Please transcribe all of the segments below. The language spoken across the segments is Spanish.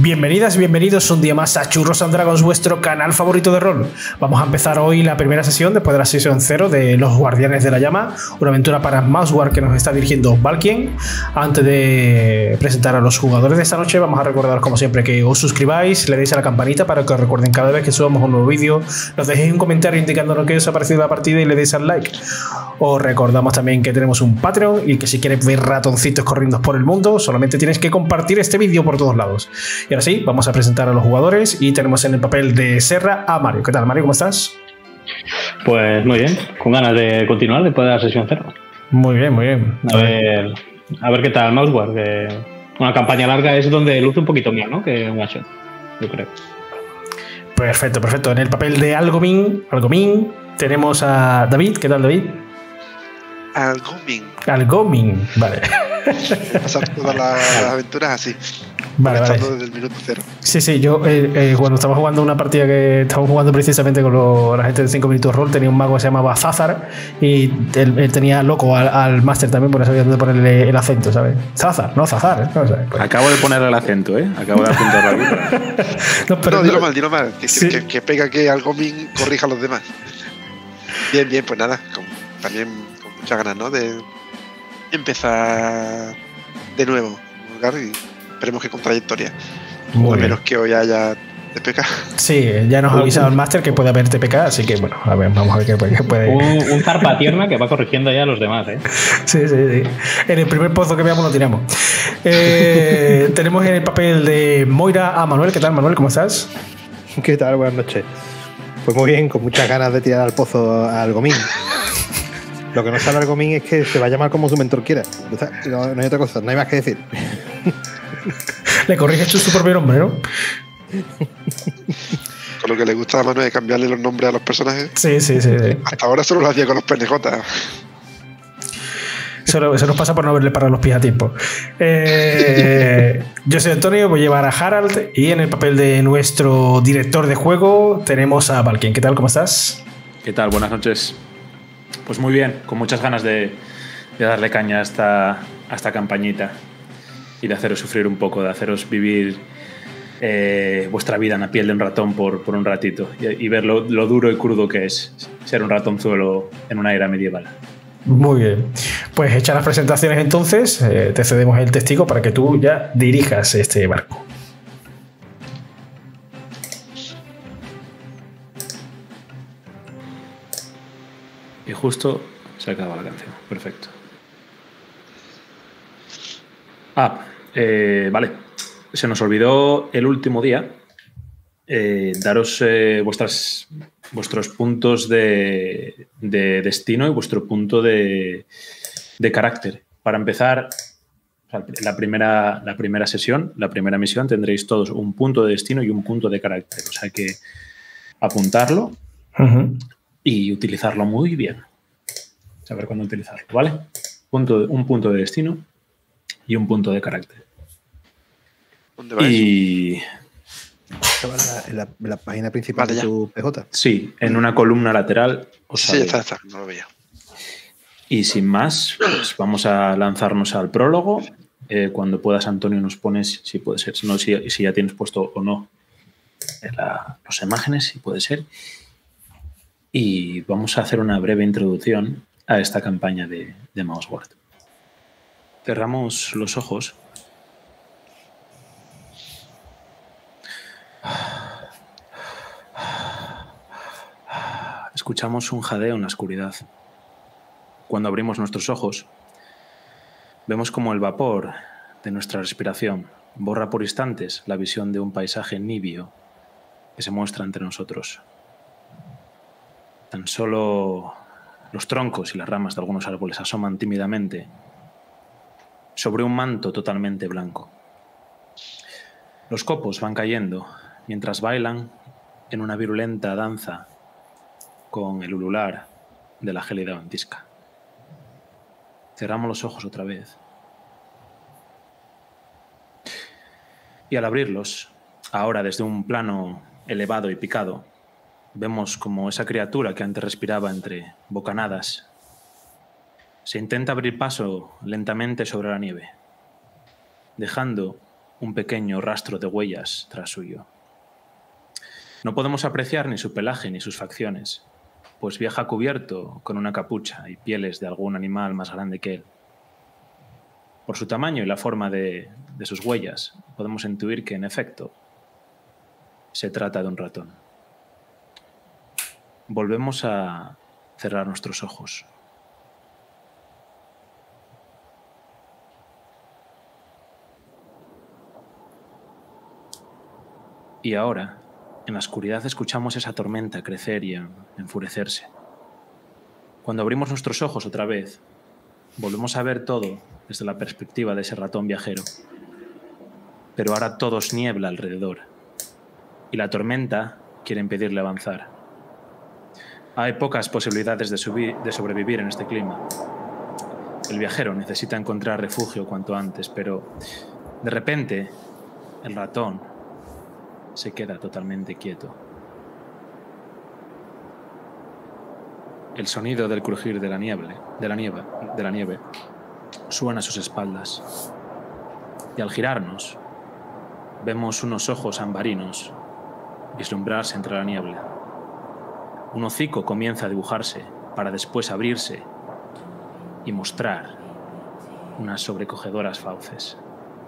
Bienvenidas y bienvenidos un día más a Churros and Dragons, vuestro canal favorito de rol. Vamos a empezar hoy la primera sesión después de la sesión 0 de Los Guardianes de la Llama, una aventura para Mousewar que nos está dirigiendo Valkien. Antes de presentar a los jugadores de esta noche, vamos a recordaros como siempre que os suscribáis, le deis a la campanita para que os recuerden cada vez que subamos un nuevo vídeo, nos dejéis un comentario indicándonos que os ha parecido la partida y le deis al like. Os recordamos también que tenemos un Patreon y que si quieres ver ratoncitos corriendo por el mundo, solamente tienes que compartir este vídeo por todos lados. Y ahora sí, vamos a presentar a los jugadores y tenemos en el papel de Serra a Mario. ¿Qué tal, Mario? ¿Cómo estás? Pues muy bien, con ganas de continuar después de la sesión 0. Muy bien, muy bien. A ver qué tal Mousewar. Una campaña larga es donde luce un poquito más, ¿no? Que un one shot, yo creo. Perfecto, perfecto. En el papel de Algomín tenemos a David. ¿Qué tal, David? Algomín, vale. Pasar todas las aventuras así. Vale. Desde el minuto 0. Sí, yo cuando estaba jugando una partida que estábamos jugando precisamente con la gente de 5 minutos roll, tenía un mago que se llamaba Zazar y él tenía loco al máster también, por eso había de ponerle el acento, ¿sabes? Zazar. No, o sea, pues. Acabo de poner el acento, ¿eh? Acabo de apuntarlo aquí. No, dilo mal. Que pega que Algomín corrija a los demás. Bien, pues nada. También con muchas ganas, ¿no? De empezar de nuevo. Y esperemos que con trayectoria. Muy menos que hoy haya TPK. Sí, ya nos ha avisado el máster que puede haber TPK, así que bueno, a ver, vamos a ver qué puede. Un zarpa tierna que va corrigiendo ya a los demás, ¿eh? Sí. En el primer pozo que veamos lo tiramos. Tenemos en el papel de Moira a Manuel. ¿Qué tal, Manuel? ¿Cómo estás? ¿Qué tal? Buenas noches. Pues muy bien, con muchas ganas de tirar al pozo a Algomín. Lo que no sabe Algomín es que se va a llamar como su mentor quiera. No hay otra cosa, no hay más que decir. Le corriges tú su propio nombre, ¿no? Con lo que le gusta a Manuel es cambiarle los nombres a los personajes. Sí. Hasta ahora solo lo hacía con los PNJ. Eso nos pasa por no verle para los pies a tiempo. Yo soy Antonio, voy a llevar a Harald y en el papel de nuestro director de juego tenemos a Valkien. ¿Qué tal? ¿Cómo estás? ¿Qué tal? Buenas noches. Pues muy bien, con muchas ganas de darle caña a esta campañita y de haceros sufrir un poco, de haceros vivir vuestra vida en la piel de un ratón por un ratito y ver lo duro y crudo que es ser un ratonzuelo en una era medieval. Muy bien. Pues hechas las presentaciones entonces, te cedemos el testigo para que tú ya dirijas este barco. Y justo se acaba la canción. Perfecto. Vale. Se nos olvidó el último día daros vuestros puntos de destino y vuestro punto de carácter. Para empezar, la primera sesión, la primera misión, tendréis todos un punto de destino y un punto de carácter. O sea que apuntarlo. Y utilizarlo muy bien. Saber cuándo utilizarlo, ¿vale? Un punto de destino y un punto de carácter. ¿Dónde vas? Y... ¿En la página principal de tu PJ? Sí, en una columna lateral. Sí, está, no lo veía. Y sin más, pues vamos a lanzarnos al prólogo. Cuando puedas, Antonio, nos pones, si puede ser, si ya tienes puesto o no las imágenes, si puede ser. Y vamos a hacer una breve introducción a esta campaña de Mousewar. Cerramos los ojos. Escuchamos un jadeo en la oscuridad. Cuando abrimos nuestros ojos, vemos como el vapor de nuestra respiración borra por instantes la visión de un paisaje nibio que se muestra entre nosotros. Tan solo los troncos y las ramas de algunos árboles asoman tímidamente sobre un manto totalmente blanco. Los copos van cayendo mientras bailan en una virulenta danza con el ulular de la gélida ventisca. Cerramos los ojos otra vez. Y al abrirlos, ahora desde un plano elevado y picado, vemos como esa criatura que antes respiraba entre bocanadas se intenta abrir paso lentamente sobre la nieve, dejando un pequeño rastro de huellas tras suyo. No podemos apreciar ni su pelaje ni sus facciones, pues viaja cubierto con una capucha y pieles de algún animal más grande que él. Por su tamaño y la forma de sus huellas, podemos intuir que, en efecto, se trata de un ratón. Volvemos a cerrar nuestros ojos. Y ahora, en la oscuridad, escuchamos esa tormenta crecer y enfurecerse. Cuando abrimos nuestros ojos otra vez, volvemos a ver todo desde la perspectiva de ese ratón viajero. Pero ahora todo es niebla alrededor, y la tormenta quiere impedirle avanzar. Hay pocas posibilidades de sobrevivir en este clima. El viajero necesita encontrar refugio cuanto antes, pero de repente el ratón se queda totalmente quieto. El sonido del crujir de la nieve suena a sus espaldas. Y al girarnos, vemos unos ojos ambarinos vislumbrarse entre la niebla. Un hocico comienza a dibujarse para después abrirse y mostrar unas sobrecogedoras fauces.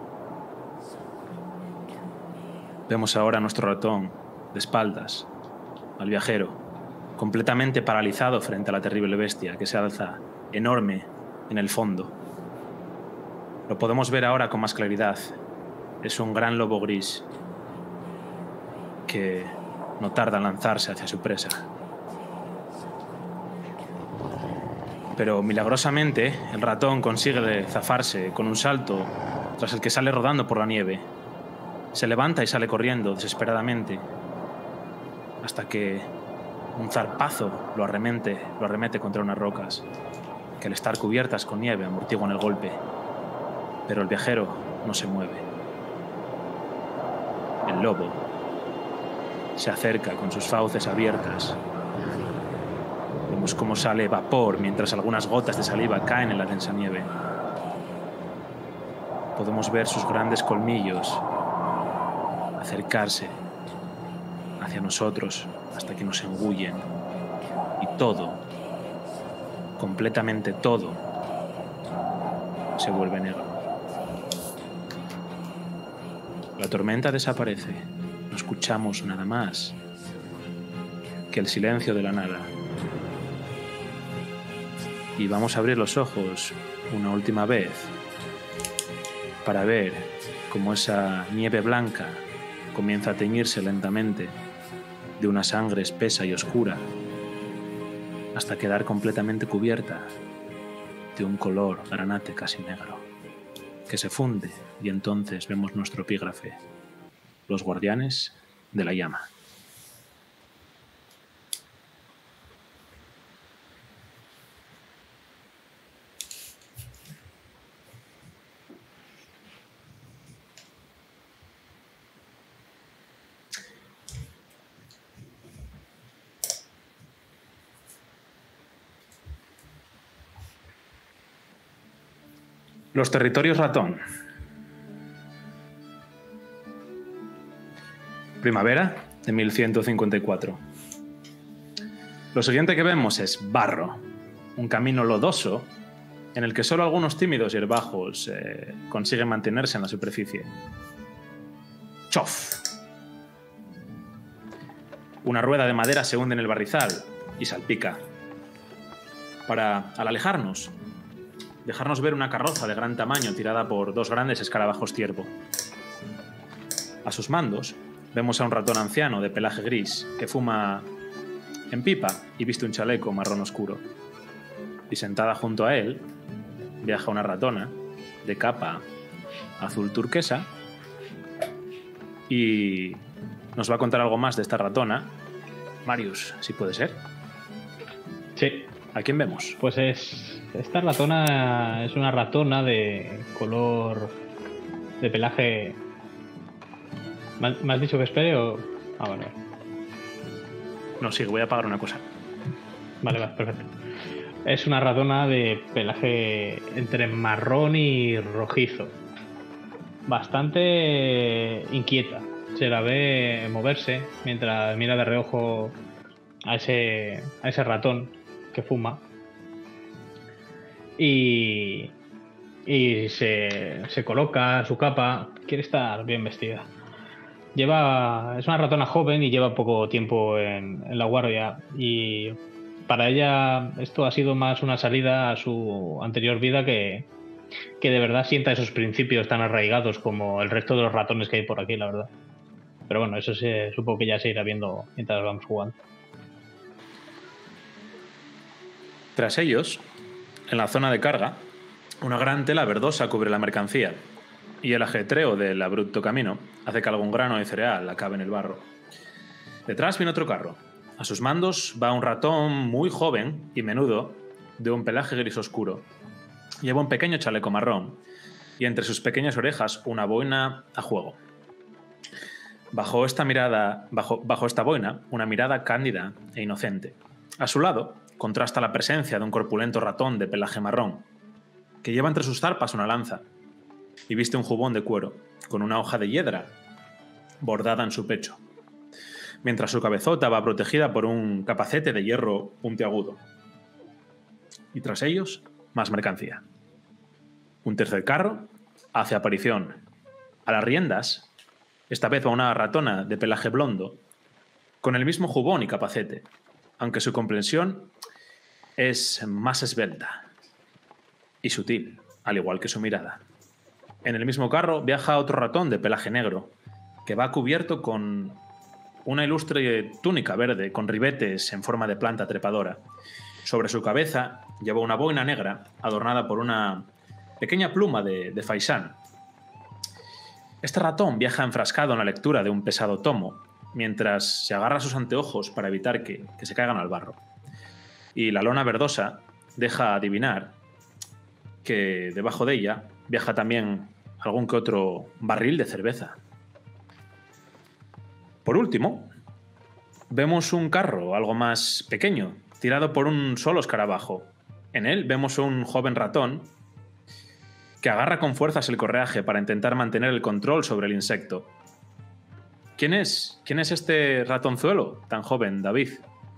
Vemos ahora a nuestro ratón, de espaldas, al viajero, completamente paralizado frente a la terrible bestia que se alza enorme en el fondo. Lo podemos ver ahora con más claridad. Es un gran lobo gris que no tarda en lanzarse hacia su presa. Pero milagrosamente el ratón consigue zafarse con un salto tras el que sale rodando por la nieve. Se levanta y sale corriendo desesperadamente hasta que un zarpazo lo arremete contra unas rocas que al estar cubiertas con nieve amortiguan el golpe. Pero el viajero no se mueve. El lobo se acerca con sus fauces abiertas. Vemos cómo sale vapor mientras algunas gotas de saliva caen en la densa nieve. Podemos ver sus grandes colmillos acercarse hacia nosotros hasta que nos engullen. Y todo, completamente todo, se vuelve negro. La tormenta desaparece. No escuchamos nada más que el silencio de la nada. Y vamos a abrir los ojos una última vez para ver cómo esa nieve blanca comienza a teñirse lentamente de una sangre espesa y oscura hasta quedar completamente cubierta de un color granate casi negro, que se funde y entonces vemos nuestro epígrafe: los guardianes de la llama. Los territorios ratón. Primavera de 1154. Lo siguiente que vemos es barro, un camino lodoso en el que solo algunos tímidos hierbajos consiguen mantenerse en la superficie. Chof. Una rueda de madera se hunde en el barrizal y salpica. Para, al alejarnos, dejarnos ver una carroza de gran tamaño tirada por dos grandes escarabajos ciervo. A sus mandos vemos a un ratón anciano de pelaje gris que fuma en pipa y viste un chaleco marrón oscuro. Y sentada junto a él viaja una ratona de capa azul turquesa y nos va a contar algo más de esta ratona. Marius, si puede ser. Sí. ¿A quién vemos? Pues esta ratona es una ratona de color de pelaje. ¿Me has dicho que espere o...? Ah, vale. No, sí, voy a apagar una cosa. Vale, perfecto. Es una ratona de pelaje entre marrón y rojizo. bastante inquieta. Se la ve moverse mientras mira de reojo a ese ratón que fuma. Y se coloca su capa. Quiere estar bien vestida. Es una ratona joven y lleva poco tiempo en la guardia. Y para ella esto ha sido más una salida a su anterior vida que de verdad sienta esos principios tan arraigados como el resto de los ratones que hay por aquí, la verdad. Pero bueno, eso supongo que ya se irá viendo mientras vamos jugando. Tras ellos, en la zona de carga, una gran tela verdosa cubre la mercancía y el ajetreo del abrupto camino hace que algún grano de cereal acabe en el barro. Detrás viene otro carro. A sus mandos va un ratón muy joven y menudo, de un pelaje gris oscuro. Lleva un pequeño chaleco marrón y entre sus pequeñas orejas una boina a juego. Bajo esta boina, una mirada cándida e inocente. A su lado contrasta la presencia de un corpulento ratón de pelaje marrón, que lleva entre sus zarpas una lanza y viste un jubón de cuero con una hoja de hiedra bordada en su pecho, mientras su cabezota va protegida por un capacete de hierro puntiagudo. Y tras ellos, más mercancía. Un tercer carro hace aparición. A las riendas, esta vez va una ratona de pelaje blondo, con el mismo jubón y capacete, aunque su comprensión es más esbelta y sutil, al igual que su mirada. En el mismo carro viaja otro ratón de pelaje negro, que va cubierto con una ilustre túnica verde con ribetes en forma de planta trepadora. Sobre su cabeza lleva una boina negra adornada por una pequeña pluma de faisán. Este ratón viaja enfrascado en la lectura de un pesado tomo, mientras se agarra a sus anteojos para evitar que se caigan al barro. Y la lona verdosa deja adivinar que debajo de ella viaja también algún que otro barril de cerveza. Por último, vemos un carro algo más pequeño, tirado por un solo escarabajo. En él vemos un joven ratón que agarra con fuerzas el correaje para intentar mantener el control sobre el insecto. ¿Quién es este ratonzuelo tan joven, David?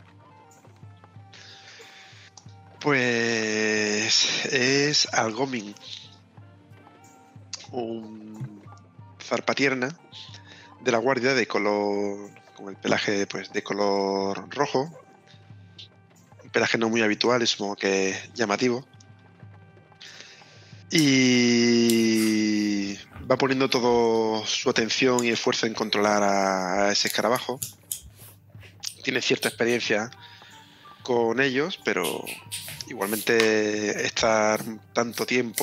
Pues es Algomin, un zarpatierna de la guardia de color, con el pelaje pues de color rojo, un pelaje no muy habitual, es como que llamativo, y va poniendo toda su atención y esfuerzo en controlar a ese escarabajo. Tiene cierta experiencia con ellos, pero igualmente estar tanto tiempo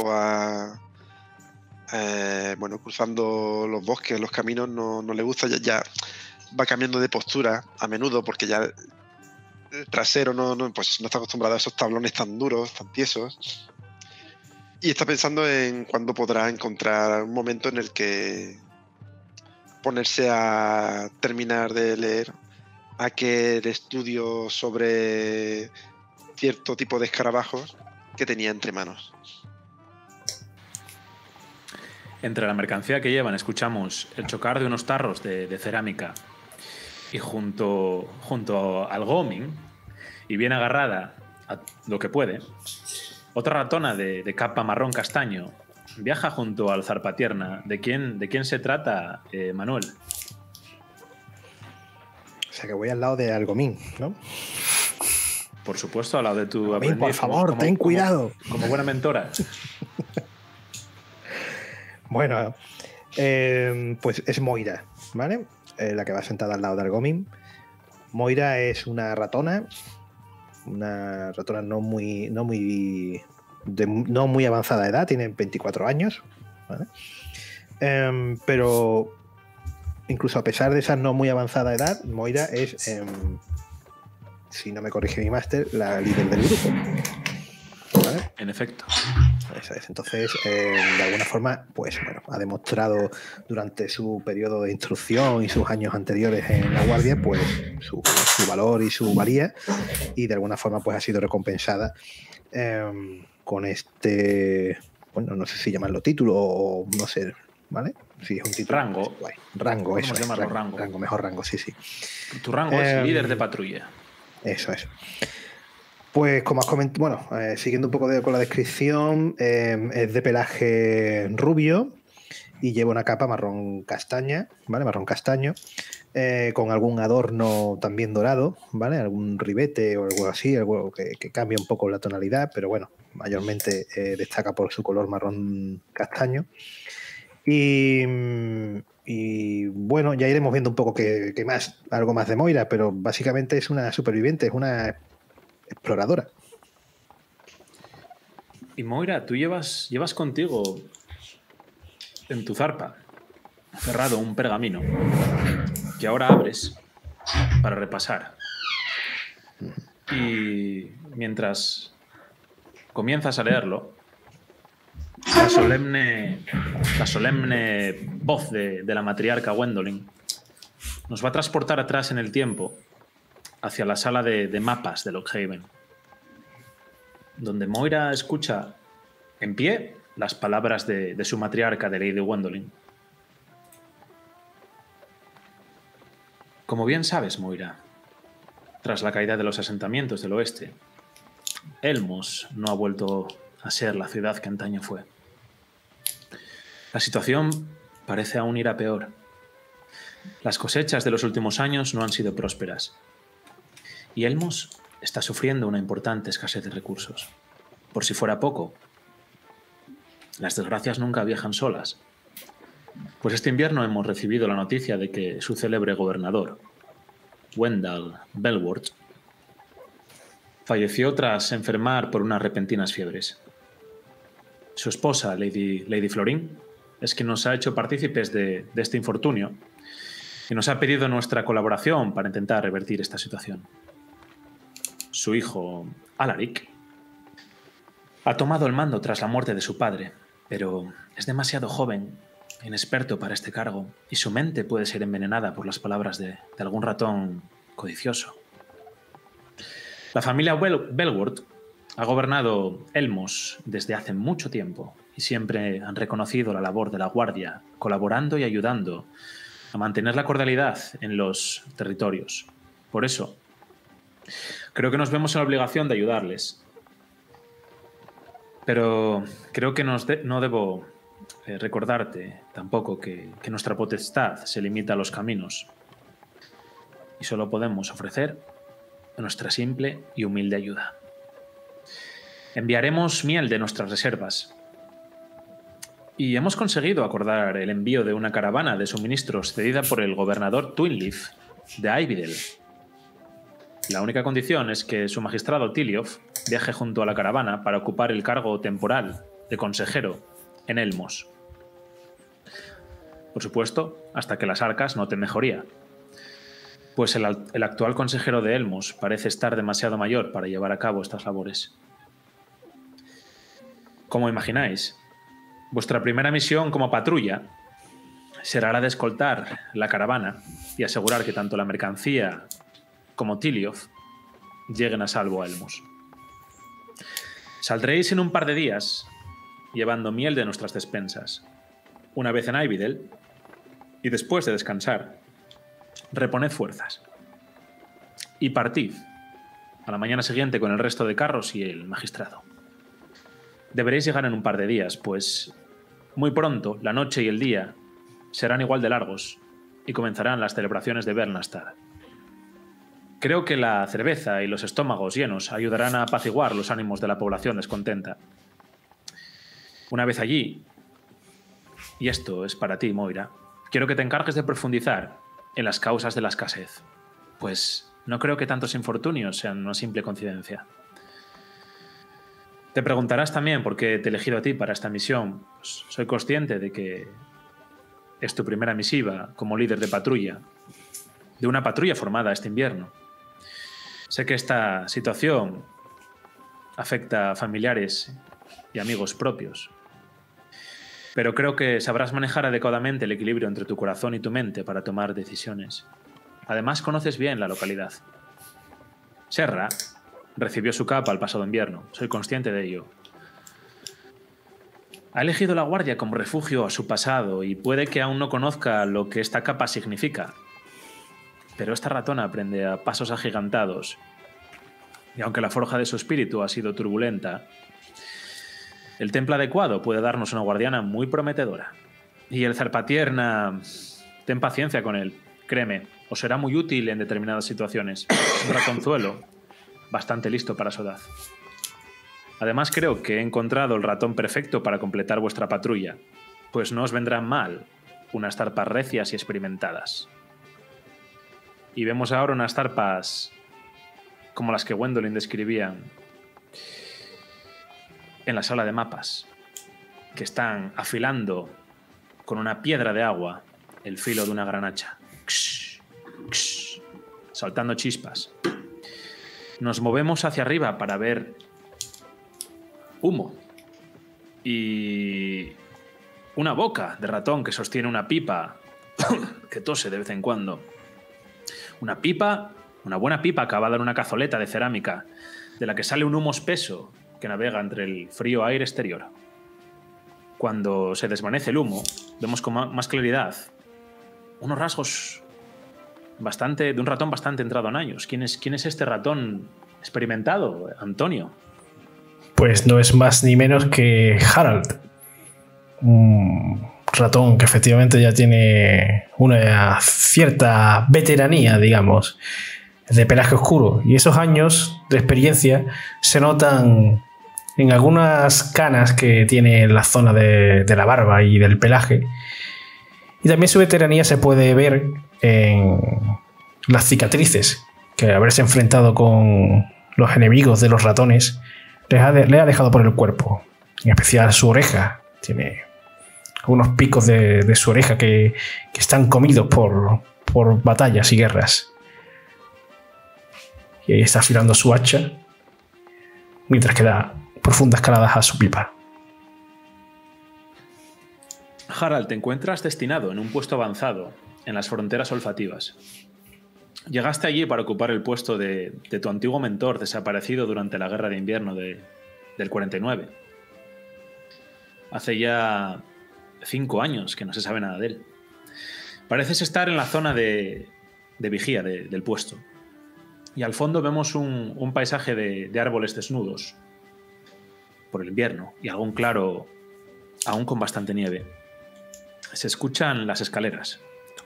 cruzando los bosques, los caminos, no le gusta. Ya va cambiando de postura a menudo porque ya el trasero no está acostumbrado a esos tablones tan duros, tan tiesos, y está pensando en cuándo podrá encontrar un momento en el que ponerse a terminar de leer aquel estudio sobre cierto tipo de escarabajos que tenía entre manos. Entre la mercancía que llevan escuchamos el chocar de unos tarros de cerámica y junto al Gomin, y bien agarrada a lo que puede, otra ratona de capa marrón castaño viaja junto al zarpatierna. ¿De quién se trata, Manuel? O sea que voy al lado de Algomín, ¿no? Por supuesto, al lado de tu aprendiz. Por favor, ten cuidado. Como buena mentora. Bueno, pues es Moira, ¿vale? La que va sentada al lado de Algomín. Moira es una ratona no muy avanzada de edad, tiene 24 años, ¿vale? Pero incluso a pesar de esa no muy avanzada edad, Moira es, si no me corrige mi máster, la líder del grupo, ¿vale? En efecto. Eso es. Entonces, de alguna forma, pues bueno, ha demostrado durante su periodo de instrucción y sus años anteriores en la guardia, pues su valor y su valía, y de alguna forma pues ha sido recompensada con este, bueno, no sé si llamarlo título o no sé, ¿vale? Sí, es un título. Rango. Pues, rango, Podemos eso es. llamarlo rango. Rango, mejor rango, sí. Tu rango es líder de patrulla. Eso. Pues como has comentado, bueno, siguiendo un poco con la descripción, es de pelaje rubio y lleva una capa marrón castaña, ¿vale? Marrón castaño, con algún adorno también dorado, ¿vale? Algún ribete o algo así, algo que cambia un poco la tonalidad, pero bueno, mayormente destaca por su color marrón castaño. Y bueno, ya iremos viendo un poco qué más, algo más de Moira, pero básicamente es una superviviente, es una exploradora. Y Moira, tú llevas contigo en tu zarpa cerrado un pergamino que ahora abres para repasar. Y mientras comienzas a leerlo, la solemne voz de la matriarca Gwendolyn nos va a transportar atrás en el tiempo hacia la sala de mapas de Lockhaven, donde Moira escucha en pie las palabras de su matriarca, de Lady Gwendolyn. Como bien sabes, Moira, tras la caída de los asentamientos del oeste, Elmos no ha vuelto a ser la ciudad que antaño fue. La situación parece aún ir a peor. Las cosechas de los últimos años no han sido prósperas. Y Elmos está sufriendo una importante escasez de recursos. Por si fuera poco, las desgracias nunca viajan solas. Pues este invierno hemos recibido la noticia de que su célebre gobernador, Wendell Belworth, falleció tras enfermar por unas repentinas fiebres. Su esposa, Lady Florin, es quien nos ha hecho partícipes de este infortunio y nos ha pedido nuestra colaboración para intentar revertir esta situación. Su hijo, Alaric, ha tomado el mando tras la muerte de su padre, pero es demasiado joven, inexperto para este cargo, y su mente puede ser envenenada por las palabras de algún ratón codicioso. La familia Belworth ha gobernado Elmos desde hace mucho tiempo y siempre han reconocido la labor de la Guardia, colaborando y ayudando a mantener la cordialidad en los territorios. Por eso, creo que nos vemos en la obligación de ayudarles. Pero creo que no debo recordarte tampoco que nuestra potestad se limita a los caminos y solo podemos ofrecer nuestra simple y humilde ayuda. Enviaremos miel de nuestras reservas y hemos conseguido acordar el envío de una caravana de suministros cedida por el gobernador Twinleaf de Ivydale. La única condición es que su magistrado Tiliof viaje junto a la caravana para ocupar el cargo temporal de consejero en Elmos. Por supuesto, hasta que las arcas noten mejoría, pues el actual consejero de Elmos parece estar demasiado mayor para llevar a cabo estas labores. Como imagináis, vuestra primera misión como patrulla será la de escoltar la caravana y asegurar que tanto la mercancía como Tiliof lleguen a salvo a Elmos. Saldréis en un par de días llevando miel de nuestras despensas, una vez en Ivydale, y después de descansar, reponed fuerzas y partid a la mañana siguiente con el resto de carros y el magistrado. Deberéis llegar en un par de días, pues muy pronto la noche y el día serán igual de largos y comenzarán las celebraciones de Bernastad. Creo que la cerveza y los estómagos llenos ayudarán a apaciguar los ánimos de la población descontenta. Una vez allí, y esto es para ti, Moira, quiero que te encargues de profundizar en las causas de la escasez, pues no creo que tantos infortunios sean una simple coincidencia. Te preguntarás también por qué te he elegido a ti para esta misión. Pues soy consciente de que es tu primera misiva como líder de patrulla, de una patrulla formada este invierno. Sé que esta situación afecta a familiares y amigos propios, pero creo que sabrás manejar adecuadamente el equilibrio entre tu corazón y tu mente para tomar decisiones. Además, conoces bien la localidad. Serra recibió su capa el pasado invierno, soy consciente de ello. Ha elegido la guardia como refugio a su pasado y puede que aún no conozca lo que esta capa significa. Pero esta ratona aprende a pasos agigantados. Y aunque la forja de su espíritu ha sido turbulenta, el templo adecuado puede darnos una guardiana muy prometedora. Y el zarpatierna, ten paciencia con él, créeme, os será muy útil en determinadas situaciones. Un ratonzuelo bastante listo para su edad. Además creo que he encontrado el ratón perfecto para completar vuestra patrulla, pues no os vendrán mal unas tarpas recias y experimentadas. Y vemos ahora unas tarpas como las que Gwendolyn describía en la sala de mapas, que están afilando con una piedra de agua el filo de una gran hacha, saltando chispas. Nos movemos hacia arriba para ver humo y una boca de ratón que sostiene una pipa que tose de vez en cuando. Una pipa, una buena pipa acabada en una cazoleta de cerámica de la que sale un humo espeso que navega entre el frío aire exterior. Cuando se desvanece el humo, vemos con más claridad unos rasgos de un ratón bastante entrado en años. ¿Quién es este ratón experimentado, Antonio? Pues no es más ni menos que Harald. Un ratón que efectivamente ya tiene una cierta veteranía, digamos, de pelaje oscuro. Y esos años de experiencia se notan en algunas canas que tiene en la zona de la barba y del pelaje. Y también su veteranía se puede ver en las cicatrices, que al haberse enfrentado con los enemigos de los ratones le ha dejado por el cuerpo. En especial su oreja. Tiene algunos picos de su oreja que están comidos por batallas y guerras. Y ahí está afilando su hacha mientras que da profundas caladas a su pipa. Harald, te encuentras destinado en un puesto avanzado en las fronteras olfativas. Llegaste allí para ocupar el puesto de tu antiguo mentor desaparecido durante la guerra de invierno del 49. Hace ya 5 años que no se sabe nada de él. Pareces estar en la zona de vigía del puesto. Y al fondo vemos un paisaje de árboles desnudos por el invierno y algún claro aún con bastante nieve. Se escuchan las escaleras.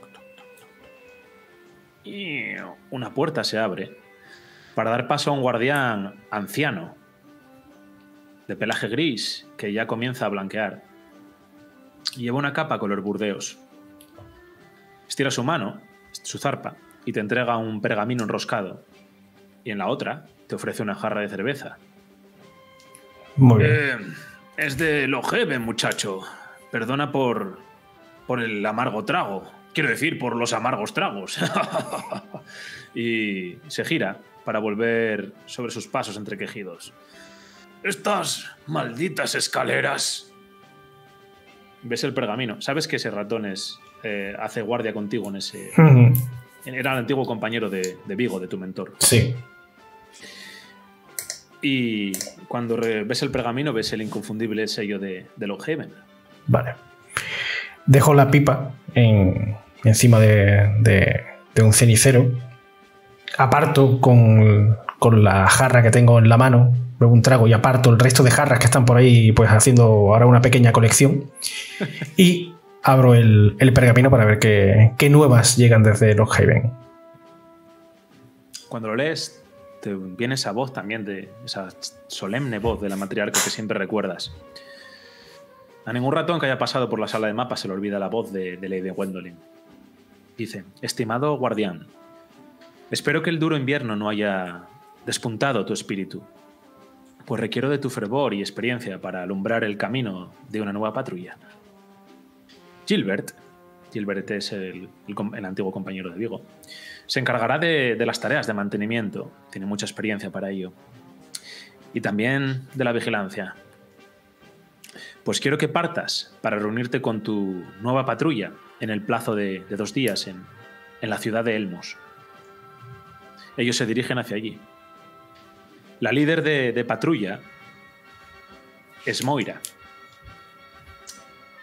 Y una puerta se abre para dar paso a un guardián anciano de pelaje gris que ya comienza a blanquear. Lleva una capa color burdeos. Estira su mano, su zarpa, y te entrega un pergamino enroscado. Y en la otra te ofrece una jarra de cerveza. Muy bien. Es de Locheben, muchacho. Perdona por el amargo trago. Quiero decir, por los amargos tragos. Y se gira para volver sobre sus pasos entre quejidos. Estas malditas escaleras. Ves el pergamino. Sabes que ese ratón hace guardia contigo en ese... Era el antiguo compañero de Vigo, de tu mentor. Sí. Y cuando ves el pergamino, ves el inconfundible sello de Locheben. Vale. Dejo la pipa encima de un cenicero. Aparto con la jarra que tengo en la mano. Bebo un trago y aparto el resto de jarras que están por ahí, pues haciendo ahora una pequeña colección. Y abro el pergamino para ver qué nuevas llegan desde Locheben. Cuando lo lees, te viene esa voz también, esa solemne voz de la matriarca que siempre recuerdas. A ningún ratón que haya pasado por la sala de mapas se le olvida la voz de Lady Gwendolyn. Dice: estimado guardián, espero que el duro invierno no haya despuntado tu espíritu, pues requiero de tu fervor y experiencia para alumbrar el camino de una nueva patrulla. Gilbert es el antiguo compañero de Vigo, se encargará de las tareas de mantenimiento, tiene mucha experiencia para ello, y también de la vigilancia. Pues quiero que partas para reunirte con tu nueva patrulla en el plazo de 2 días en la ciudad de Elmos. Ellos se dirigen hacia allí. La líder de patrulla es Moira,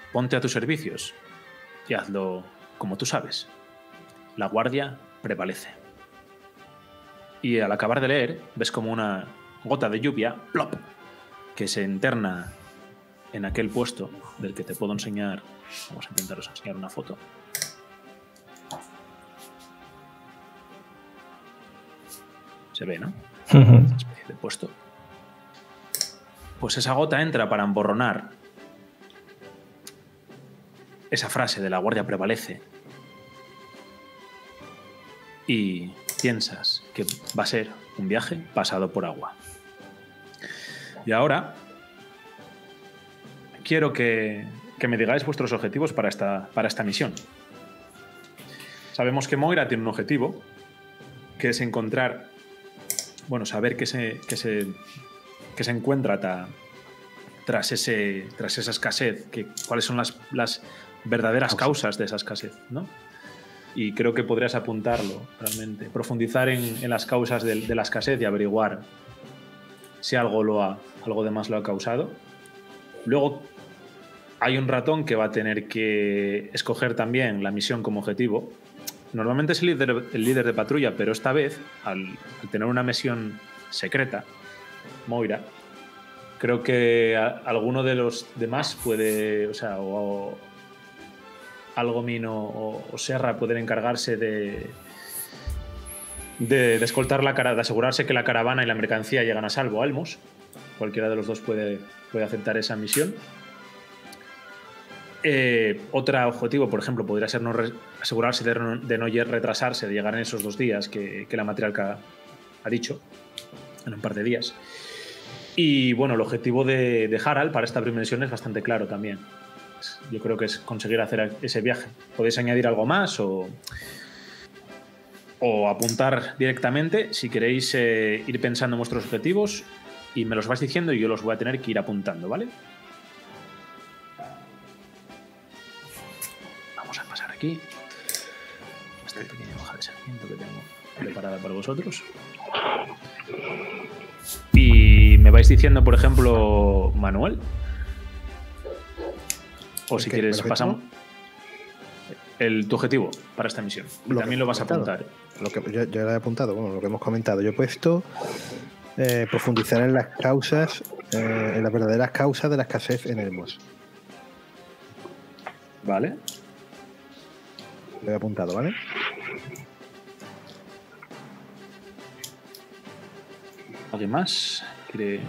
ponte a tus servicios y hazlo como tú sabes. La guardia prevalece. Y al acabar de leer, ves como una gota de lluvia, plop, que se interna en aquel puesto del que te puedo enseñar. Vamos a intentaros enseñar una foto. Se ve, ¿no? Una especie de puesto. Pues esa gota entra para emborronar esa frase de la guardia prevalece. Y piensas que va a ser un viaje pasado por agua. Y ahora quiero que me digáis vuestros objetivos para esta misión. Sabemos que Moira tiene un objetivo, que es encontrar, bueno, saber qué se encuentra tras esa escasez, cuáles son las verdaderas causas de esa escasez, ¿no? Y creo que podrías apuntarlo realmente, profundizar en las causas de la escasez y averiguar si algo de más lo ha causado. Luego hay un ratón que va a tener que escoger también la misión como objetivo. Normalmente es el líder de patrulla, pero esta vez, al tener una misión secreta, Moira, creo que alguno de los demás puede, o sea, o Algomino o Serra pueden encargarse de escoltar de asegurarse que la caravana y la mercancía llegan a salvo a Elmos. Cualquiera de los dos puede aceptar esa misión. Otro objetivo, por ejemplo, podría ser asegurarse de no retrasarse, de llegar en esos 2 días que la matriarca ha dicho, en un par de días. Y bueno, el objetivo de Harald para esta primera misión es bastante claro también. Yo creo que es conseguir hacer ese viaje. Podéis añadir algo más o apuntar directamente si queréis ir pensando en vuestros objetivos y me los vais diciendo y yo los voy a tener que ir apuntando, ¿vale? Vamos a pasar aquí. Esta pequeña hoja de seguimiento que tengo preparada para vosotros. Y me vais diciendo, por ejemplo, Manuel. O si quieres, pasamos. Tu objetivo para esta misión. También lo vas a apuntar. Yo lo he apuntado, bueno, lo que hemos comentado. Yo he puesto profundizar en las causas, en las verdaderas causas de la escasez en Elmos. Vale. Lo he apuntado, ¿vale? ¿Alguien más quiere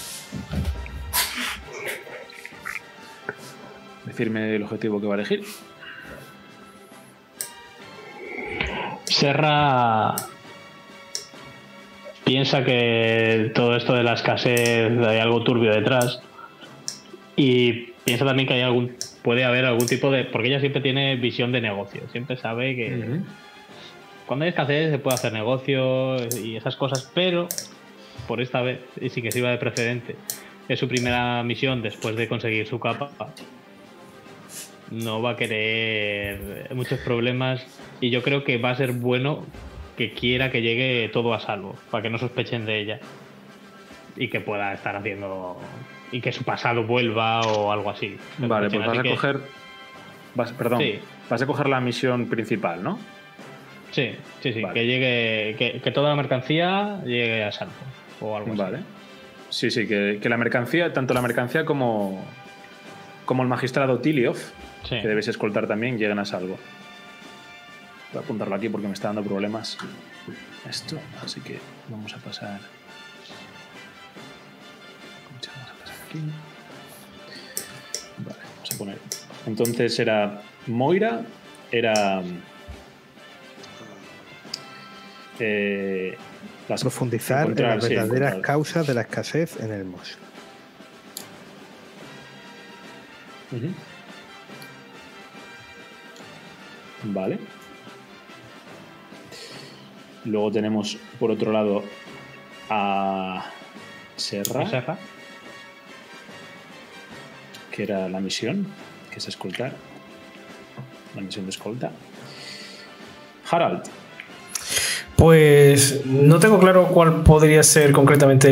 decirme el objetivo que va a elegir? Serra piensa que todo esto de la escasez hay algo turbio detrás y piensa también que puede haber algún tipo de... Porque ella siempre tiene visión de negocio, siempre sabe que cuando hay escasez se puede hacer negocio y esas cosas, pero por esta vez, y sí que sirva de precedente, es su primera misión después de conseguir su capa. No va a querer muchos problemas y yo creo que va a ser bueno que quiera que llegue todo a salvo, para que no sospechen de ella y que pueda estar haciendo y que su pasado vuelva o algo así. Vale, pues vas a coger... Vas a coger la misión principal, ¿no? Sí, vale. Que llegue, que toda la mercancía llegue a salvo o algo así. Vale. Sí, que la mercancía, tanto la mercancía como el magistrado Tiliov, que debes escoltar también, lleguen a salvo. Voy a apuntarlo aquí porque me está dando problemas esto, así que vamos a pasar aquí. Vale, vamos a poner. Entonces era Moira, era profundizar en las verdaderas causas de la escasez en Elmos. Vale. Luego tenemos por otro lado a Serra, que era la misión, que es escoltar. La misión de escolta. Harald. Pues no tengo claro cuál podría ser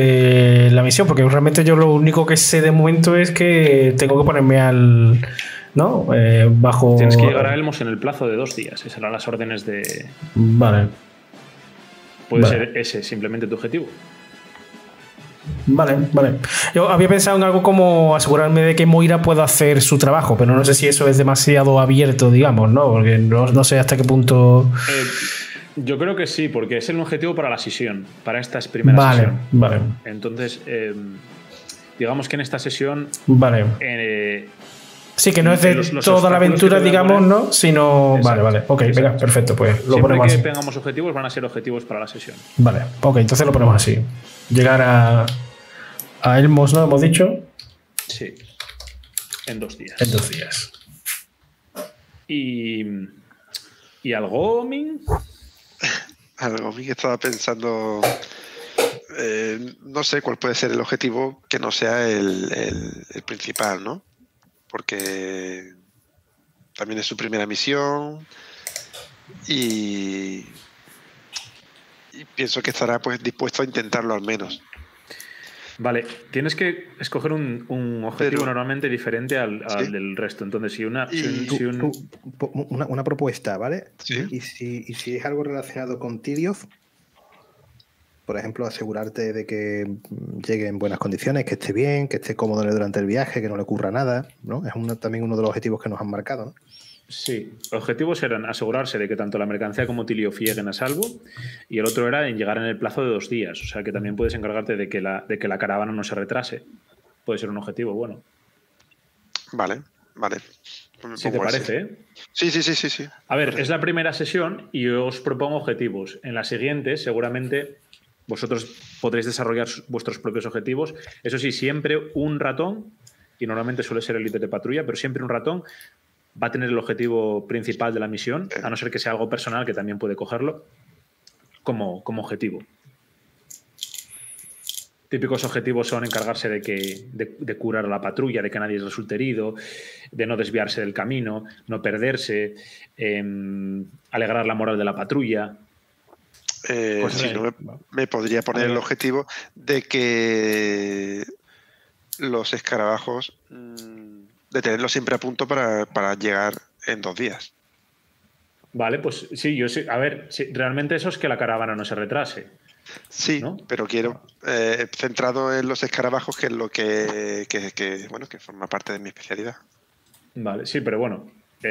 concretamente la misión, porque realmente yo lo único que sé de momento es que tengo que ponerme al ¿no? Bajo... Tienes que llegar a Elmos en el plazo de 2 días. Esas eran las órdenes de... Vale. Puede Vale. ser ese simplemente tu objetivo. Vale, vale. Yo había pensado en algo como asegurarme de que Moira pueda hacer su trabajo, pero no sé si eso es demasiado abierto, digamos, ¿no? Porque no sé hasta qué punto... Yo creo que sí, porque es el objetivo para la sesión, para esta primera Vale, sesión. vale, Entonces, digamos que en esta sesión... vale. Sí, que no es de los toda la obstáculos aventura, que te voy a digamos, poner. ¿no? Sino... Vale, Exacto, vale. Ok, venga, exacto. perfecto. Pues lo Siempre ponemos que así. tengamos objetivos, van a ser objetivos para la sesión. Vale, ok, entonces lo ponemos así. Llegar a Elmos, ¿no? Hemos dicho. Sí. En 2 días. En 2 días. ¿Y algo, Min? Algo a mí que estaba pensando, no sé cuál puede ser el objetivo que no sea el principal, ¿no? Porque también es su primera misión y pienso que estará pues dispuesto a intentarlo al menos. Vale, tienes que escoger un objetivo Pero- normalmente diferente al ¿Sí? del resto. Entonces, si una... Y- Una propuesta, ¿vale? Sí. Y si es algo relacionado con Tidioth, por ejemplo, asegurarte de que llegue en buenas condiciones, que esté bien, que esté cómodo durante el viaje, que no le ocurra nada, ¿no? Es también uno de los objetivos que nos han marcado, ¿no? Sí, objetivos eran asegurarse de que tanto la mercancía como Tidioth lleguen a salvo, y el otro era en llegar en el plazo de 2 días. O sea que también puedes encargarte de que la caravana no se retrase. Puede ser un objetivo bueno. Vale. Me Si te pongo ese. parece, ¿eh? Sí. A ver, es la primera sesión y yo os propongo objetivos. En la siguiente, seguramente, vosotros podréis desarrollar vuestros propios objetivos. Eso sí, siempre un ratón, y normalmente suele ser el líder de patrulla, pero siempre un ratón va a tener el objetivo principal de la misión, a no ser que sea algo personal, que también puede cogerlo como objetivo. Típicos objetivos son encargarse de curar a la patrulla, de que nadie resulte herido, de no desviarse del camino, no perderse, alegrar la moral de la patrulla. Cosas Si así. no, me podría poner el objetivo de que los escarabajos, de tenerlos siempre a punto para llegar en 2 días. Vale, pues sí, yo sí. A ver, sí, realmente eso es que la caravana no se retrase. Sí, ¿no? pero quiero centrado en los escarabajos, que es lo que forma parte de mi especialidad. Vale, sí, pero bueno.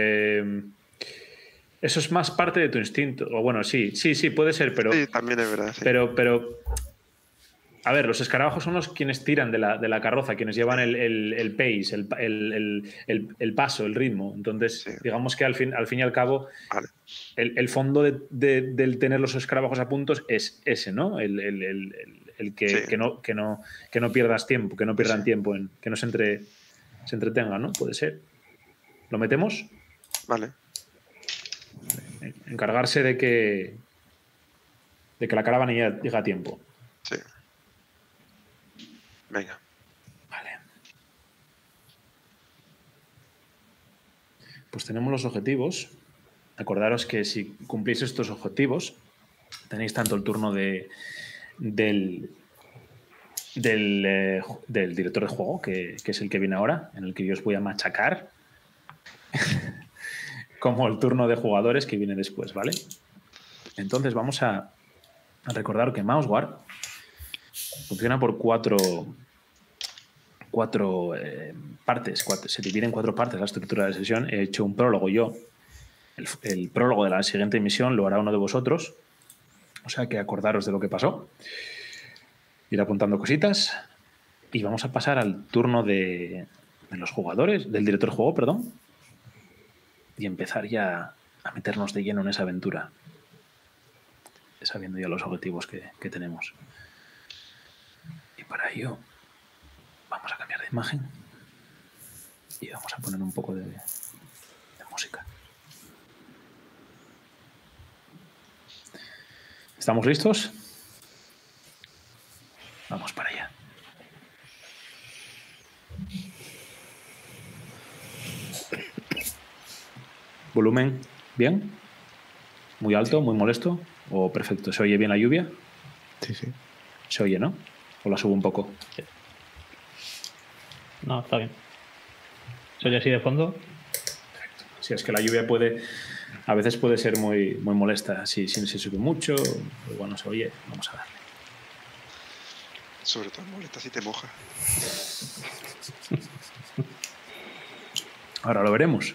Eso es más parte de tu instinto. O bueno, sí, puede ser, pero. Sí, también es verdad. Sí. Pero. A ver, los escarabajos son los quienes tiran de la carroza, quienes llevan el pace, el paso, el ritmo. Entonces, Sí. digamos que al fin y al cabo, Vale. el fondo del tener los escarabajos a puntos es ese, ¿no? El que, Sí. que no pierdas tiempo, que no pierdan tiempo, que no se entretengan, ¿no? Puede ser. ¿Lo metemos? Vale. Encargarse de que la caravana llegue a tiempo. Sí. Venga. Vale. Pues tenemos los objetivos. Acordaros que si cumplís estos objetivos, tenéis tanto el turno del director de juego, que es el que viene ahora, en el que yo os voy a machacar, como el turno de jugadores que viene después, ¿vale? Entonces vamos a recordar que Mousewar funciona por cuatro partes. Se divide en 4 partes la estructura de la sesión. He hecho un prólogo yo. El prólogo de la siguiente misión lo hará uno de vosotros. O sea que acordaros de lo que pasó. Ir apuntando cositas. Y vamos a pasar al turno de los jugadores, del director de juego, perdón. Y empezar ya a meternos de lleno en esa aventura. Sabiendo ya los objetivos que tenemos. Y para ello vamos a cambiar de imagen y vamos a poner un poco de música. ¿Estamos listos? Vamos para allá. ¿Volumen bien? ¿Muy alto? ¿Muy molesto? ¿O perfecto? ¿Se oye bien la lluvia? Sí. Se oye, ¿no? ¿O la subo un poco? No, está bien. ¿Se oye así de fondo? Si es que la lluvia a veces puede ser muy, muy molesta. Si se sube mucho, igual no se oye, vamos a darle. Sobre todo molesta si te moja. Ahora lo veremos.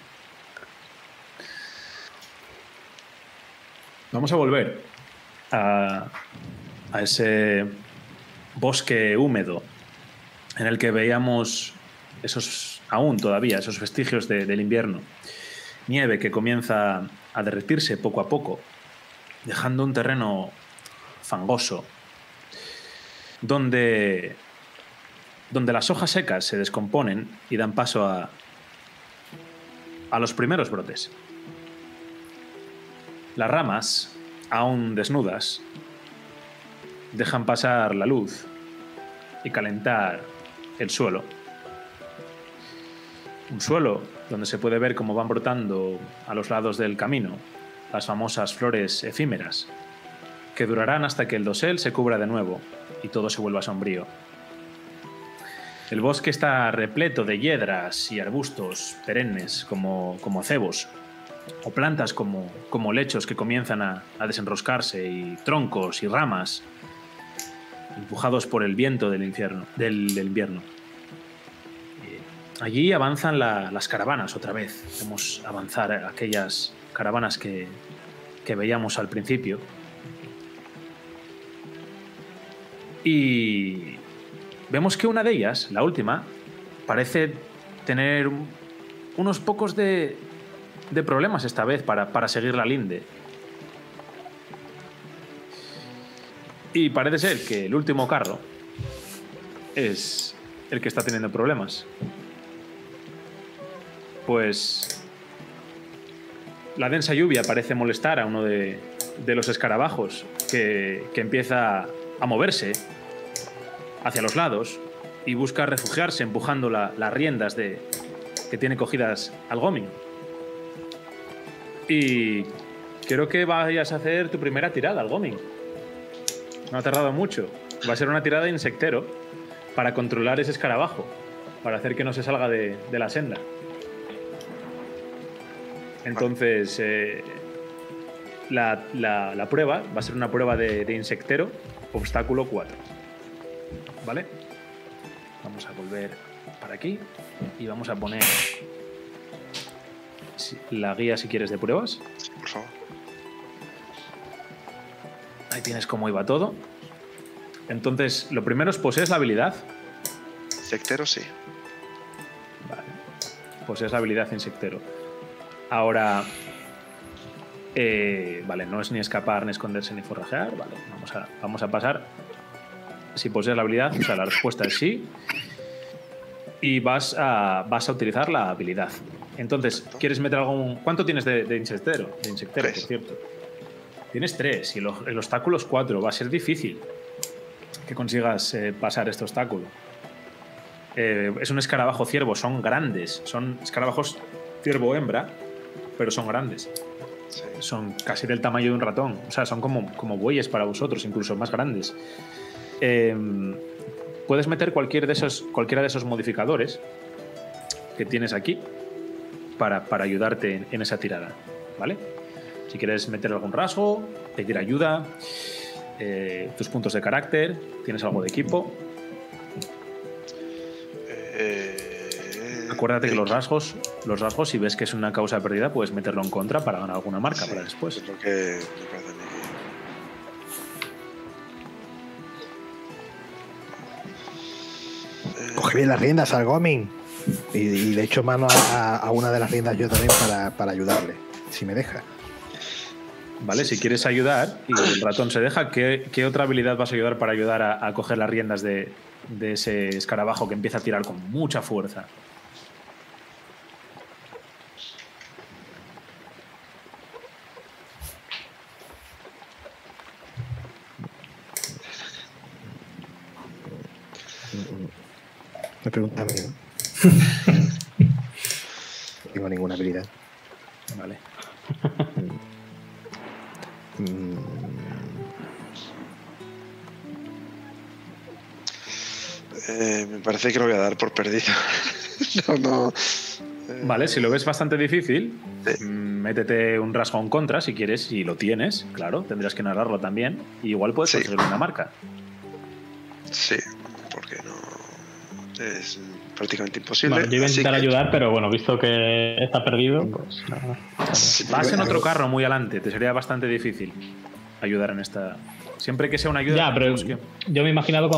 Vamos a volver a ese bosque húmedo en el que veíamos esos vestigios del invierno. Nieve que comienza a derretirse poco a poco, dejando un terreno fangoso, donde las hojas secas se descomponen y dan paso a los primeros brotes. Las ramas, aún desnudas, dejan pasar la luz y calentar el suelo. Un suelo donde se puede ver cómo van brotando a los lados del camino las famosas flores efímeras, que durarán hasta que el dosel se cubra de nuevo y todo se vuelva sombrío. El bosque está repleto de hiedras y arbustos perennes como cebos, o plantas como lechos que comienzan a desenroscarse, y troncos y ramas empujados por el viento del invierno. Allí avanzan las caravanas otra vez. Vemos avanzar aquellas caravanas que veíamos al principio. Y vemos que una de ellas, la última, parece tener unos pocos de problemas esta vez para seguir la linde. Y parece ser que el último carro es el que está teniendo problemas. Pues la densa lluvia parece molestar a uno de los escarabajos que empieza a moverse hacia los lados y busca refugiarse empujando las riendas que tiene cogidas al Gomin. Y quiero que vayas a hacer tu primera tirada al Gomin. No ha tardado mucho. Va a ser una tirada de insectero para controlar ese escarabajo, para hacer que no se salga de la senda. Entonces, la prueba va a ser una prueba de insectero, obstáculo 4. ¿Vale? Vamos a volver para aquí y vamos a poner la guía, si quieres, de pruebas. Sí, por favor. Ahí tienes cómo iba todo. Entonces, lo primero es posees la habilidad. Insectero, sí. Vale. Posees la habilidad insectero. Ahora, vale, no es ni escapar, ni esconderse, ni forrajear. Vale, vamos a pasar. Si posees la habilidad, o sea, la respuesta es sí. Y vas a utilizar la habilidad. Entonces, ¿quieres meter algún...? ¿Cuánto tienes de insectero? De insectero, 3. por cierto. Tienes 3 y el obstáculo es 4. Va a ser difícil que consigas pasar este obstáculo. Es un escarabajo ciervo, son grandes. Son escarabajos ciervo hembra, pero son grandes. Sí. Son casi del tamaño de un ratón. O sea, son como bueyes para vosotros, incluso más grandes. Puedes meter cualquiera de esos modificadores que tienes aquí para ayudarte en esa tirada, ¿vale? Si quieres meter algún rasgo, pedir ayuda, tus puntos de carácter, tienes algo de equipo. Acuérdate que los rasgos, si ves que es una causa perdida, puedes meterlo en contra para ganar alguna marca, sí, para después. Es lo que me parece a mí. Coge bien las riendas al Gomin y le echo mano a una de las riendas yo también para ayudarle, si me deja. Vale, si quieres ayudar y el ratón se deja, ¿qué otra habilidad vas a ayudar para ayudar a coger las riendas de ese escarabajo que empieza a tirar con mucha fuerza? Me pregunta a mí, ¿no? No tengo ninguna habilidad. Vale. Me parece que lo voy a dar por perdido. No. Vale, si lo ves bastante difícil, Sí. métete un rasgo en contra si quieres, si lo tienes, claro, tendrás que narrarlo también. Y igual puedes Sí. conseguir una marca. Sí, porque no. Es prácticamente imposible. Bueno, yo iba a así intentar que- ayudar, pero bueno, visto que está perdido, pues nada. Sí, Vas en porque- otro carro muy adelante, te sería bastante difícil ayudar en esta. Siempre que sea una ayuda. Ya, pero pues que- yo me he imaginado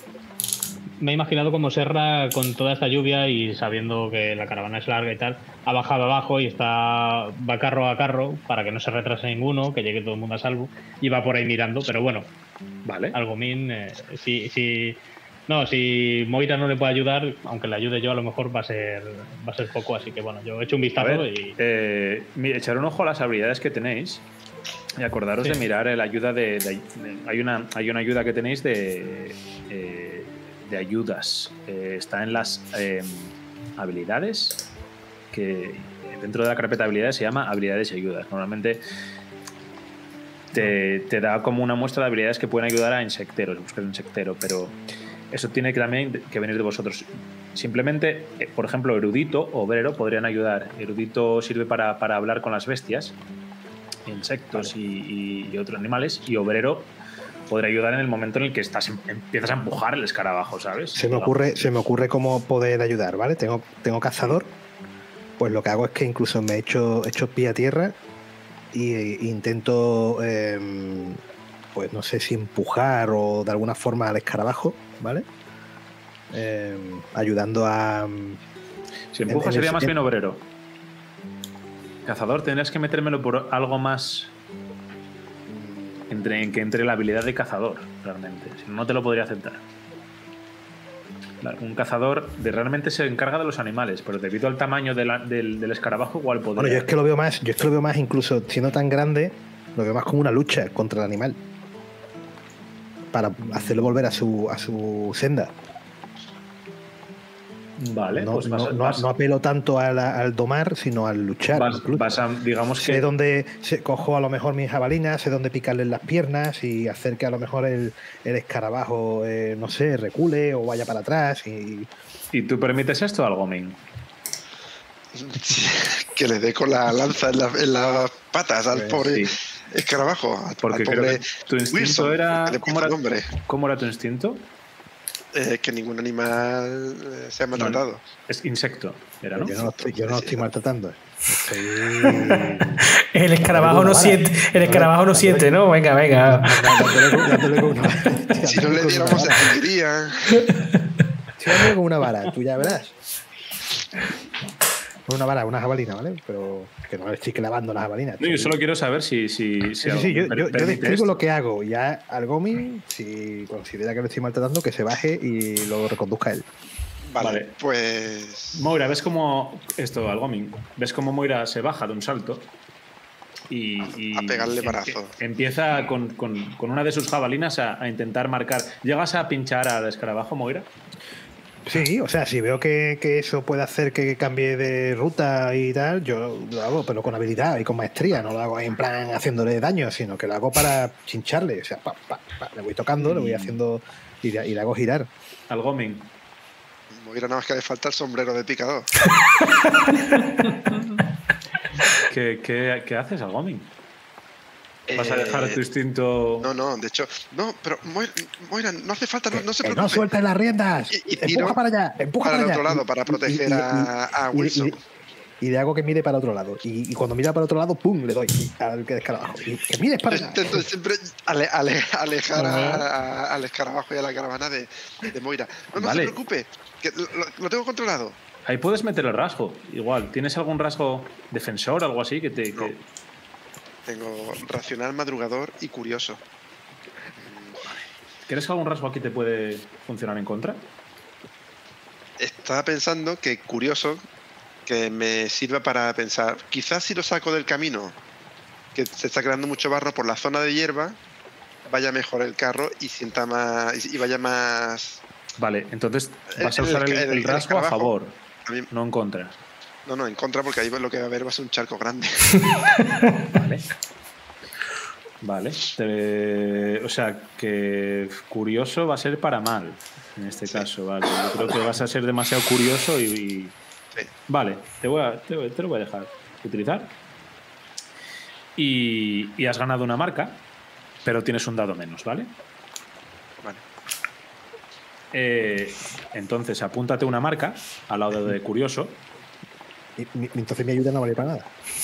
como Serra con toda esta lluvia y sabiendo que la caravana es larga y tal, ha bajado abajo y va carro a carro para que no se retrase ninguno, que llegue todo el mundo a salvo y va por ahí mirando, pero bueno, Vale. Algomín, si Moira no le puede ayudar, aunque le ayude yo, a lo mejor va a ser poco, así que bueno, yo he hecho un A vistazo ver, y echar un ojo a las habilidades que tenéis y acordaros Sí. de mirar la ayuda hay una ayuda que tenéis de ayudas. Está en las habilidades, que dentro de la carpeta de habilidades se llama habilidades y ayudas. Normalmente te da como una muestra de habilidades que pueden ayudar a insecteros, buscar un insectero, pero eso tiene que también que venir de vosotros. Simplemente, por ejemplo, erudito o obrero podrían ayudar. Erudito sirve para hablar con las bestias, insectos y otros animales, y obrero podrá ayudar en el momento en el que empiezas a empujar el escarabajo, ¿sabes? Se me ocurre cómo poder ayudar, ¿vale? Tengo cazador, pues lo que hago es que incluso me echo pie a tierra e intento, pues no sé si empujar o de alguna forma al escarabajo, ¿vale? Ayudando a... Si empujas sería más bien obrero. Cazador tendrías que metérmelo por algo más entre la habilidad de cazador, realmente. Si no, no te lo podría aceptar. Un cazador realmente se encarga de los animales, pero debido al tamaño del escarabajo igual podría... Bueno, yo es que lo veo más, incluso siendo tan grande, lo veo más como una lucha contra el animal. Para hacerlo volver a su senda. Vale, no, pues no apelo tanto al domar, sino al luchar. Digamos sé que... dónde cojo a lo mejor mis jabalinas, sé dónde picarle en las piernas y hacer que a lo mejor el escarabajo, no sé, recule o vaya para atrás. ¿Y tú permites esto, Algomín? Que le dé con la lanza en las patas al pobre Sí. escarabajo. Porque al creo pobre que tu instinto Wilson, era... que le ¿Cómo puso nombre. era tu instinto? Que ningún animal sea maltratado. Es insecto, era, ¿no? Yo no lo estoy maltratando. El escarabajo no siente, ¿no? Venga. Dándole con una vara. Si no le diéramos, se seguiría. Estoy dándole con una vara, tú ya verás. Con una vara, una jabalina, ¿vale? Pero que no le estoy clavando la jabalina. No, yo solo quiero saber si Sí, yo describo lo que hago. Ya Algomín, si considera que lo estoy maltratando, que se baje y lo reconduzca él. Vale, pues. Moira, ¿ves cómo... Esto, Algomín. ¿Ves cómo Moira se baja de un salto? Y a pegarle barazo. Empieza con una de sus jabalinas a intentar marcar. ¿Llegas a pinchar al escarabajo, Moira? Sí, o sea, si veo que eso puede hacer que cambie de ruta y tal, yo lo hago, pero con habilidad y con maestría. No lo hago en plan haciéndole daño, sino que lo hago para chincharle. O sea, le voy tocando, le voy haciendo y le hago girar. Algomín. Moira, nada más que le falta el sombrero de picador. ¿Qué haces, Algomín? ¿Vas a dejar tu instinto...? No, de hecho... No, pero Moira, no hace falta, no se preocupe. No sueltes las riendas. Empuja para allá, empuja para el allá. otro lado, para proteger a Wilson. Y le hago que mire para otro lado. Y cuando mira para otro lado, ¡pum!, le doy al escarabajo. Y que mires para allá. Intento siempre alejar al escarabajo y a la caravana de Moira. No Vale. se preocupe, que lo tengo controlado. Ahí puedes meter el rasgo. Igual, ¿tienes algún rasgo defensor o algo así que te... No. Tengo racional, madrugador y curioso. ¿Crees que algún rasgo aquí te puede funcionar en contra? Estaba pensando que curioso, que me sirva para pensar, quizás si lo saco del camino, que se está creando mucho barro por la zona de hierba, vaya mejor el carro y sienta más y vaya más. Vale, entonces vas a usar el rasgo a favor, no en contra. No, en contra, porque ahí lo que va a haber va a ser un charco grande. Vale. O sea, que curioso va a ser para mal, en este caso, vale. Yo creo que vas a ser demasiado curioso y Sí. Vale, te lo voy a dejar utilizar. Y has ganado una marca, pero tienes un dado menos, ¿vale? Vale. Entonces, apúntate una marca al lado de curioso. Entonces mi ayuda no vale para nada.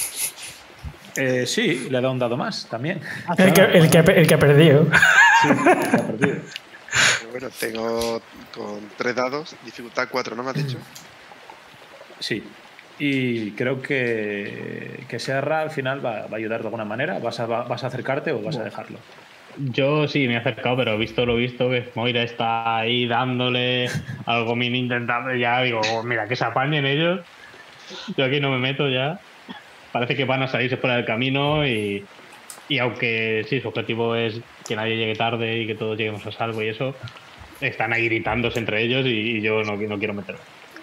Sí, le da un dado más también. El que ha perdido. Sí, el que ha perdido. Pero bueno, tengo con 3 dados, dificultad 4, ¿no me has dicho? Sí. Y creo que Serra al final va a ayudar de alguna manera. ¿Vas a acercarte o vas a dejarlo? Yo sí me he acercado, pero visto lo visto, que Moira está ahí dándole algo mini intentando, ya digo, mira, que se apañen ellos. Yo aquí no me meto ya. Parece que van a salirse fuera del camino y aunque sí, su objetivo es que nadie llegue tarde y que todos lleguemos a salvo y eso, están ahí gritándose entre ellos y yo no quiero meterme.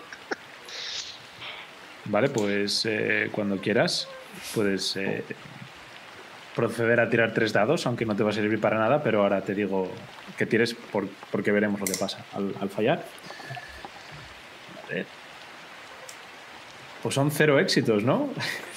Vale, pues cuando quieras puedes proceder a tirar 3 dados, aunque no te va a servir para nada, pero ahora te digo que tires porque veremos lo que pasa al fallar. A ver. Pues son 0 éxitos, ¿no?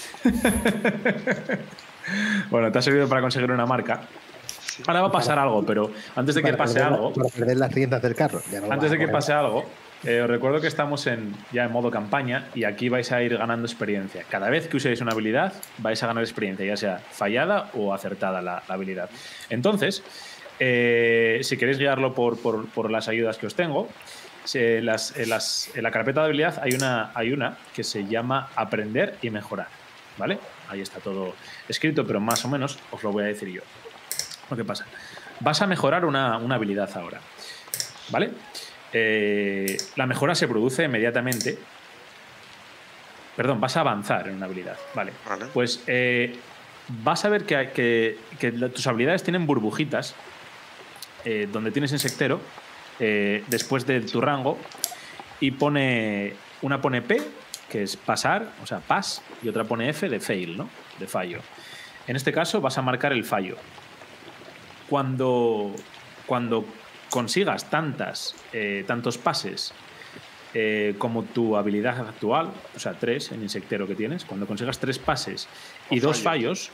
Bueno, te ha servido para conseguir una marca. Ahora va a pasar algo, pero antes de que pase algo... Para perder las riendas del carro. Antes de que pase algo, os recuerdo que estamos ya en modo campaña y aquí vais a ir ganando experiencia. Cada vez que uséis una habilidad, vais a ganar experiencia, ya sea fallada o acertada la habilidad. Entonces, si queréis guiarlo por las ayudas que os tengo, en la carpeta de habilidad hay una que se llama Aprender y Mejorar. ¿Vale? Ahí está todo escrito, pero más o menos os lo voy a decir yo. Lo que pasa. Vas a mejorar una habilidad ahora. ¿Vale? La mejora se produce inmediatamente. Perdón, vas a avanzar en una habilidad. Vale. Pues vas a ver que tus habilidades tienen burbujitas donde tienes insectero después de tu rango y una pone P, que es pasar, o sea, pass, y otra pone F de fail, ¿no? De fallo. En este caso vas a marcar el fallo. Cuando consigas tantos pases como tu habilidad actual, o sea, 3 en insectero que tienes, cuando consigas 3 pases y 2 fallos,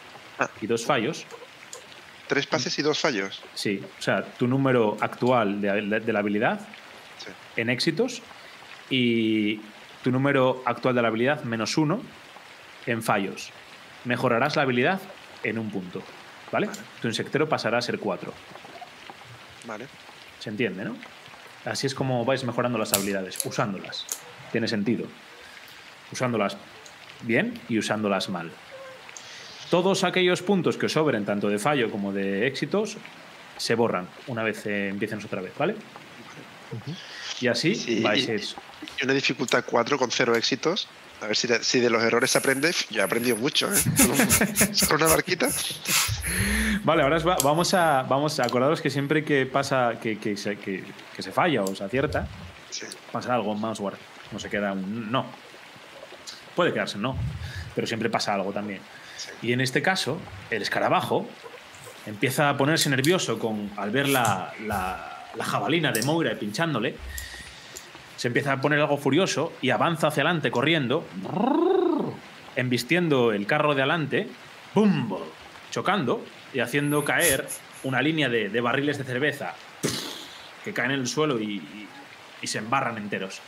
3 pases y 2 fallos. Sí, o sea, tu número actual de la habilidad en éxitos y tu número actual de la habilidad -1 en fallos. Mejorarás la habilidad en un punto, ¿vale? Tu insectero pasará a ser 4. Vale. ¿Se entiende, no? Así es como vais mejorando las habilidades, usándolas. Tiene sentido. Usándolas bien y usándolas mal. Todos aquellos puntos que os sobren, tanto de fallo como de éxitos, se borran una vez empiecen otra vez, ¿vale? Y así vais a ir. Y una dificultad 4 con 0 éxitos. A ver si de los errores se aprende. Yo he aprendido mucho, ¿eh? Con una barquita. Vale, ahora vamos a acordaros que siempre que pasa que se falla o se acierta, pasa algo en Mouseward. No se queda un no. Puede quedarse un no, pero siempre pasa algo también. Y en este caso, el escarabajo empieza a ponerse nervioso al ver la jabalina de Moira pinchándole. Se empieza a poner algo furioso y avanza hacia adelante corriendo, embistiendo el carro de adelante, ¡bum!, chocando y haciendo caer una línea de barriles de cerveza que caen en el suelo y se embarran enteros.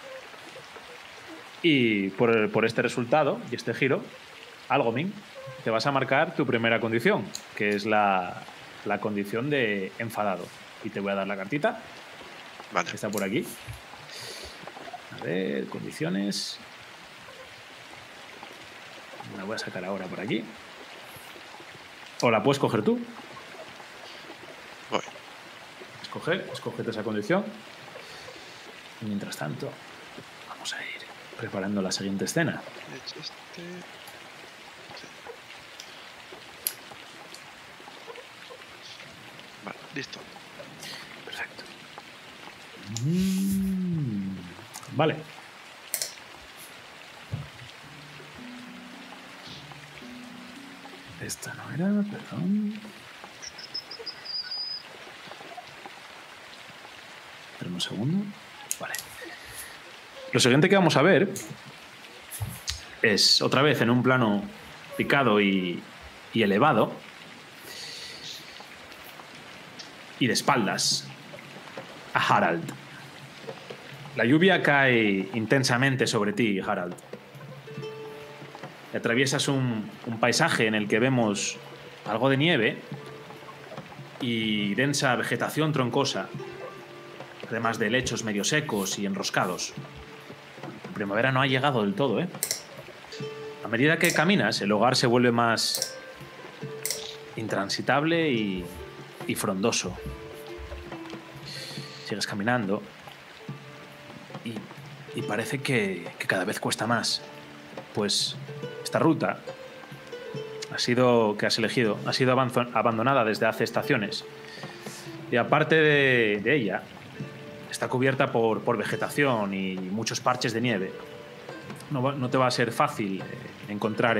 Y por este resultado y este giro, Algomin, te vas a marcar tu primera condición, que es la condición de enfadado. Y te voy a dar la cartita. Vale. Que está por aquí. A ver, condiciones. La voy a sacar ahora por aquí. O la puedes coger tú. Voy. Escógete esa condición. Y mientras tanto, vamos a ir preparando la siguiente escena. Vale, listo. Perfecto. Vale. Esta no era, perdón. Espera un segundo. Vale. Lo siguiente que vamos a ver es otra vez en un plano picado y elevado. Y de espaldas a Harald. La lluvia cae intensamente sobre ti, Harald. Y atraviesas un paisaje en el que vemos algo de nieve y densa vegetación troncosa, además de helechos medio secos y enroscados. La primavera no ha llegado del todo, ¿eh? A medida que caminas, el hogar se vuelve más intransitable y frondoso. Sigues caminando y parece que cada vez cuesta más. Pues esta ruta que has elegido ha sido abandonada desde hace estaciones. Y aparte de ella, está cubierta por vegetación y muchos parches de nieve. No te va a ser fácil encontrar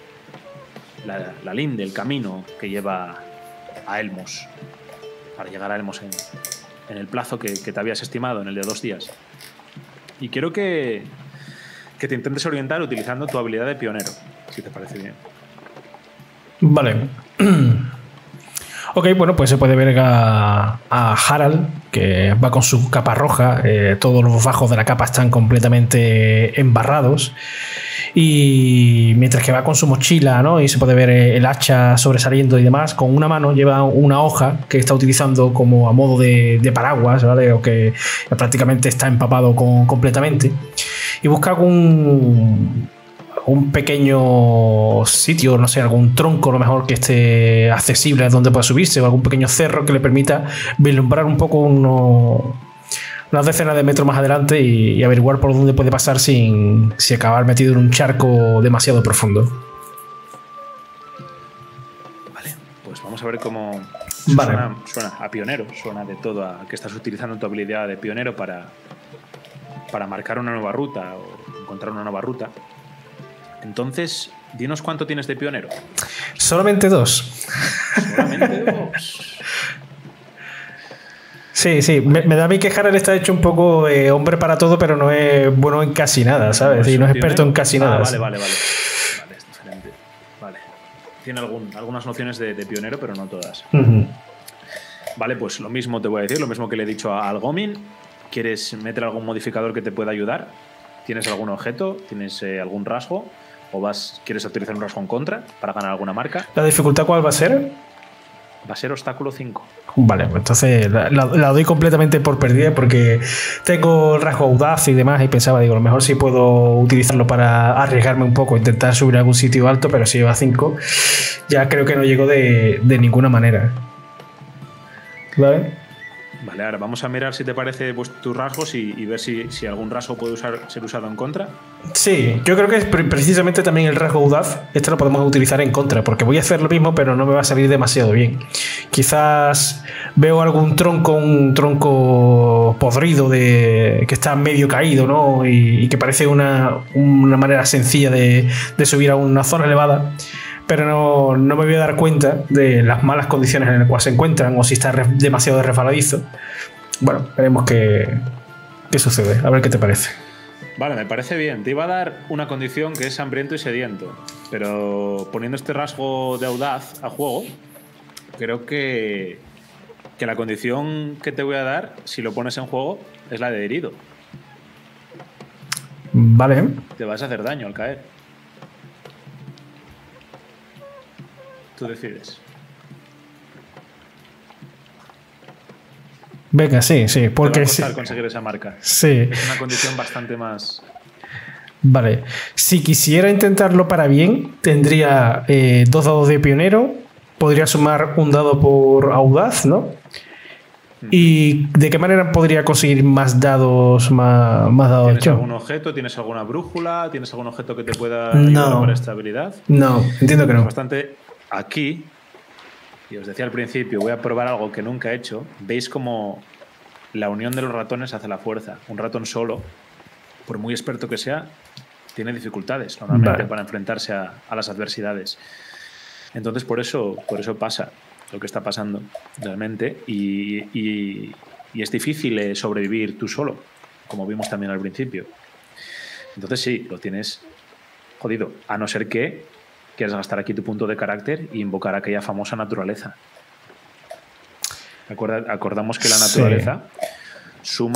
la linde, el camino que lleva a Elmos, para llegar a Elmos en el plazo que te habías estimado, en el de 2 días. Y quiero que te intentes orientar utilizando tu habilidad de pionero, si te parece bien. Vale. Ok, bueno, pues se puede ver a Harald, que va con su capa roja. Todos los bajos de la capa están completamente embarrados. Y mientras que va con su mochila, ¿no? Y se puede ver el hacha sobresaliendo y demás, con una mano lleva una hoja que está utilizando como a modo de paraguas, ¿vale? O que prácticamente está empapado completamente. Y busca algún pequeño sitio, no sé, algún tronco a lo mejor que esté accesible a donde pueda subirse, o algún pequeño cerro que le permita vislumbrar un poco unas decenas de metros más adelante y averiguar por dónde puede pasar sin acabar metido en un charco demasiado profundo. Vale, pues vamos a ver cómo vale. Suena a pionero, suena de todo a que estás utilizando tu habilidad de pionero para marcar una nueva ruta o encontrar una nueva ruta. Entonces, dinos cuánto tienes de pionero. Solamente 2. Solamente 2. Sí, me da a mí que Harald está hecho un poco hombre para todo, pero no es bueno en casi nada, ¿sabes? Y no es experto en casi nada. Vale, es diferente. Vale. Tiene algunas nociones de pionero, pero no todas. Vale, pues lo mismo te voy a decir, lo mismo que le he dicho a Algomin. ¿Quieres meter algún modificador que te pueda ayudar? ¿Tienes algún objeto? ¿Tienes algún rasgo? ¿O quieres utilizar un rasgo en contra para ganar alguna marca? ¿La dificultad cuál va a ser? Va a ser obstáculo 5. Vale, pues entonces la doy completamente por perdida porque tengo el rasgo audaz y demás y pensaba, digo, a lo mejor sí puedo utilizarlo para arriesgarme un poco, intentar subir a algún sitio alto, pero si lleva 5, ya creo que no llego de ninguna manera. ¿Vale? Vale, ahora vamos a mirar si te parece tus rasgos y ver si algún rasgo puede ser usado en contra. Sí, yo creo que es precisamente también el rasgo audaz. Este lo podemos utilizar en contra, porque voy a hacer lo mismo, pero no me va a salir demasiado bien. Quizás veo algún tronco, un tronco podrido que está medio caído, ¿no? Y que parece una manera sencilla de subir a una zona elevada. Pero no me voy a dar cuenta de las malas condiciones en las cuales se encuentran o si está demasiado resbaladizo. Bueno, veremos qué sucede. A ver qué te parece. Vale, me parece bien. Te iba a dar una condición que es hambriento y sediento, pero poniendo este rasgo de audaz a juego, creo que la condición que te voy a dar, si lo pones en juego, es la de herido. Vale. Te vas a hacer daño al caer. Tú decides. Venga, sí, porque te va a costar conseguir esa marca. Sí. Es una condición bastante más. Vale. Si quisiera intentarlo para bien, tendría 2 dados de pionero. Podría sumar un dado por audaz, ¿no? ¿Y de qué manera podría conseguir más dados? Más dados. ¿Tienes algún objeto? ¿Tienes alguna brújula? ¿Tienes algún objeto que te pueda ayudar para esta habilidad? No, entiendo que no. Bastante. Aquí, y os decía al principio, voy a probar algo que nunca he hecho. Veis como la unión de los ratones hace la fuerza. Un ratón solo, por muy experto que sea, tiene dificultades normalmente para enfrentarse a las adversidades. Entonces, por eso pasa lo que está pasando realmente. Y es difícil sobrevivir tú solo, como vimos también al principio. Entonces sí, lo tienes jodido. A no ser que quieras gastar aquí tu punto de carácter e invocar aquella famosa naturaleza. Acordamos que la naturaleza suma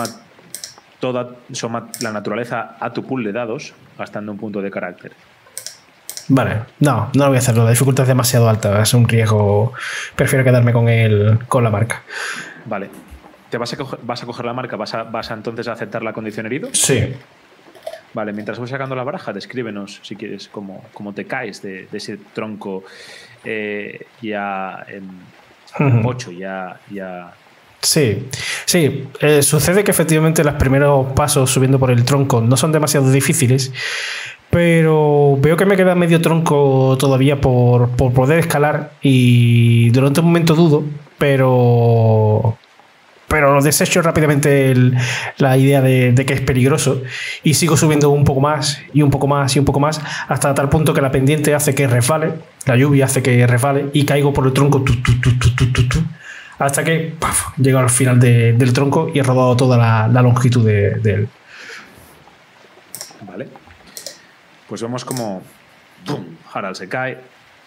la naturaleza a tu pool de dados gastando un punto de carácter. Vale, no lo voy a hacerlo. La dificultad es demasiado alta, es un riesgo. Prefiero quedarme con la marca. Vale. ¿Vas a coger la marca? ¿Vas a entonces a aceptar la condición herido? Sí. Vale, mientras voy sacando la baraja, descríbenos, si quieres, cómo te caes de ese tronco ya en 8, ya... Sí. Sucede que efectivamente los primeros pasos subiendo por el tronco no son demasiado difíciles, pero veo que me queda medio tronco todavía por poder escalar y durante un momento dudo, pero desecho rápidamente la idea de que es peligroso y sigo subiendo un poco más y un poco más y un poco más hasta tal punto que la pendiente hace que resbale, la lluvia hace que resbale y caigo por el tronco hasta que llego al final del tronco y he rodado toda la longitud de él. Vale. Pues vemos como Harald se cae.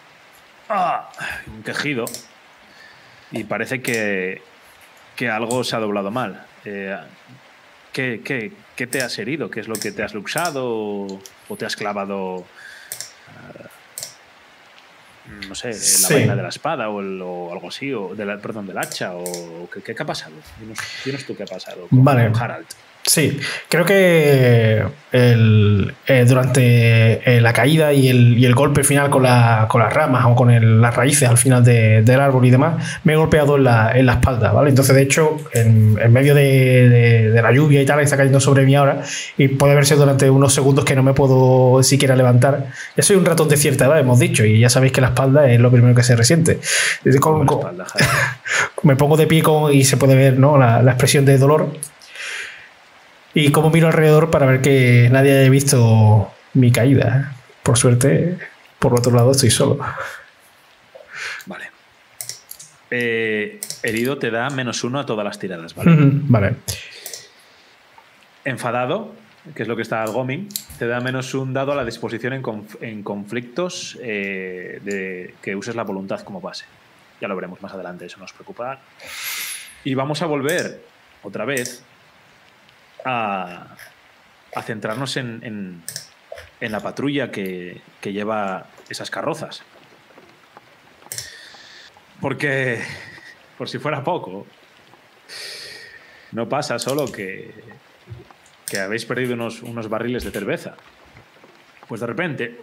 Un quejido. Y parece que algo se ha doblado mal. ¿Qué te has herido? ¿Qué es lo que te has luxado? ¿O te has clavado, no sé, la vaina de la espada o algo así? Perdón, del hacha. ¿Qué ha pasado? Dinos tú qué ha pasado con Harald. Sí, creo que durante la caída y el golpe final con las ramas o con las raíces al final del árbol y demás, me he golpeado en la espalda, ¿vale? Entonces, de hecho, en medio de la lluvia y tal, está cayendo sobre mí ahora y puede verse durante unos segundos que no me puedo siquiera levantar. Ya soy un ratón de cierta edad, hemos dicho, y ya sabéis que la espalda es lo primero que se resiente. Me pongo de pie y se puede ver, ¿no?, la expresión de dolor. Y como miro alrededor para ver que nadie haya visto mi caída. Por suerte, por otro lado, estoy solo. Vale. Herido te da -1 a todas las tiradas, ¿vale? Vale. Enfadado, que es lo que está al Gomin, te da -1 dado a la disposición en conflictos que uses la voluntad como base. Ya lo veremos más adelante, eso no os preocupa. Y vamos a volver otra vez a centrarnos en la patrulla que lleva esas carrozas. Porque, por si fuera poco, no pasa solo que habéis perdido unos barriles de cerveza. Pues de repente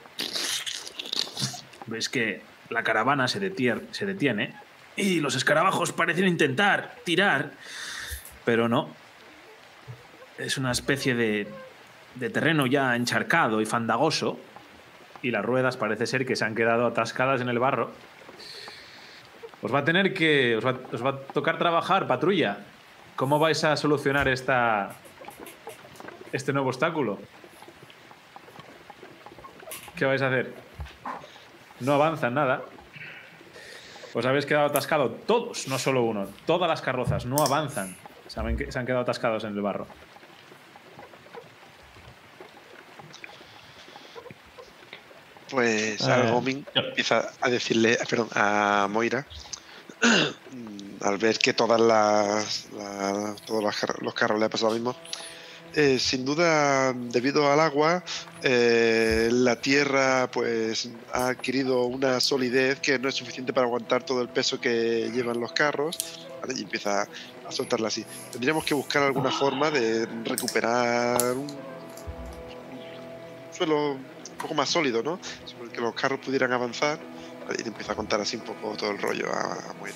ves que la caravana se detiene y los escarabajos parecen intentar tirar, pero no. Es una especie de terreno ya encharcado y fandagoso y las ruedas parece ser que se han quedado atascadas en el barro. Os va a tocar trabajar, patrulla. ¿Cómo vais a solucionar este nuevo obstáculo? ¿Qué vais a hacer? No avanzan nada. Os habéis quedado atascados todos, no solo uno. Todas las carrozas no avanzan. Se han quedado atascados en el barro. Pues Gomin empieza a decirle, a Moira, al ver que todos los carros le ha pasado lo mismo. Sin duda, debido al agua, la tierra pues ha adquirido una solidez que no es suficiente para aguantar todo el peso que llevan los carros, ¿vale? Y empieza a soltarla así. Tendríamos que buscar alguna forma de recuperar un suelo un poco más sólido, ¿no? Sobre el que los carros pudieran avanzar. Y le empieza a contar así un poco todo el rollo a Moira.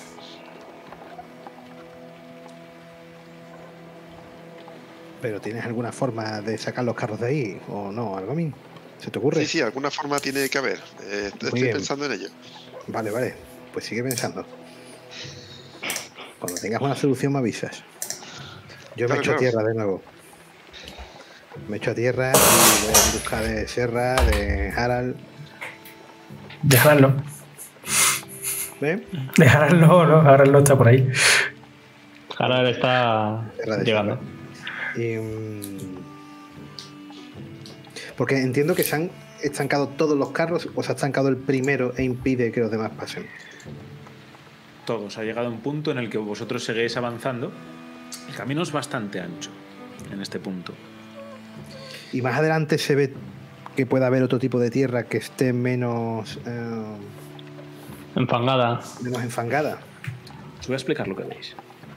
¿Pero tienes alguna forma de sacar los carros de ahí o no, Gomin? ¿Se te ocurre? Sí, alguna forma tiene que haber. Estoy pensando en ello. Vale, pues sigue pensando. Cuando tengas una solución me avisas. Yo me echo a tierra de nuevo. Me echo a tierra y voy a buscar de Serra, de Harald. De Harald no. ¿Ven? De Harald no, Harald no está por ahí. Harald está llegando. Porque entiendo que se han estancado todos los carros o se ha estancado el primero e impide que los demás pasen? Todos. Ha llegado un punto en el que vosotros seguís avanzando. El camino es bastante ancho en este punto. Y más adelante se ve que puede haber otro tipo de tierra que esté menos Enfangada. enfangada. Os voy a explicar lo que veis.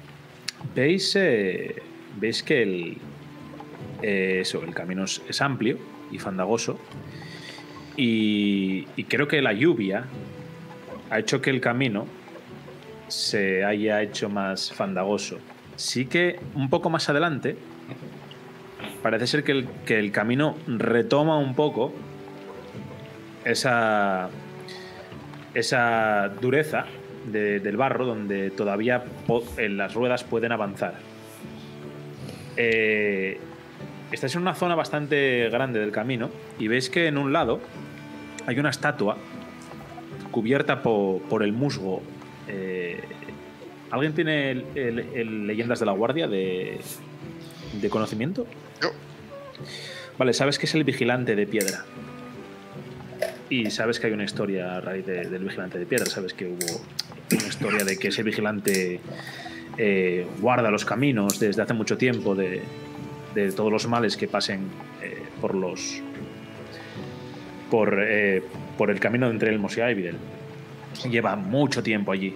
Veis que el camino es amplio y fandagoso. Y creo que la lluvia ha hecho que el camino se haya hecho más fandagoso. Sí que un poco más adelante parece ser que el camino retoma un poco esa dureza del barro donde todavía las ruedas pueden avanzar. Estáis en una zona bastante grande del camino y veis que en un lado hay una estatua cubierta por el musgo. ¿Alguien tiene leyendas de la guardia de conocimiento? Yo. Vale, sabes que es el vigilante de piedra. Y sabes que hay una historia a raíz del vigilante de piedra. Sabes que hubo una historia de que ese vigilante guarda los caminos desde hace mucho tiempo de todos los males que pasen por el camino entre Elmos y Aibidel. Lleva mucho tiempo allí.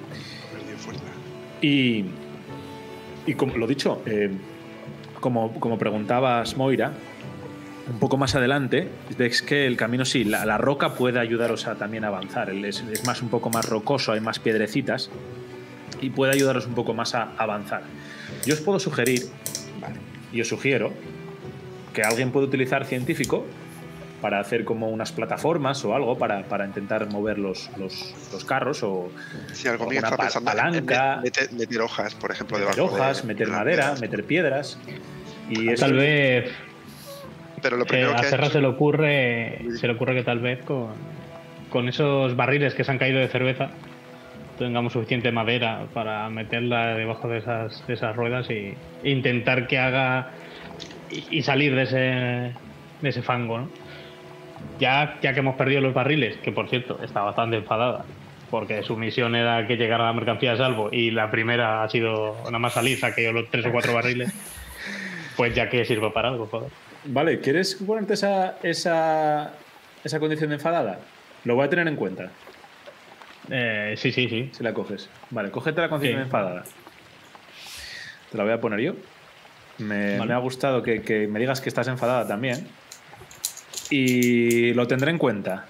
Y como lo dicho, como preguntabas, Moira, un poco más adelante ves que el camino sí, la roca puede ayudaros a también avanzar. Es más, un poco más rocoso, hay más piedrecitas y puede ayudaros un poco más a avanzar. Yo os puedo sugerir, y os sugiero, que alguien puede utilizar científico para hacer como unas plataformas o algo para intentar mover los carros o si algo mío una está pensando palanca, meter hojas, por ejemplo, meter debajo hojas, de meter las madera, piedras. meter piedras y eso. Tal vez Pero lo primero a que Serra se le ocurre que tal vez con esos barriles que se han caído de cerveza tengamos suficiente madera para meterla debajo de esas ruedas e intentar que haga y salir de ese fango, ¿no? Ya que hemos perdido los barriles, que por cierto está bastante enfadada porque su misión era que llegara la mercancía a salvo y la primera ha sido nada más salir, saqueó los 3 o 4 barriles, pues ya que sirva para algo, joder. Vale, ¿quieres ponerte esa condición de enfadada? Lo voy a tener en cuenta. Sí. Si la coges. Vale, cógete la condición de enfadada. Te la voy a poner yo. Me ha gustado que me digas que estás enfadada también. Y lo tendré en cuenta.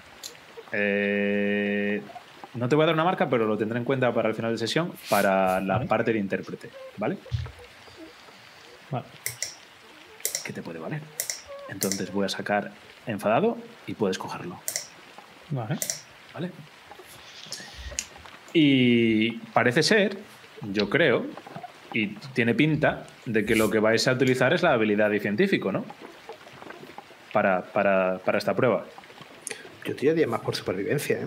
No te voy a dar una marca, pero lo tendré en cuenta para el final de sesión, para la parte de intérprete. ¿Vale? Vale. ¿Qué te puede valer? Entonces voy a sacar enfadado y puedes cogerlo. Vale. Y parece ser, yo creo, y tiene pinta de que lo que vais a utilizar es la habilidad de científico, ¿no? Para esta prueba. Yo tiraría más por supervivencia, ¿eh?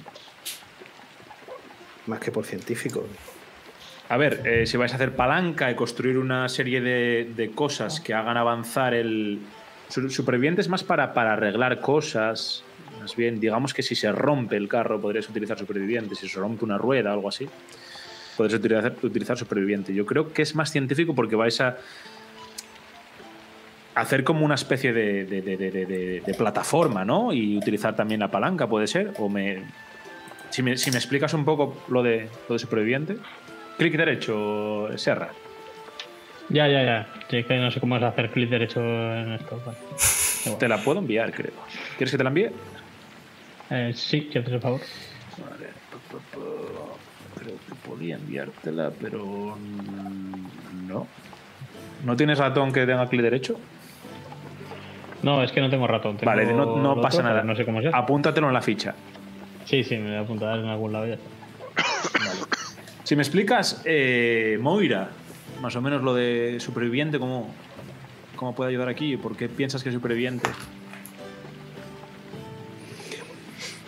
Más que por científico. A ver, si vais a hacer palanca y construir una serie de cosas que hagan avanzar el... Superviviente es más para arreglar cosas. Más bien, digamos que si se rompe el carro podrías utilizar superviviente. Si se rompe una rueda o algo así, podrías utilizar superviviente. Yo creo que es más científico porque vais a hacer como una especie de plataforma, ¿no? Y utilizar también la palanca, ¿puede ser? Si me explicas un poco lo de superviviente. Clic derecho, Serra. Ya. Sí, es que no sé cómo es hacer clic derecho en esto. Vale. Te la puedo enviar, creo. ¿Quieres que te la envíe? Sí, si haces el favor. Vale. Creo que podía enviártela, pero no. ¿No tienes ratón que tenga clic derecho? No, es que no tengo ratón. Vale, no pasa nada. No sé cómo se hace. Apúntatelo en la ficha. Sí, me voy a apuntar en algún lado ya. Vale. Si me explicas, Moira, más o menos lo de superviviente, ¿cómo puede ayudar aquí? ¿Por qué piensas que es superviviente?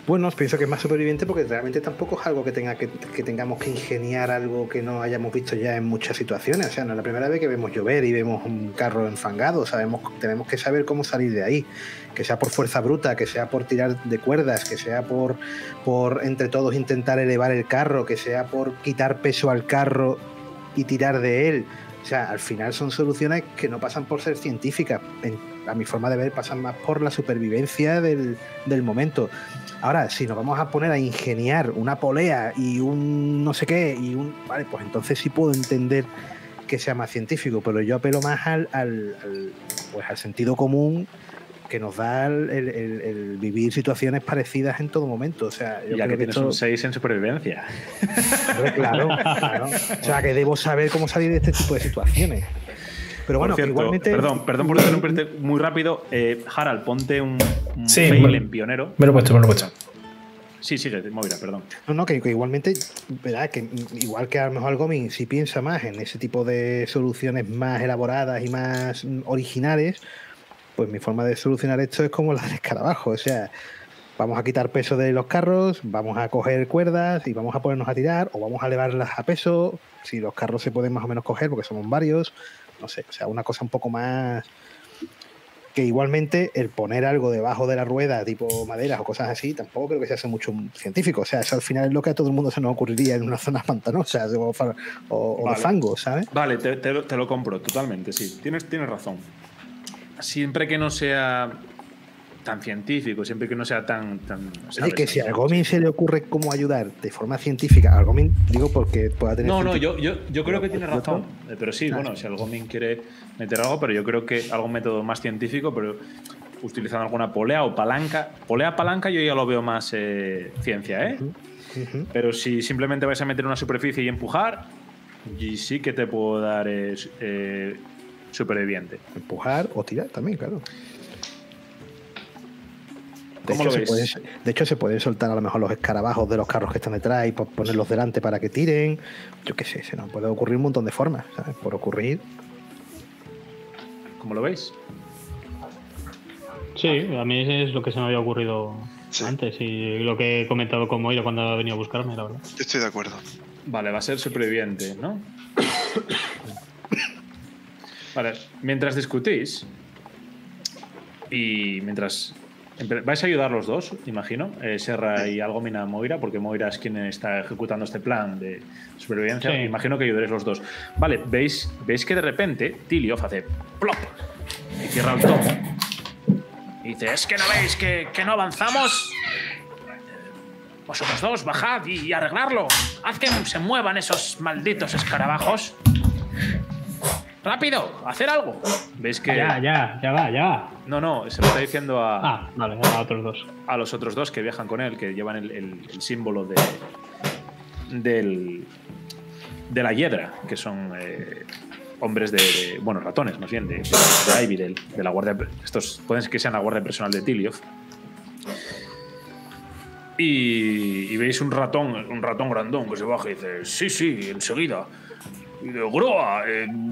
Bueno, pienso que es más superviviente porque realmente tampoco es algo que tengamos que ingeniar algo que no hayamos visto ya en muchas situaciones. O sea, no es la primera vez que vemos llover y vemos un carro enfangado. Tenemos que saber cómo salir de ahí. Que sea por fuerza bruta, que sea por tirar de cuerdas, que sea por entre todos intentar elevar el carro, que sea por quitar peso al carro y tirar de él. O sea, al final son soluciones que no pasan por ser científicas. A mi forma de ver, pasan más por la supervivencia del momento. Ahora, si nos vamos a poner a ingeniar una polea y un no sé qué, vale, pues entonces sí puedo entender que sea más científico, pero yo apelo más al sentido común que nos da el vivir situaciones parecidas en todo momento. O sea, yo ya creo que tienes un 6 en supervivencia. Claro. O sea, que debo saber cómo salir de este tipo de situaciones. Pero bueno, por cierto, igualmente... Perdón por interrumpirte muy rápido. Harald, ponte un fail en pionero. Me lo he puesto. Sí, sigue, Moira, perdón. No, que igualmente, ¿verdad? Que igual que a lo mejor Algomin sí piensa más en ese tipo de soluciones más elaboradas y más originales, pues mi forma de solucionar esto es como la del escarabajo. O sea, vamos a quitar peso de los carros, vamos a coger cuerdas y vamos a ponernos a tirar, o vamos a elevarlas a peso, si los carros se pueden más o menos coger porque somos varios, no sé, o sea, una cosa un poco más... Que igualmente el poner algo debajo de la rueda, tipo maderas o cosas así, tampoco creo que se hace mucho científico. O sea, eso al final es lo que a todo el mundo se nos ocurriría en una zona pantanosa o de fango, ¿sabes? Vale, te lo compro totalmente, sí. Tienes razón. Siempre que no sea tan científico, siempre que no sea tan Oye, que si a Algomin se le ocurre cómo ayudar de forma científica, Algomin, digo porque pueda tener... No, yo creo que tiene razón. Pero sí, bueno, si Algomin quiere meter algo, pero yo creo que algún método más científico, pero utilizando alguna polea o palanca. Palanca yo ya lo veo más ciencia, ¿eh? Pero si simplemente vais a meter una superficie y empujar, y sí que te puedo dar superviviente. Empujar o tirar también, claro. ¿Cómo lo ves? De hecho, se pueden soltar a lo mejor los escarabajos de los carros que están detrás y ponerlos delante para que tiren. Yo qué sé, se nos puede ocurrir un montón de formas, ¿sabes? Por ocurrir. ¿Cómo lo veis? Sí, a mí es lo que se me había ocurrido antes y lo que he comentado con Moira cuando ha venido a buscarme, la verdad. Yo estoy de acuerdo. Vale, va a ser superviviente, ¿no? Vale, mientras discutís y mientras... Vais a ayudar los dos, imagino, Serra y Algomin a Moira, porque Moira es quien está ejecutando este plan de supervivencia. Sí. Imagino que ayudaréis los dos. Vale, veis que de repente Tiliof hace plop y cierra el tomo. Y dice, ¿es que no veis que no avanzamos? Vosotros dos, bajad y arreglarlo. Haz que se muevan esos malditos escarabajos. ¡Rápido! ¡Hacer algo! ¿Veis que...? Ya va. No, se lo está diciendo a... Vale, a otros dos. A los otros dos que viajan con él, que llevan el símbolo de la hiedra, que son hombres bueno, ratones, más bien, de Ivy, de la guardia... Estos pueden que sean la guardia personal de Tiliof. Y veis un ratón grandón que se baja y dice, sí, enseguida. Y de Groa,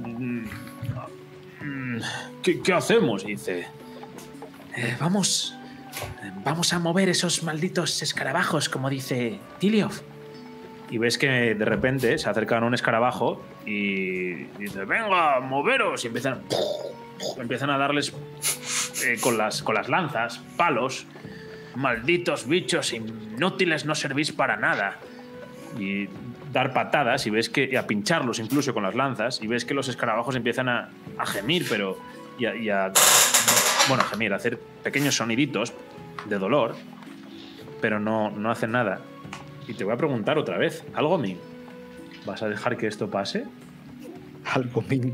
¿qué hacemos? Y dice, vamos a mover esos malditos escarabajos, como dice Tiliof. Y ves que de repente se acercan a un escarabajo y dice, venga, moveros. Y empiezan a darles con las lanzas, palos. Malditos bichos inútiles, no servís para nada. Y dar patadas y ves que a pincharlos incluso con las lanzas y ves que los escarabajos empiezan a gemir, pero gemir, a hacer pequeños soniditos de dolor, pero no hacen nada. Y te voy a preguntar otra vez, Algomin, ¿vas a dejar que esto pase? Algomin.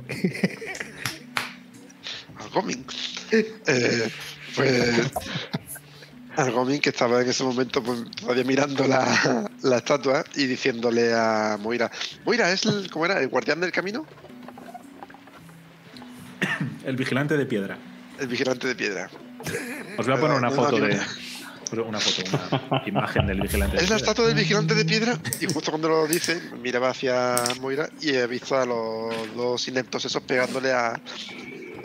Pues Algomin, que estaba en ese momento pues, todavía mirando la estatua y diciéndole a Moira, ¿cómo era? ¿El guardián del camino? El vigilante de piedra. El vigilante de piedra. Os voy a poner una imagen del vigilante de piedra. Es la estatua del vigilante de piedra y justo cuando lo dice, miraba hacia Moira y he visto a los dos ineptos esos pegándole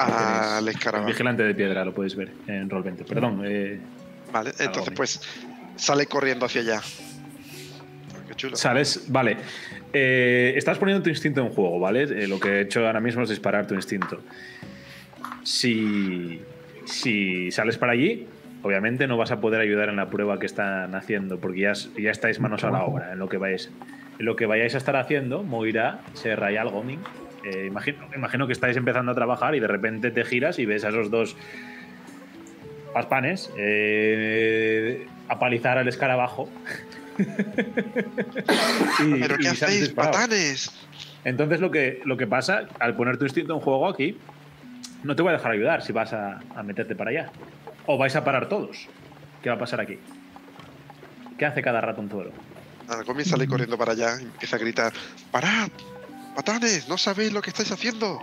al escarabajo. El vigilante de piedra, lo podéis ver en Roll20. Perdón. Vale, entonces pues sale corriendo hacia allá. Qué chulo. Sales, vale. Estás poniendo tu instinto en juego, ¿vale? Lo que he hecho ahora mismo es disparar tu instinto. Si sales para allí, obviamente no vas a poder ayudar en la prueba que están haciendo, porque ya estáis manos a la obra en lo que vayáis a estar haciendo. Moira, Serra y Algomin. Imagino que estáis empezando a trabajar y de repente te giras y ves a esos dos paspanes apalizar al escarabajo. ¿Pero qué hacéis, patanes? Entonces lo que pasa, al poner tu instinto en juego aquí, no te voy a dejar ayudar si vas a meterte para allá. O vais a parar todos. ¿Qué va a pasar aquí? ¿Qué hace cada ratonzuelo? Algomin sale corriendo para allá y empieza a gritar: ¡Parad! ¡Patanes! ¡No sabéis lo que estáis haciendo!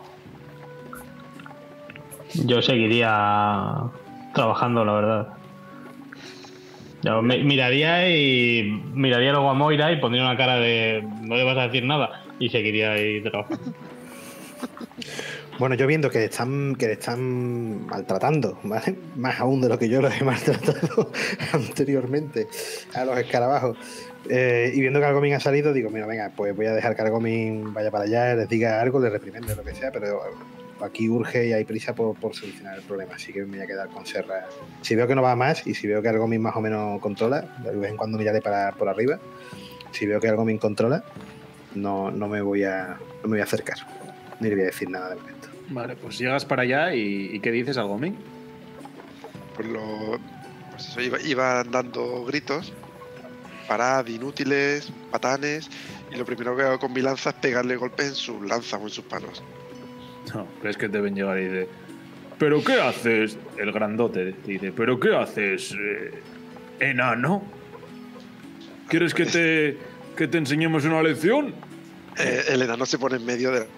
Yo seguiría trabajando, la verdad. Yo miraría luego a Moira y pondría una cara de no le vas a decir nada y seguiría ahí trabajando. Bueno, yo viendo que le están maltratando, ¿vale? Más aún de lo que yo los he maltratado anteriormente a los escarabajos. Y viendo que Algomin ha salido, digo, mira, venga, pues voy a dejar que Algomin vaya para allá, les diga algo, les reprimende, lo que sea, pero aquí urge y hay prisa por solucionar el problema, así que me voy a quedar con Serra. Si veo que no va más y si veo que Algomin más o menos controla, de vez en cuando miraré por arriba, si veo que Algomin controla, no me voy a acercar, ni le voy a decir nada de momento. Vale, pues llegas para allá y ¿qué dices, Algomin? Pues eso, iba dando gritos: parad, inútiles, patanes. Y lo primero que hago con mi lanza es pegarle golpes en sus lanzas o en sus palos. No, pero es que deben llegar y dice: ¿pero qué haces? El grandote dice: ¿pero qué haces, enano? ¿Quieres que te enseñemos una lección? El enano se pone en medio de...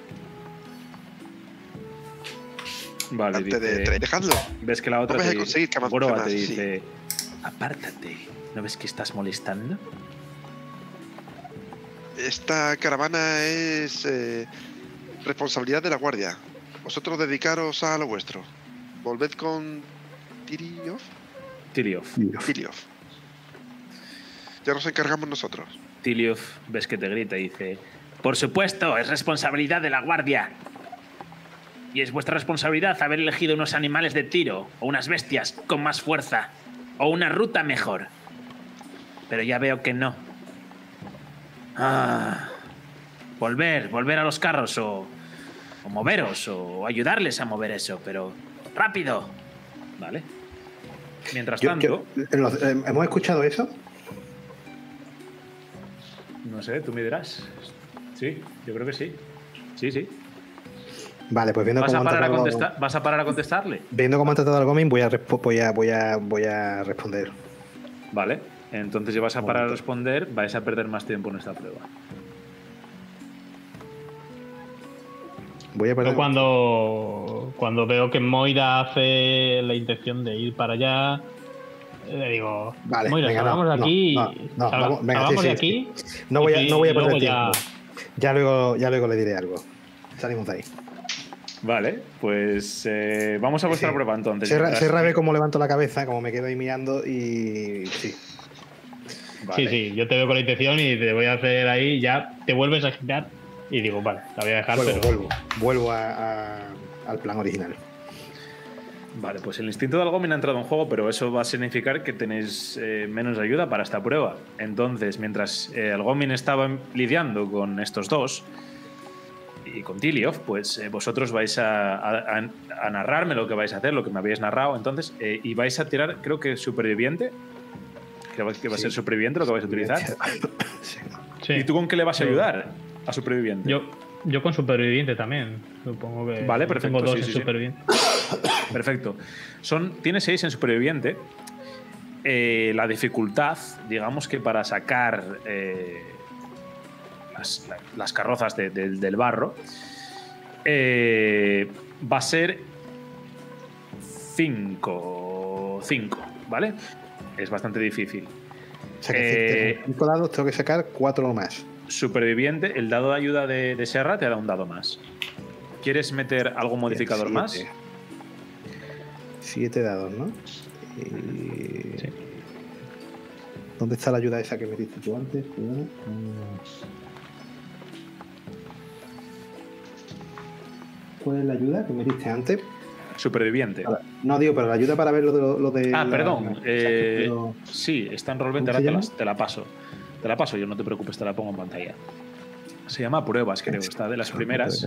Vale, dice, dejadlo. ¿Ves que la otra no te dice: apártate, ¿no ves que estás molestando? Esta caravana es responsabilidad de la guardia. Vosotros dedicaros a lo vuestro. Volved con Tiliof. Ya nos encargamos nosotros. Tiliof, ves que te grita y dice: por supuesto, es responsabilidad de la guardia. Y es vuestra responsabilidad haber elegido unos animales de tiro, o unas bestias con más fuerza, o una ruta mejor. Pero ya veo que no. Volver a los carros, o moveros, o ayudarles a mover eso, pero rápido. Vale. Mientras tanto... ¿Hemos escuchado eso? No sé, tú me dirás. Sí, yo creo que sí. Sí. Vale, pues viendo ¿Vas a parar a contestarle? Viendo cómo han tratado al Algomin, voy a responder. Vale, entonces si vas a parar a responder, vais a perder más tiempo en esta prueba. Voy a perder. Yo cuando veo que Moira hace la intención de ir para allá, le digo: vale, Moira, venga, salgamos de aquí. Salgamos de aquí. No voy a perder ya... tiempo. Ya luego le diré algo. Salimos de ahí. Vale, pues vamos a vuestra prueba entonces. Serra ve cómo levanto la cabeza, como me quedo ahí mirando y sí. Vale. Sí, yo te veo con la intención y te voy a hacer ahí, ya te vuelves a girar y digo, vale, la voy a dejar, vuelvo al plan original. Vale, pues el instinto de Algomin ha entrado en juego, pero eso va a significar que tenéis menos ayuda para esta prueba. Entonces, mientras Algomin estaba lidiando con estos dos y con Tiliof, pues vosotros vais a narrarme lo que vais a hacer, lo que me habéis narrado. Entonces, y vais a tirar, creo que superviviente. Creo que va a ser superviviente lo que vais a utilizar. Sí. ¿Y tú con qué le vas a ayudar a superviviente? Yo con superviviente también, supongo que. Vale, perfecto. Tengo 2 en superviviente. Perfecto. Tiene 6 en superviviente. La dificultad, digamos que para sacar las carrozas del barro, va a ser 5, ¿vale? Es bastante difícil. O sea que tengo 5 dados, tengo que sacar 4 o más. Superviviente, el dado de ayuda de Serra te da un dado más. ¿Quieres meter algún modificador más? 7 dados, ¿no? Sí. ¿Dónde está la ayuda esa que metiste tú antes? ¿Cuál es la ayuda que metiste antes? Superviviente. No, digo, pero la ayuda para ver lo de Perdón. Sí, está en Roll20, ahora te la paso. Te la paso yo, no te preocupes, te la pongo en pantalla. Se llama Pruebas, creo. Está de las primeras.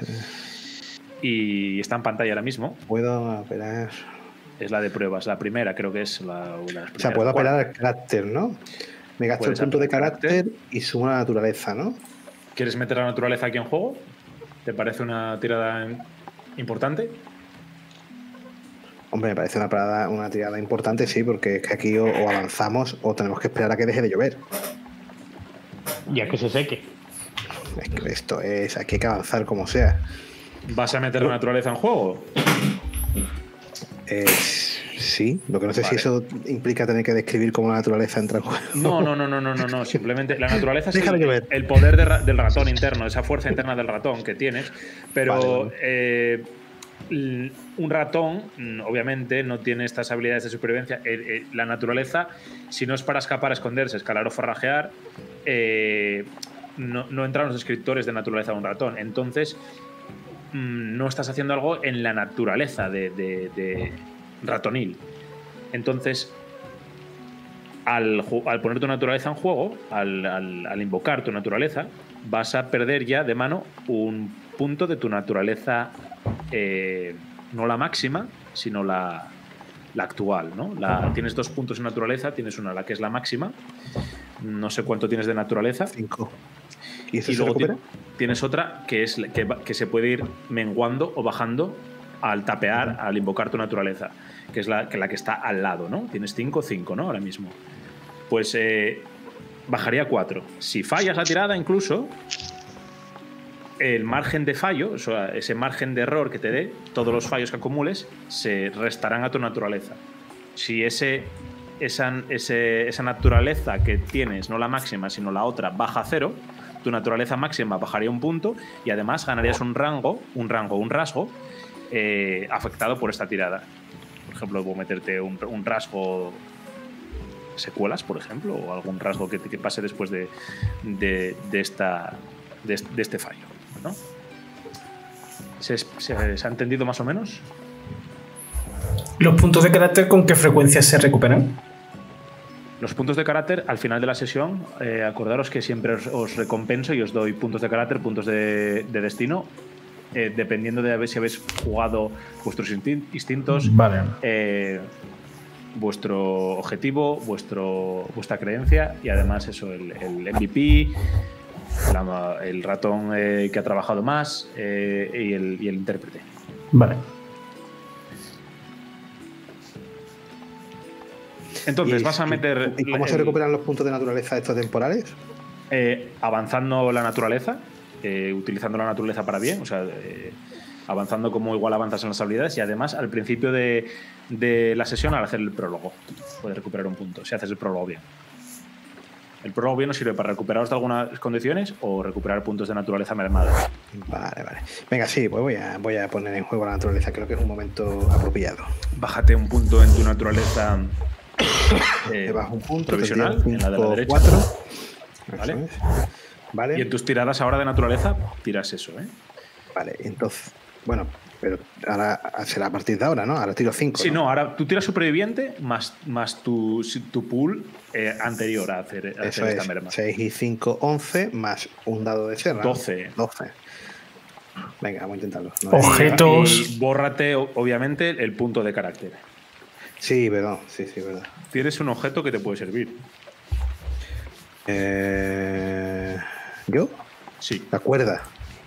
Y está en pantalla ahora mismo. Puedo apelar. Es la de pruebas. La primera creo que es una de las primeras. O sea, puedo apelar al carácter, ¿no? Me gasto el punto de carácter y sumo a la naturaleza, ¿no? ¿Quieres meter la naturaleza aquí en juego? ¿Te parece una tirada importante? Hombre, me parece una tirada importante, sí, porque es que aquí o avanzamos o tenemos que esperar a que deje de llover. Ya que se seque. Es que esto es, aquí hay que avanzar como sea. ¿Vas a meter la naturaleza en juego? Sí, lo que no sé si eso implica tener que describir cómo la naturaleza entra en juego. No. Simplemente la naturaleza es el poder del ratón interno, esa fuerza interna del ratón que tienes. Pero un ratón, obviamente, no tiene estas habilidades de supervivencia. La naturaleza, si no es para escapar, esconderse, escalar o forrajear, no entran los descriptores de naturaleza de un ratón. Entonces, no estás haciendo algo en la naturaleza de ratonil. Entonces, al poner tu naturaleza en juego, al invocar tu naturaleza, vas a perder ya de mano un punto de tu naturaleza, no la máxima, sino la actual, ¿no? Tienes 2 puntos en naturaleza, tienes una, la que es la máxima, no sé cuánto tienes de naturaleza. 5. ¿Y luego tienes otra que es que se puede ir menguando o bajando al tapear, al invocar tu naturaleza, que es la que está al lado, ¿no? Tienes 5, ¿no? Ahora mismo. Pues bajaría 4. Si fallas la tirada, incluso, el margen de fallo, o sea, ese margen de error que te dé, todos los fallos que acumules, se restarán a tu naturaleza. Si esa naturaleza que tienes, no la máxima, sino la otra, baja a 0, tu naturaleza máxima bajaría un punto y además ganarías un rasgo afectado por esta tirada. Por ejemplo, puedo meterte un rasgo secuelas, por ejemplo, o algún rasgo que pase después de este fallo, ¿no? ¿Se ha entendido más o menos? ¿Los puntos de carácter con qué frecuencia se recuperan? Los puntos de carácter, al final de la sesión, acordaros que siempre os recompenso y os doy puntos de carácter, puntos de destino, dependiendo de si habéis jugado vuestros instintos, vale. Vuestro objetivo, vuestra creencia y además eso, el MVP, el ratón que ha trabajado más y el intérprete. Vale. Entonces vas a meter... ¿Y cómo se recuperan los puntos de naturaleza estos temporales? Avanzando la naturaleza, utilizando la naturaleza para bien, o sea, avanzando como igual avanzas en las habilidades y además al principio de la sesión, al hacer el prólogo, puedes recuperar un punto, si haces el prólogo bien. El prólogo bien nos sirve para recuperaros de algunas condiciones o recuperar puntos de naturaleza mermada. Vale. Venga, sí, pues voy a poner en juego la naturaleza, creo que es un momento apropiado. Bájate un punto en tu naturaleza. Te bajo un punto provisional, en la de la derecha. 4. Vale. Y en tus tiradas ahora de naturaleza, tiras eso, ¿eh? Vale, entonces, bueno, pero ahora será a partir de ahora, ¿no? Ahora tiro 5. Sí, no, ahora tú tiras superviviente más tu pool anterior a hacer esta merma. 6 y 5, 11, más un dado de serra. 12. Venga, vamos a intentarlo. Objetos. Y bórrate, obviamente, el punto de carácter. Sí, perdón. Sí, verdad. Tienes un objeto que te puede servir. ¿Yo? Sí. La cuerda.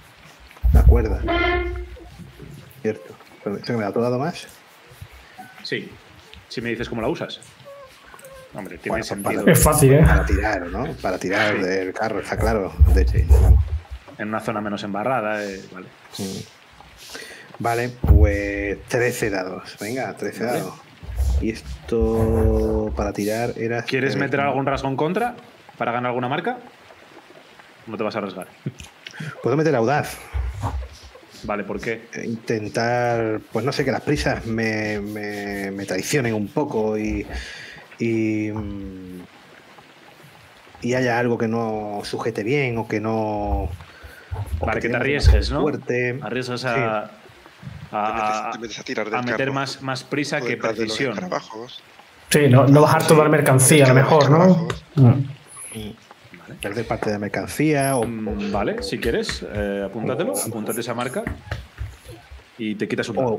Cierto. ¿Eso me da otro dado más? Sí. Si me dices cómo la usas. Hombre, tiene sentido. Es fácil, ¿eh? Para tirar, ¿no? Para tirar del carro, está claro. Sí. En una zona menos embarrada, vale. Vale, pues 13 dados. Venga, 13 dados. Y esto para tirar era... ¿Quieres meter algún rasgo en contra para ganar alguna marca? No te vas a arriesgar. Puedo meter audaz. Vale, ¿por qué? Intentar, pues no sé, que las prisas me traicionen un poco y y haya algo que no sujete bien o que no... Vale, que te arriesgues, ¿no? Fuerte. Arriesgas Sí. Te metes a tirar del a meter carro. más prisa O que detrás de los precisión. escarabajos. Sí, no bajar toda la mercancía, a lo mejor, ¿no? Perder parte de mercancía o... Vale, si quieres, apúntatelo, apúntate esa marca y te quitas un dado.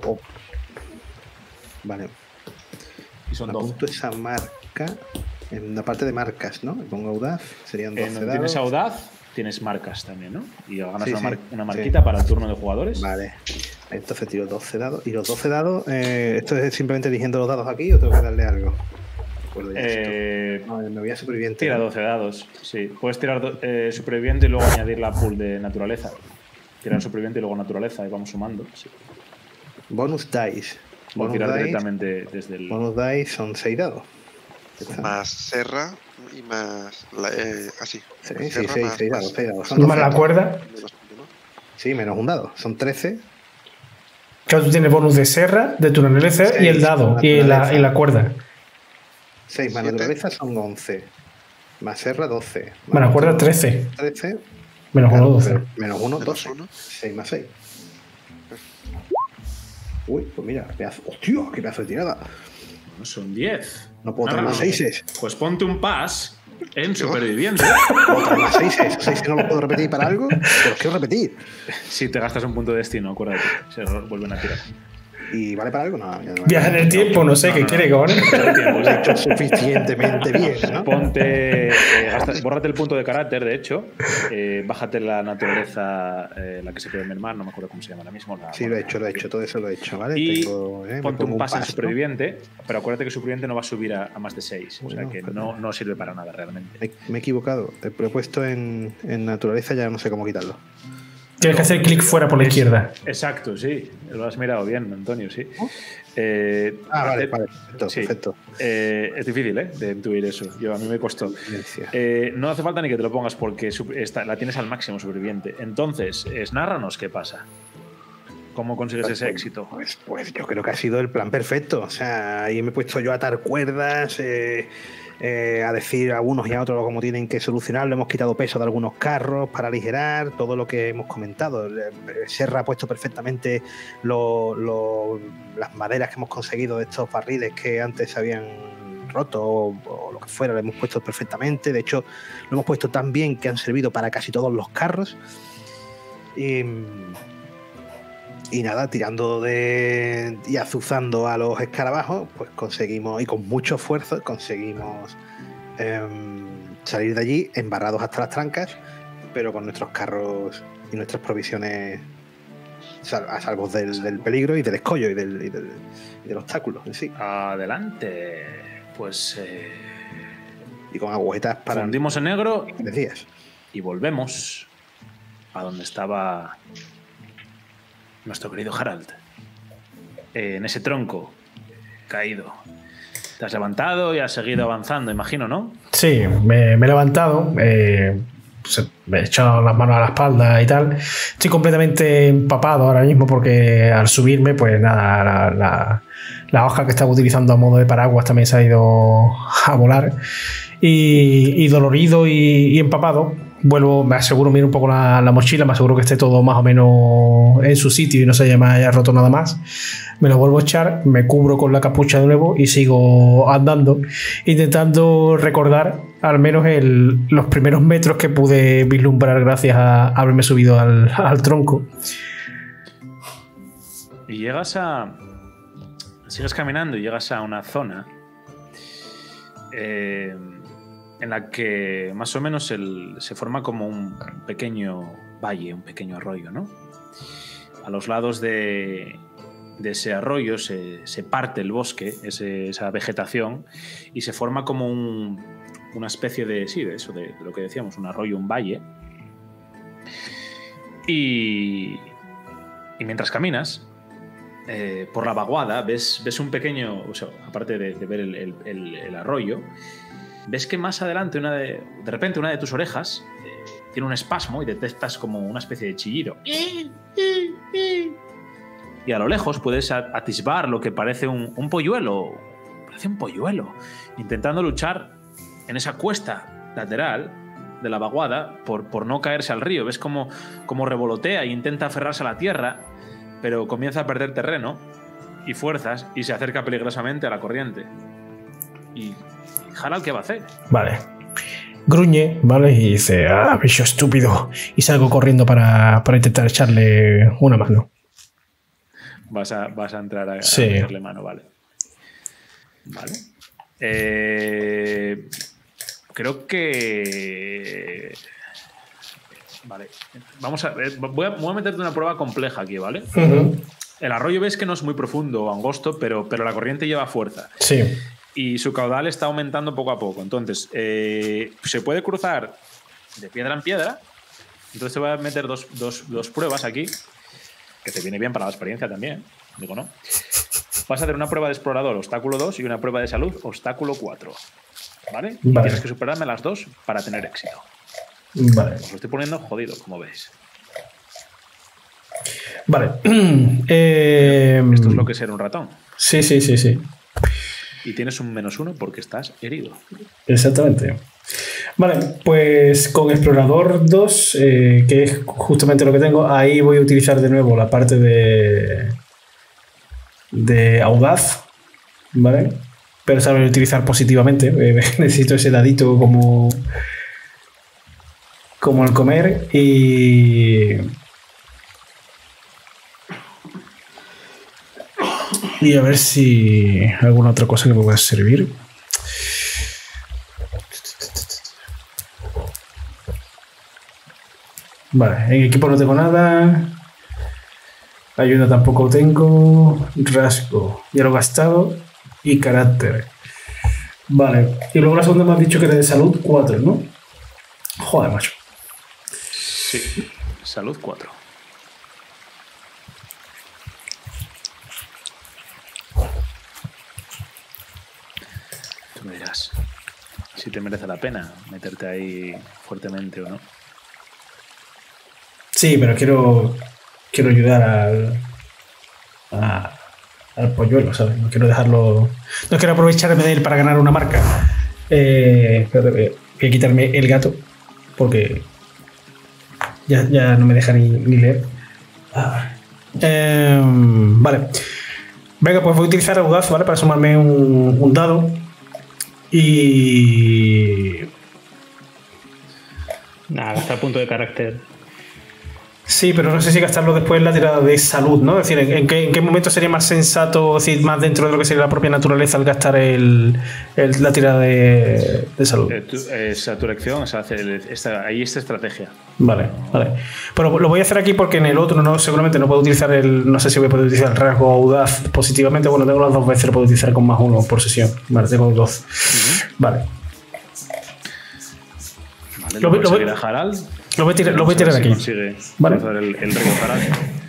Vale. Y son 12. Apunto esa marca en la parte de marcas, ¿no? Me pongo audaz, serían 12 dados. Tienes audaz, tienes marcas también, ¿no? Y ganas Sí, una marquita para el turno de jugadores. Vale. Entonces tiro 12 dados. Y los 12 dados, ¿esto es simplemente eligiendo los dados aquí o tengo que darle algo? Recuerdo ya esto. No, me voy a superviviente. Tira 12 dados, sí. Puedes tirar superviviente y luego añadir la pool de naturaleza. Tirar superviviente y luego naturaleza y vamos sumando. Sí. Bonus dice. O tirar directamente desde el... Bonus dice son 6 dados. Más serra y más... así. Sí, Serra 6 dados. Son Más 12 la dados. cuerda. menos uno, ¿no? Sí, menos un dado. Son 13. Claro, tú tienes bonus de serra, de tu naturaleza y el dado, y la cuerda. 6 más 7. naturaleza son 11. Más serra, 12. Más la cuerda, 13. 13. Menos Claro, 1, 12. pero menos 1, Menos 12. uno. 6 más 6. Uy, pues mira, pedazo. ¡Hostia! ¡Qué pedazo de tirada! No, son 10. No puedo tener Nada, más 6. Pues ponte un pas en superviviente. Puedo tener más 6. 6 no lo puedo repetir para algo, pero los quiero repetir. Si te gastas un punto de destino, acuérdate. Se vuelven a tirar. ¿Y vale para algo? No, ya no. Viaja en el tiempo, no sé qué quiere, cabrón. Lo he hecho suficientemente bien, ¿no? Ponte. Bórrate el punto de carácter, de hecho. Bájate la naturaleza, la que se puede mermar, no me acuerdo cómo se llama ahora mismo. Sí, lo he hecho, todo eso lo he hecho, ¿vale? Y me ponte pongo un pas en ¿no? superviviente, pero acuérdate que superviviente no va a subir a más de 6. O sea Bueno, que pero- no sirve para nada realmente. Me he equivocado. He puesto en naturaleza, ya no sé cómo quitarlo. Tienes que hacer clic fuera por la izquierda. Exacto, sí. Lo has mirado bien, Antonio, sí. Vale, perfecto, sí. perfecto. Es difícil, de intuir eso. A mí me costó. No hace falta ni que te lo pongas porque la tienes al máximo superviviente. Entonces, narranos qué pasa. ¿Cómo consigues ese éxito? Pues yo creo que ha sido el plan perfecto. O sea, ahí me he puesto yo a atar cuerdas, a decir a unos y a otros cómo tienen que solucionarlo. Hemos quitado peso de algunos carros para aligerar todo lo que hemos comentado. Serra ha puesto perfectamente las maderas que hemos conseguido de estos barriles que antes se habían roto o lo que fuera, lo hemos puesto perfectamente. De hecho, lo hemos puesto tan bien que han servido para casi todos los carros. Y nada, tirando y azuzando a los escarabajos, pues conseguimos, y con mucho esfuerzo, conseguimos salir de allí embarrados hasta las trancas, pero con nuestros carros y nuestras provisiones a salvo del peligro y del escollo y del obstáculo en sí. Adelante. Pues Y con agujetas para... fundimos en negro Decías. y volvemos a donde estaba nuestro querido Harald. En ese tronco caído. Te has levantado y has seguido avanzando, imagino, ¿no? Sí, me he levantado, me he echado las manos a la espalda y tal. Estoy completamente empapado ahora mismo porque al subirme, pues nada, la hoja que estaba utilizando a modo de paraguas también se ha ido a volar. Y dolorido y empapado, vuelvo, me aseguro, miro un poco la mochila, me aseguro que esté todo más o menos en su sitio y no se haya roto nada más. Me lo vuelvo a echar, me cubro con la capucha de nuevo y sigo andando, intentando recordar al menos los primeros metros que pude vislumbrar gracias a haberme subido al tronco. Y sigues caminando y llegas a una zona en la que más o menos se forma como un pequeño valle, un pequeño arroyo, ¿no? A los lados de ese arroyo se parte el bosque, esa vegetación, y se forma como una especie de lo que decíamos, un arroyo, un valle. Y mientras caminas por la vaguada, ves un pequeño, o sea, aparte de ver el arroyo, ves que más adelante de repente una de tus orejas tiene un espasmo y detectas como una especie de chillido. Y a lo lejos puedes atisbar lo que parece un polluelo. Parece un polluelo intentando luchar en esa cuesta lateral de la vaguada por no caerse al río. Ves como revolotea e intenta aferrarse a la tierra, pero comienza a perder terreno y fuerzas y se acerca peligrosamente a la corriente. ¿Y Harald qué va a hacer? Vale. Gruñe, ¿vale? Y dice, bicho estúpido. Y salgo corriendo para intentar echarle una mano. Vas a entrar a sí. echarle mano, vale. Vale. Creo que... Vale. Vamos a ver. Voy a meterte una prueba compleja aquí, ¿vale? El arroyo ves que no es muy profundo o angosto, pero la corriente lleva fuerza. Sí. Y su caudal está aumentando poco a poco. Entonces, se puede cruzar de piedra en piedra. Entonces te voy a meter dos pruebas aquí, que te viene bien para la experiencia también. Digo, ¿no? Vas a hacer una prueba de explorador, obstáculo 2, y una prueba de salud, obstáculo 4. ¿Vale? Y tienes que superarme las dos para tener éxito. Vale. Os lo estoy poniendo jodido, como veis. Vale. Esto es lo que es ser un ratón. Sí. Y tienes un -1 porque estás herido. Exactamente. Vale, pues con Explorador 2, que es justamente lo que tengo, ahí voy a utilizar de nuevo la parte de Audaz, ¿vale? Pero saber utilizar positivamente. Necesito ese dadito como al comer y a ver si alguna otra cosa que me pueda servir. Vale, en equipo no tengo nada. Ayuda tampoco tengo. Rasgo, ya lo he gastado. Y carácter. Vale, y luego la segunda me has dicho que era de salud 4, ¿no? Joder, macho. Sí, salud 4. Tú me dirás si te merece la pena meterte ahí fuertemente o no. Sí, pero quiero ayudar al polluelo, ¿sabes? No quiero dejarlo. No quiero aprovecharme de él para ganar una marca. Voy a quitarme el gato porque ya no me deja ni leer. Vale. Venga, pues voy a utilizar Audaz, ¿vale? Para sumarme un dado. Y... Nada, gasta punto de carácter. Sí, pero no sé si gastarlo después en la tirada de salud, ¿no? Es decir, ¿en qué momento sería más sensato, es decir, más dentro de lo que sería la propia naturaleza, al gastar la tirada de salud? Esa tu elección, ahí esta estrategia. Vale. Pero lo voy a hacer aquí porque en el otro seguramente no puedo utilizar no sé si voy a poder utilizar el rasgo Audaz positivamente. Bueno, tengo las 2 veces, lo puedo utilizar con +1 por sesión. Vale, tengo 2. Vale. Lo voy a seguir a Harald. Lo voy a tirar aquí. Vale. El río Harald.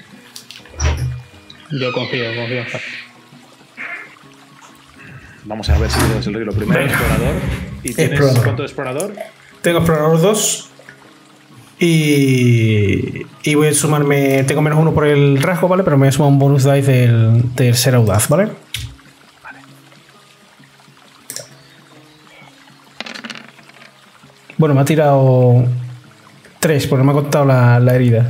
Yo confío en Harald. Vamos a ver si tienes el río. Lo primero, explorador. ¿Y tienes cuánto de explorador? Tengo explorador 2. Y voy a sumarme. Tengo -1 por el rasgo, ¿vale? Pero me voy a sumar un bonus dice del ser audaz, ¿vale? Vale. Bueno, me ha tirado 3 porque me ha contado la herida.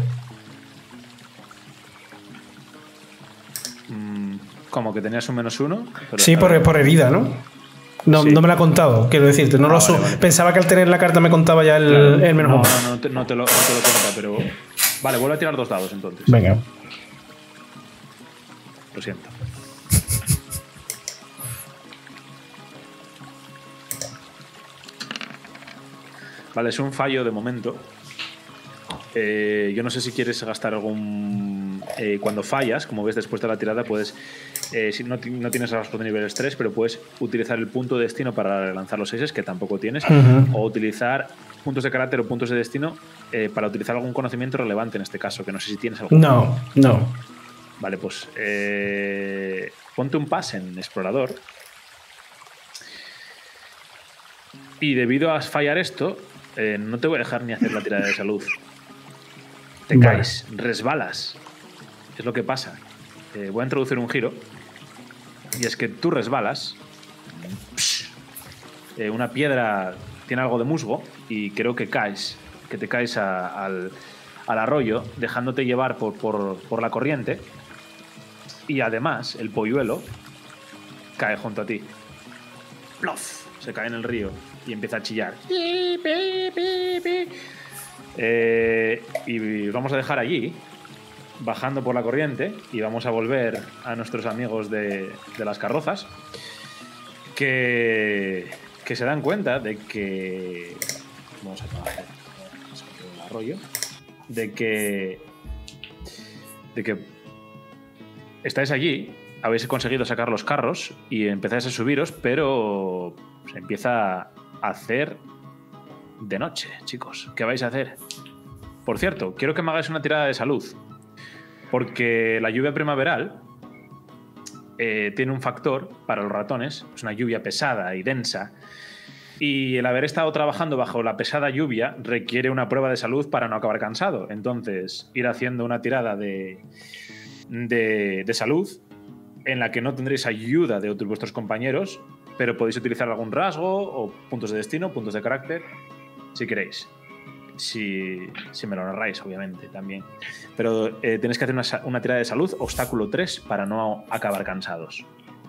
¿Cómo que tenías un -1? Sí, por herida, ¿no? No, sí. No me la ha contado, quiero decirte. No vale. Pensaba que al tener la carta me contaba ya el -1. No te lo cuenta, pero... Vale, vuelvo a tirar 2 dados entonces. Venga. Lo siento. Vale, es un fallo de momento. Yo no sé si quieres gastar algún... cuando fallas, como ves después de la tirada, puedes... si no tienes rasgos de nivel 3, pero puedes utilizar el punto de destino para lanzar los 6, que tampoco tienes, o utilizar puntos de carácter o puntos de destino para utilizar algún conocimiento relevante en este caso, que no sé si tienes algún. No. Vale, pues ponte un pas en explorador. Y debido a fallar esto, no te voy a dejar ni hacer la tirada de salud. Te caes, resbalas. Es lo que pasa. Voy a introducir un giro. Y es que tú resbalas. Una piedra tiene algo de musgo y creo que te caes al arroyo, dejándote llevar por la corriente. Y además, el polluelo cae junto a ti. ¡Plof! Se cae en el río y empieza a chillar. Y vamos a dejar allí, bajando por la corriente, y vamos a volver a nuestros amigos de las carrozas, que se dan cuenta de que... Vamos a tomar el arroyo. De que estáis allí, habéis conseguido sacar los carros y empezáis a subiros, pero se empieza a hacer de noche, chicos. ¿Qué vais a hacer? Por cierto, quiero que me hagáis una tirada de salud, porque la lluvia primaveral tiene un factor para los ratones. Es una lluvia pesada y densa, y el haber estado trabajando bajo la pesada lluvia requiere una prueba de salud para no acabar cansado. Entonces, ir haciendo una tirada de salud en la que no tendréis ayuda de otros vuestros compañeros, pero podéis utilizar algún rasgo o puntos de destino, puntos de carácter, si queréis. Si me lo narráis, obviamente, también. Pero tenéis que hacer una tirada de salud, obstáculo 3, para no acabar cansados.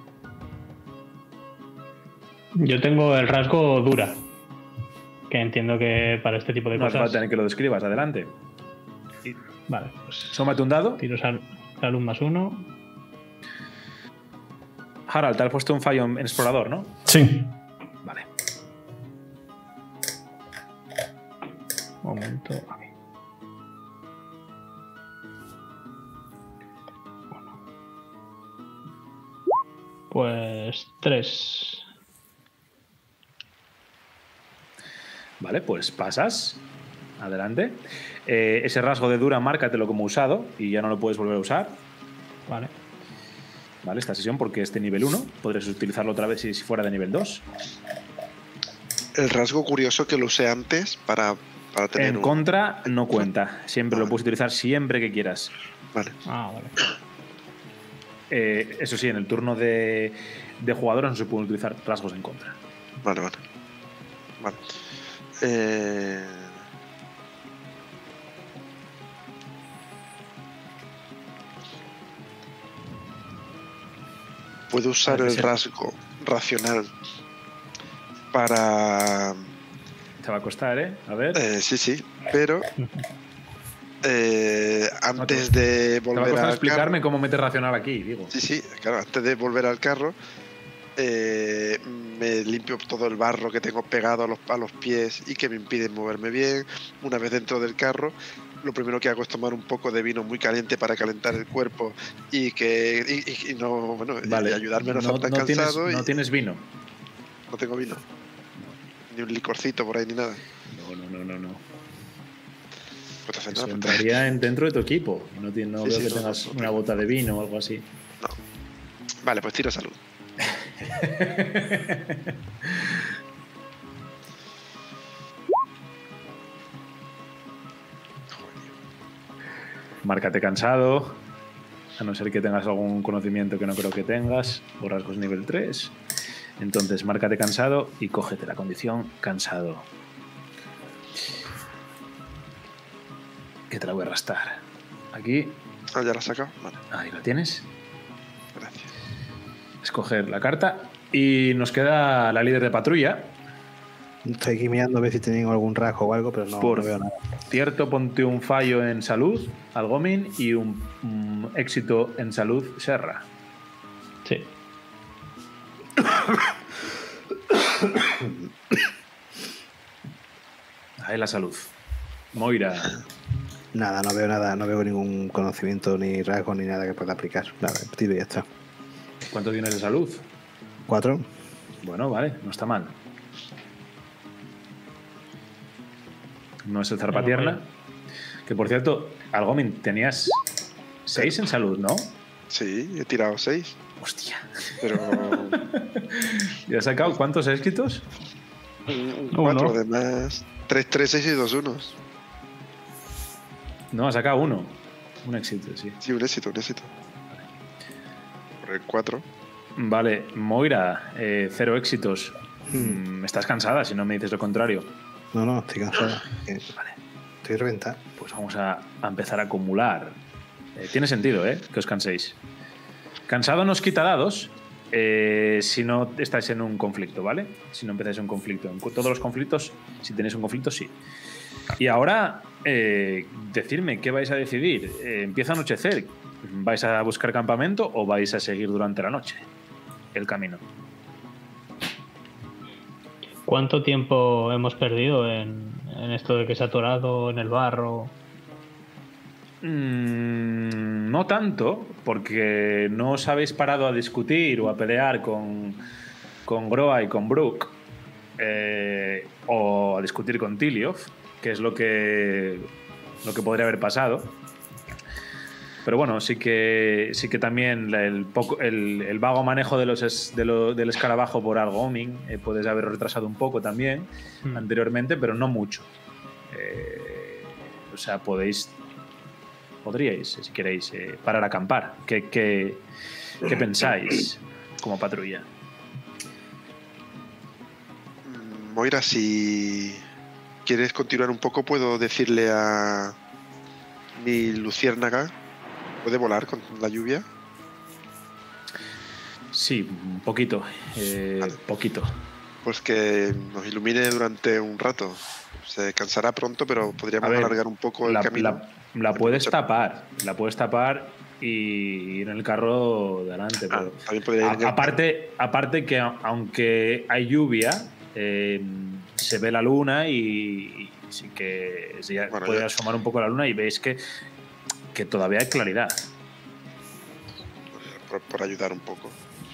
Yo tengo el rasgo dura, que entiendo que para este tipo de No hace cosas... falta ni que lo describas, adelante. Vale, pues Sómate un dado. tiro salud +1. Harald, te has puesto un fallo en explorador, ¿no? Sí. Vale. Momento. Pues 3. Vale, pues pasas. Adelante. Ese rasgo de dura, márcatelo como usado y ya no lo puedes volver a usar. Vale. Vale, esta sesión, porque es de nivel 1. Podrías utilizarlo otra vez si fuera de nivel 2. El rasgo curioso que lo usé antes para tener En contra no cuenta. Siempre lo puedes utilizar siempre que quieras. Vale. Ah, vale. Eso sí, en el turno de jugadores no se pueden utilizar rasgos en contra. Vale. Puedo usar el rasgo racional para... Te va a costar, ¿eh? A ver. Sí, pero antes de Te va a volver costar al explicarme carro, cómo meter racional aquí, digo. Sí, claro, antes de volver al carro me limpio todo el barro que tengo pegado a los pies y que me impide moverme bien. Una vez dentro del carro, lo primero que hago es tomar un poco de vino muy caliente para calentar el cuerpo y no, bueno, Vale. y ayudarme a no estar tan cansado. No tienes vino. No tengo vino. Ni un licorcito por ahí ni nada. No. Pues hacer Eso nada. entraría dentro de tu equipo. No veo que tengas una bota de vino o algo así. No. Vale, pues tiro salud. Márcate cansado, a no ser que tengas algún conocimiento que no creo que tengas, o rasgos nivel 3. Entonces, márcate cansado y cógete la condición cansado. Que te la voy a arrastrar. Aquí. Ah, ya la has sacado. Vale, Ahí la tienes. gracias. Escoger la carta. Y nos queda la líder de patrulla. Estoy aquí mirando a ver si tienen algún rasgo o algo, pero no veo nada. Cierto, ponte un fallo en salud, Algomin, y un éxito en salud, Serra. Sí. Ahí la salud. Moira. Nada, no veo nada, no veo ningún conocimiento ni rasgo ni nada que pueda aplicar. Nada, tiro y ya está. ¿Cuánto tienes de salud? 4. Bueno, vale, no está mal. No es el zarpatierna. Que por cierto, Algomin, tenías 6 en salud, ¿no? Sí, he tirado 6. Hostia. Pero ¿Y has sacado cuántos éxitos? un 4 además. 3 3 y 2 unos. No, has sacado uno. Un éxito, sí. Sí, un éxito. Por el 4. Vale, Moira, 0 éxitos. Estás cansada, si no me dices lo contrario. No, estoy cansada. Vale. Estoy reventada. Pues vamos a empezar a acumular. Tiene sentido, que os canséis. Cansado nos quita dados si no estáis en un conflicto, ¿vale? Si no empezáis un conflicto. En todos los conflictos, si tenéis un conflicto, sí. Y ahora, decidme, ¿qué vais a decidir? Empieza a anochecer. ¿Vais a buscar campamento o vais a seguir durante la noche el camino? ¿Cuánto tiempo hemos perdido en esto de que se ha atorado en el barro? No tanto, porque no os habéis parado a discutir o a pelear con Groa y con Brook, o a discutir con Tiliof, que es lo que podría haber pasado. Pero bueno, sí que también el vago manejo del escarabajo por Algoming puedes haber retrasado un poco también anteriormente, pero no mucho. O sea, podríais, si queréis, parar a acampar. ¿Qué pensáis como patrulla? Moira, si quieres continuar un poco, puedo decirle a mi luciérnaga, ¿puede volar con la lluvia? Sí, un poquito. Vale. Poquito. Pues que nos ilumine durante un rato. Se cansará pronto, pero podríamos alargar un poco el camino. La puedes tapar. La puedes tapar y ir en el carro de adelante. Pero también podría ir aparte que aunque hay lluvia, se ve la luna y sí que puede asomar un poco la luna y veis que todavía hay claridad. Por ayudar un poco.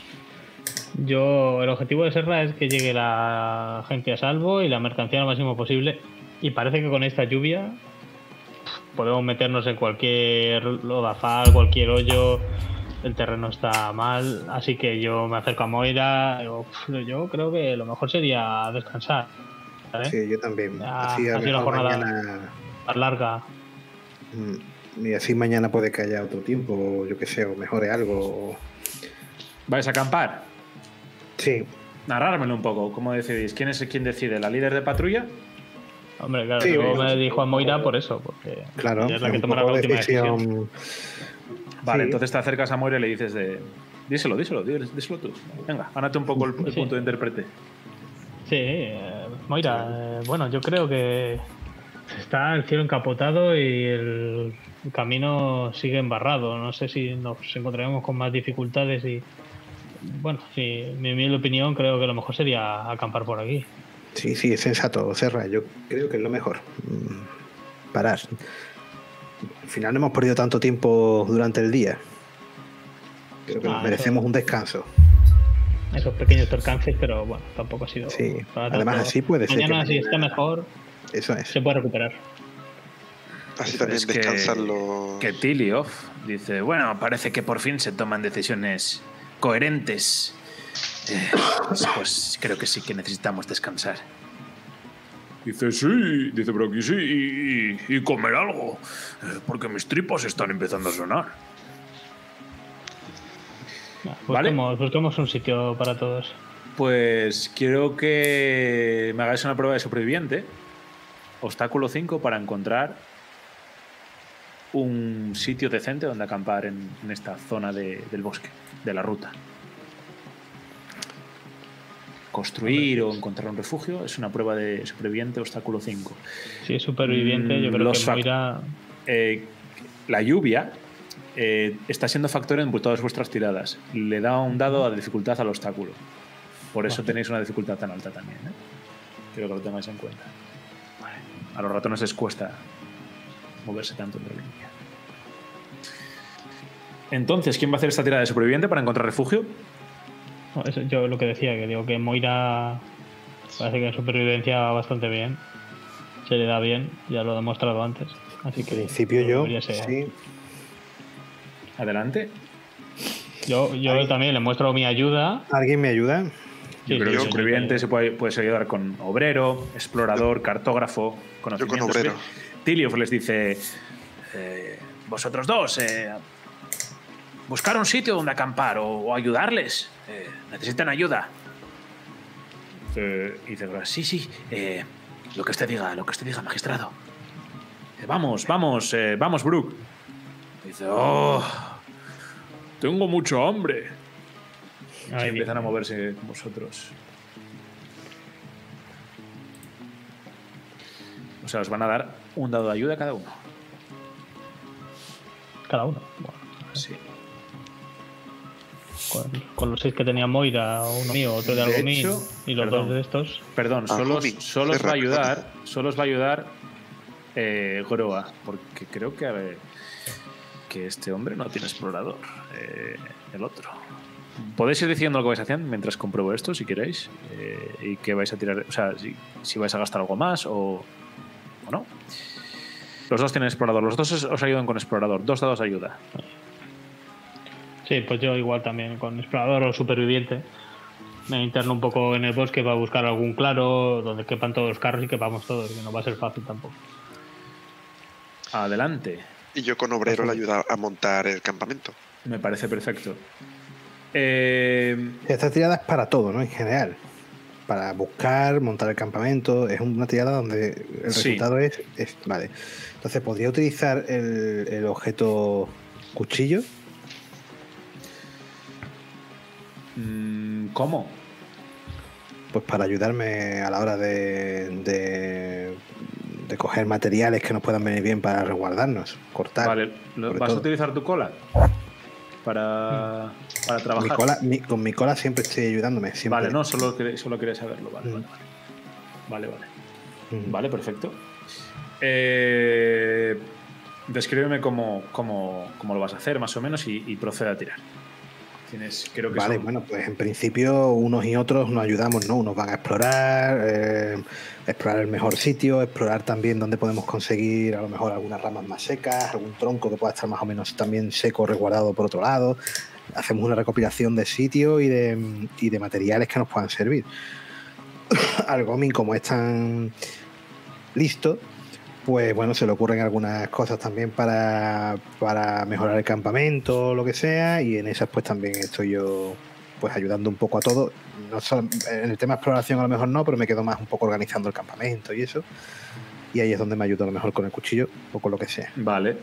El objetivo de Serra es que llegue la gente a salvo y la mercancía lo máximo posible. Y parece que con esta lluvia podemos meternos en cualquier lodazal, cualquier hoyo. El terreno está mal, así que yo me acerco a Moira. Yo creo que lo mejor sería descansar, ¿vale? Sí, yo también. Así la jornada más larga. Y así mañana puede que haya otro tiempo, o yo qué sé, o mejore algo. ¿Vais a acampar? Sí. Narrármelo un poco, ¿cómo decidís? ¿Quién es quien decide? ¿La líder de patrulla? Hombre, claro, sí, yo me dijo a Moira por eso, porque claro, ella es la que tomará la última decisión. Vale, sí. entonces te acercas a Moira y le dices díselo tú. Venga, gánate un poco el punto de intérprete. Sí, Moira, bueno, yo creo que está el cielo encapotado y el camino sigue embarrado. No sé si nos encontraremos con más dificultades y, bueno, sí, mi humilde opinión, creo que lo mejor sería acampar por aquí. Sí, es sensato, Serra. Yo creo que es lo mejor. Parar. Al final no hemos perdido tanto tiempo durante el día. Creo que merecemos un descanso. Esos pequeños percances, pero bueno, tampoco ha sido. Sí, además así puede ser. Mañana, si está mejor, eso es. se puede recuperar. Así también descansan los. Que Tiliof dice: bueno, parece que por fin se toman decisiones coherentes. Pues creo que sí que necesitamos descansar. Dice, sí, dice por aquí, sí, y comer algo, porque mis tripas están empezando a sonar. Busquemos un sitio para todos. Pues quiero que me hagáis una prueba de superviviente. Obstáculo 5 para encontrar un sitio decente donde acampar en esta zona del bosque, de la ruta. Construir o encontrar un refugio es una prueba de superviviente, obstáculo 5. Si es superviviente, yo creo que Moira... La lluvia está siendo factor en todas vuestras tiradas. Le da un dado a dificultad al obstáculo. Por eso tenéis una dificultad tan alta también. Quiero que lo tengáis en cuenta. Vale. A los ratones les cuesta moverse tanto entre línea. Entonces, ¿quién va a hacer esta tirada de superviviente para encontrar refugio? No, eso yo lo que decía, que digo que Moira parece que en supervivencia va bastante bien. Se le da bien, ya lo he demostrado antes. Así que en principio yo, sí. Adelante. Yo también le muestro mi ayuda. ¿Alguien me ayuda? Yo creo que el superviviente se puedes ayudar con obrero, explorador, cartógrafo, conocimientos. Yo con obrero. Tiliof les dice: vosotros dos, buscar un sitio donde acampar o ayudarles. Necesitan ayuda. Dice Gras, sí, lo que usted diga, magistrado. Dice, vamos, Brook. Dice, Tengo mucha hambre. Y empiezan a moverse con vosotros. O sea, os van a dar un dado de ayuda cada uno. Cada uno. Bueno, Sí. con los 6 que tenía Moira, uno mío, otro de Algomín hecho, y los perdón. 2 de estos. Perdón, solo os Terra, va a ayudar Goroa, porque creo que este hombre no tiene explorador. El otro. Podéis ir diciendo lo que vais haciendo mientras compruebo esto, si queréis, y que vais a tirar, o sea, si vais a gastar algo más o no. Los dos tienen explorador, los dos os ayudan con explorador, 2 dados de ayuda. Sí, pues yo igual también con explorador o superviviente. Me interno un poco en el bosque para buscar algún claro donde quepan todos los carros y quepamos todos, que no va a ser fácil tampoco. Adelante. Y yo con obrero le ayudo a montar el campamento. Me parece perfecto. Esta tirada es para todo, ¿no? En general. Para buscar, montar el campamento. Es una tirada donde el Sí. resultado es. Vale. Entonces, ¿podría utilizar el objeto cuchillo? ¿Cómo? Pues para ayudarme a la hora de coger materiales que nos puedan venir bien para resguardarnos, cortar. Vale, sobre ¿vas a todo. utilizar tu cola? Para Mi trabajar. con mi cola siempre estoy ayudándome. Siempre. Vale, no, solo quería saberlo. Vale. Mm. Vale, perfecto. Descríbeme cómo lo vas a hacer, más o menos, y procede a tirar. Creo que Vale, son- bueno, pues en principio unos y otros nos ayudamos, ¿no? Unos van a explorar el mejor sitio, explorar también dónde podemos conseguir a lo mejor algunas ramas más secas, algún tronco que pueda estar más o menos también seco, resguardado por otro lado. Hacemos una recopilación de sitios y de materiales que nos puedan servir. Al Gomin, como es tan listo, pues bueno, se le ocurren algunas cosas también para mejorar el campamento o lo que sea, y en esas pues también estoy yo pues ayudando un poco a todo. No solo, en el tema de exploración a lo mejor no, pero me quedo más un poco organizando el campamento y eso, y ahí es donde me ayudo a lo mejor con el cuchillo o con lo que sea. Vale.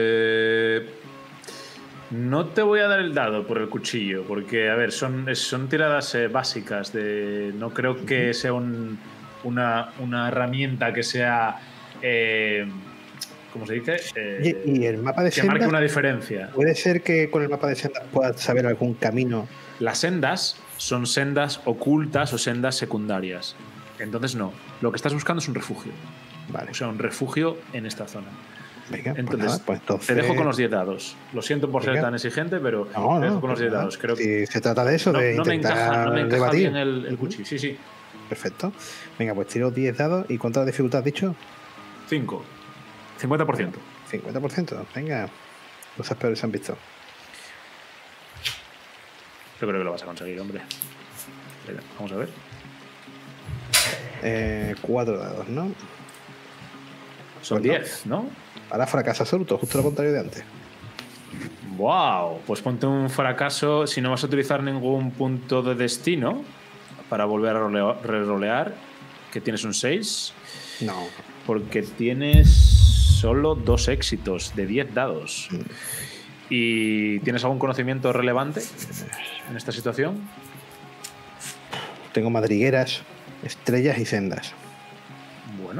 No te voy a dar el dado por el cuchillo, porque, a ver, son tiradas básicas. No creo que sea una herramienta que sea... ¿cómo se dice? Y el mapa de que marque sendas, una diferencia. ¿puede ser que con el mapa de sendas puedas saber algún camino? Las sendas son sendas ocultas o sendas secundarias. Entonces no. Lo que estás buscando es un refugio. Vale, O sea, un refugio en esta zona. venga, Entonces, pues entonces te dejo con los 10 dados. Lo siento por ser Venga. tan exigente, pero No, te dejo no, con los 10 nada. dados. Creo que Si se trata de eso, de no me intentar encaja debatir. bien el cuchillo. Sí, sí. Perfecto. Venga, pues tiro 10 dados. ¿Y cuánta dificultad has dicho? 5. 50%. 50%. Venga. Cosas peores se han visto. Yo creo que lo vas a conseguir, hombre. Venga, vamos a ver. 4 dados, ¿no? Son Pues no. 10, ¿no? Ahora fracaso absoluto, justo lo contrario de antes. ¡Wow! Pues ponte un fracaso si no vas a utilizar ningún punto de destino para volver a rerolear, que tienes un 6, No. porque tienes solo 2 éxitos de 10 dados. ¿Y tienes algún conocimiento relevante en esta situación? Tengo madrigueras, estrellas y sendas. Bueno.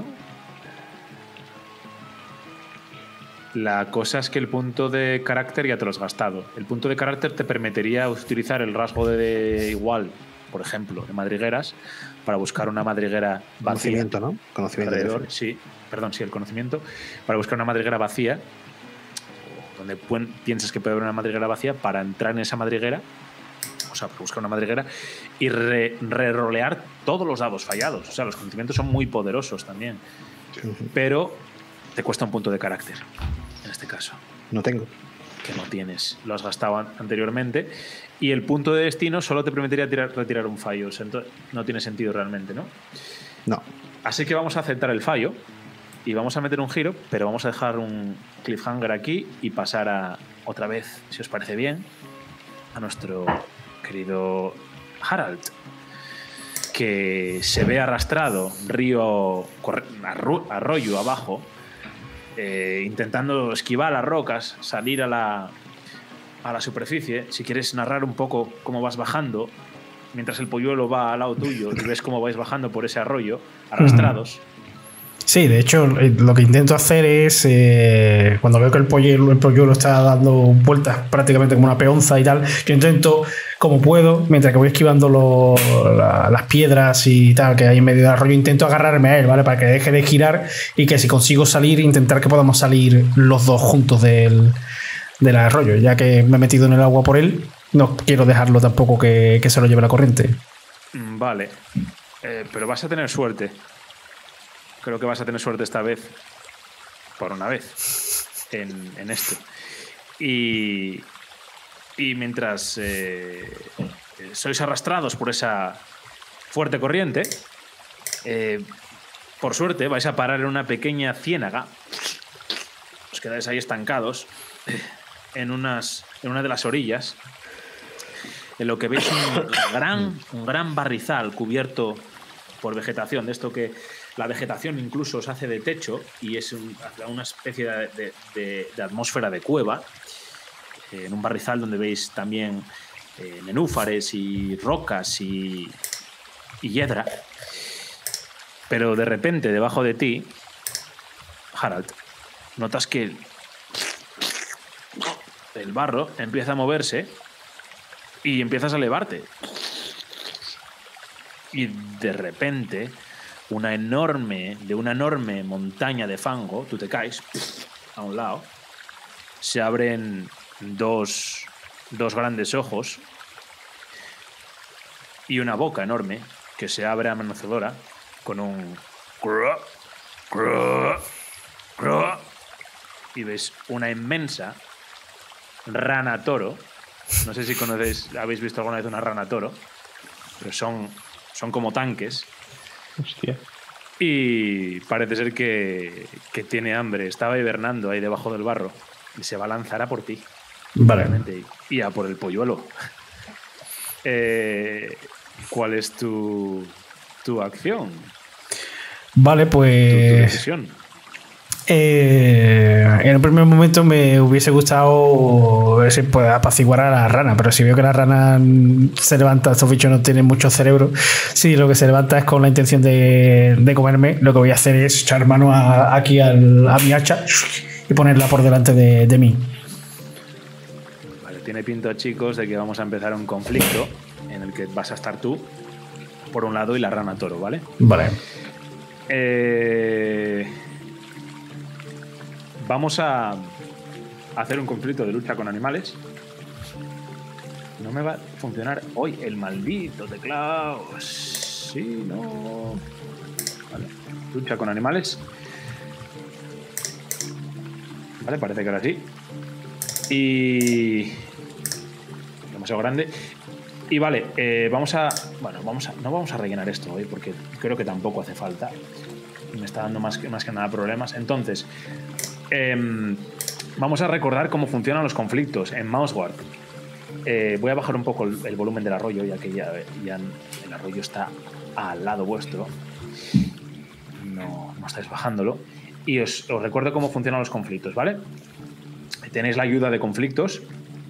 La cosa es que el punto de carácter ya te lo has gastado. El punto de carácter te permitiría utilizar el rasgo de igual, por ejemplo, de madrigueras, para buscar una madriguera vacía. Conocimiento, ¿no? Conocimiento. Alrededor, sí, perdón, sí, el conocimiento, para buscar una madriguera vacía, donde piensas que puede haber una madriguera vacía, para entrar en esa madriguera, o sea, para buscar una madriguera y rerolear todos los dados fallados. O sea, los conocimientos son muy poderosos también, pero te cuesta un punto de carácter, en este caso, No tengo. que no tienes, lo has gastado anteriormente, y el punto de destino solo te permitiría retirar un fallo, o sea, entonces no tiene sentido realmente, ¿no? No. Así que vamos a aceptar el fallo y vamos a meter un giro, pero vamos a dejar un cliffhanger aquí y pasar a otra vez, si os parece bien, a nuestro querido Harald, que se ve arrastrado arroyo abajo, intentando esquivar las rocas, salir a la superficie. Si quieres narrar un poco cómo vas bajando, mientras el polluelo va al lado tuyo y ves cómo vais bajando por ese arroyo, arrastrados. Sí, de hecho, lo que intento hacer es, cuando veo que el polluelo está dando vueltas prácticamente como una peonza y tal, yo intento, como puedo, mientras que voy esquivando las piedras y tal que hay en medio del arroyo, intento agarrarme a él, ¿vale? Para que deje de girar y que si consigo salir, intentar que podamos salir los dos juntos del arroyo. Ya que me he metido en el agua por él, no quiero dejarlo tampoco que se lo lleve la corriente. Vale, pero vas a tener suerte. Creo que vas a tener suerte esta vez, por una vez, en esto. Y mientras sois arrastrados por esa fuerte corriente, por suerte vais a parar en una pequeña ciénaga. Os quedáis ahí estancados en una de las orillas, en lo que veis un gran barrizal cubierto por vegetación, de esto que la vegetación incluso os hace de techo y es una especie de atmósfera de cueva, en un barrizal donde veis también nenúfares y rocas y hiedra. Pero de repente, debajo de ti, Harald, notas que el barro empieza a moverse y empiezas a elevarte. Y de repente, una enorme montaña de fango, tú te caes a un lado, se abren dos grandes ojos y una boca enorme que se abre amenazadora con un y ves una inmensa rana toro. No sé si habéis visto alguna vez una rana toro, pero son como tanques. Hostia. Y parece ser que tiene hambre. Estaba hibernando ahí debajo del barro y se va a lanzar a por ti. Vale. Y a por el polluelo. ¿Cuál es tu acción? Vale, Tu pues decisión. en el primer momento me hubiese gustado ver si puede apaciguar a la rana, pero si veo que la rana se levanta, estos bichos no tienen mucho cerebro, si lo que se levanta es con la intención de comerme, lo que voy a hacer es echar mano aquí a mi hacha y ponerla por delante de mí. Vale, tiene pinta, chicos, de que vamos a empezar un conflicto en el que vas a estar tú por un lado y la rana toro, ¿vale? Vale. Vamos a hacer un conflicto de lucha con animales. No me va a funcionar hoy el maldito teclado. Sí, no. Vale. Lucha con animales. Vale, parece que ahora sí. Y demasiado grande. Y vale, no vamos a rellenar esto hoy porque creo que tampoco hace falta. Me está dando más que nada problemas. Entonces, vamos a recordar cómo funcionan los conflictos en Mouseguard. Voy a bajar un poco el volumen del arroyo, ya que ya el arroyo está al lado vuestro. No estáis bajándolo. Y os recuerdo cómo funcionan los conflictos, ¿vale? Tenéis la ayuda de conflictos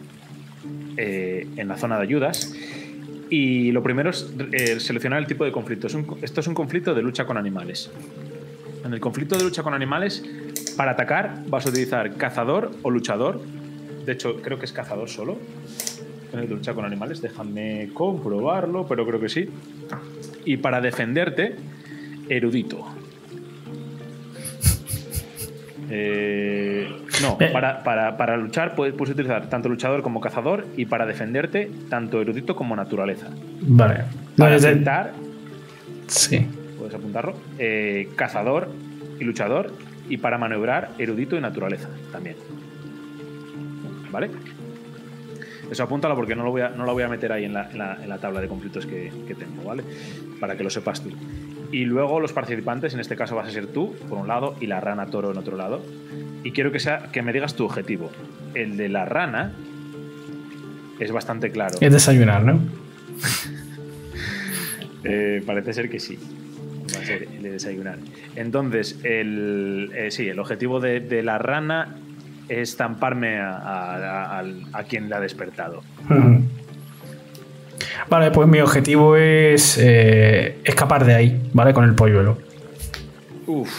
en la zona de ayudas. Y lo primero es seleccionar el tipo de conflicto. Esto es un conflicto de lucha con animales. En el conflicto de lucha con animales, para atacar vas a utilizar cazador o luchador. De hecho, creo que es cazador solo. En el de lucha con animales, déjame comprobarlo, pero creo que sí. Y para defenderte, erudito. Para luchar puedes utilizar tanto luchador como cazador, y para defenderte, tanto erudito como naturaleza. Vale. Para intentar, sí. Puedes apuntarlo. Cazador y luchador, y para maniobrar, erudito y naturaleza también. ¿Vale? Eso apúntalo porque no lo voy a meter ahí en la tabla de conflictos que tengo, ¿vale? Para que lo sepas tú. Y luego los participantes, en este caso vas a ser tú, por un lado, y la rana toro en otro lado. Y quiero que me digas tu objetivo. El de la rana es bastante claro. Es desayunar, ¿no? Parece ser que sí. Va a ser el de desayunar. Entonces, el objetivo de la rana es estamparme a quien la ha despertado. Vale, pues mi objetivo es escapar de ahí, ¿vale? Con el polluelo. Uf.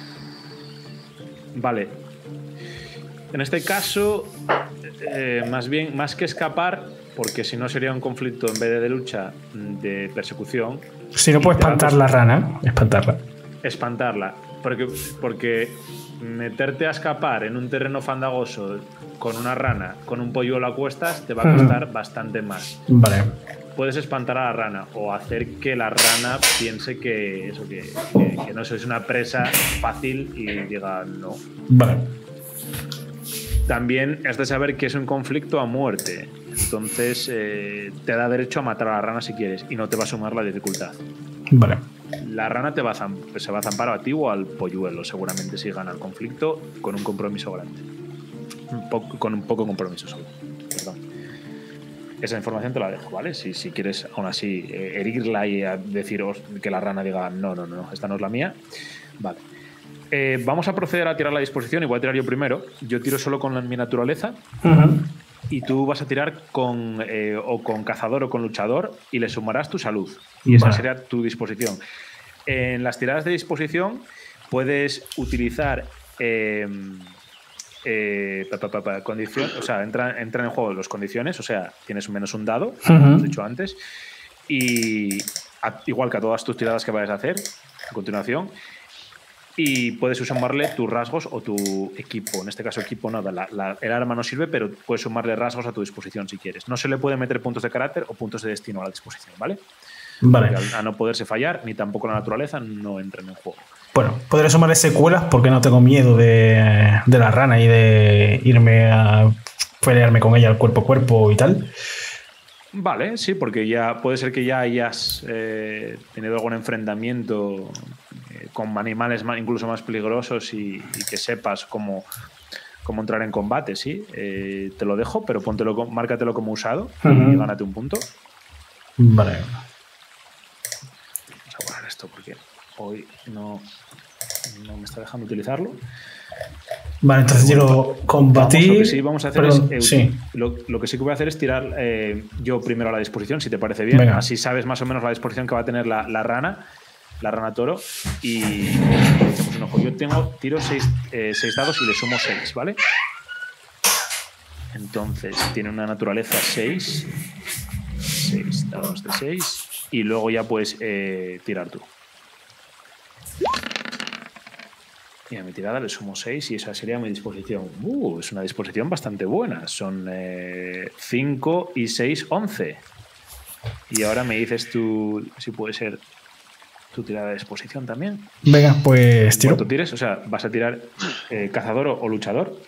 Vale. En este caso, más que escapar, porque si no sería un conflicto en vez de lucha, de persecución. Si no puedo espantar la rana, espantarla. Porque meterte a escapar en un terreno fandagoso con una rana, con un polluelo a cuestas, te va a costar bastante más. Vale. Puedes espantar a la rana o hacer que la rana piense que no sois una presa fácil y diga no. Vale. También has de saber que es un conflicto a muerte. Entonces te da derecho a matar a la rana si quieres y no te va a sumar la dificultad. Vale. La rana se va a zampar a ti o al polluelo, seguramente si gana el conflicto con un compromiso grande. Con un poco compromiso solo. Perdón. Esa información te la dejo, ¿vale? Si quieres aún así herirla y deciros que la rana diga no, esta no es la mía. Vale. Vamos a proceder a tirar la disposición y voy a tirar yo primero. Yo tiro solo con mi naturaleza. Y tú vas a tirar con cazador o con luchador y le sumarás tu salud. Y esa sería tu disposición. En las tiradas de disposición puedes utilizar condición, o sea, entran en juego las condiciones, o sea, tienes menos un dado, como hemos dicho antes, y igual que a todas tus tiradas que vayas a hacer a continuación. Y puedes sumarle tus rasgos o tu equipo. En este caso, equipo no, el arma no sirve, pero puedes sumarle rasgos a tu disposición si quieres. No se le puede meter puntos de carácter o puntos de destino a la disposición, ¿vale? Vale. Porque a no poderse fallar, ni tampoco la naturaleza, no entran en juego. Bueno, podré sumarle secuelas porque no tengo miedo de la rana y de irme a pelearme con ella al cuerpo a cuerpo y tal. Vale, sí, porque ya puede ser que ya hayas tenido algún enfrentamiento con animales incluso más peligrosos y que sepas cómo entrar en combate, sí. Te lo dejo, pero márcatelo como usado y gánate un punto. Vale. Vamos a guardar esto porque hoy no me está dejando utilizarlo. Vale, entonces quiero combatir. Lo que sí vamos a hacer lo que sí que voy a hacer es tirar yo primero a la disposición, si te parece bien. Venga. Así sabes más o menos la disposición que va a tener la rana toro. Y echamos un ojo. Yo tiro 6 dados y le sumo 6, ¿vale? Entonces tiene una naturaleza 6. 6 dados de 6. Y luego ya puedes tirar tú. Y a mi tirada le sumo 6 y esa sería mi disposición. Es una disposición bastante buena. Son 5 y 6, 11. Y ahora me dices tú si puede ser tu tirada de disposición también. Venga, pues tiro. ¿Cuánto tires? O sea, ¿vas a tirar cazador o luchador?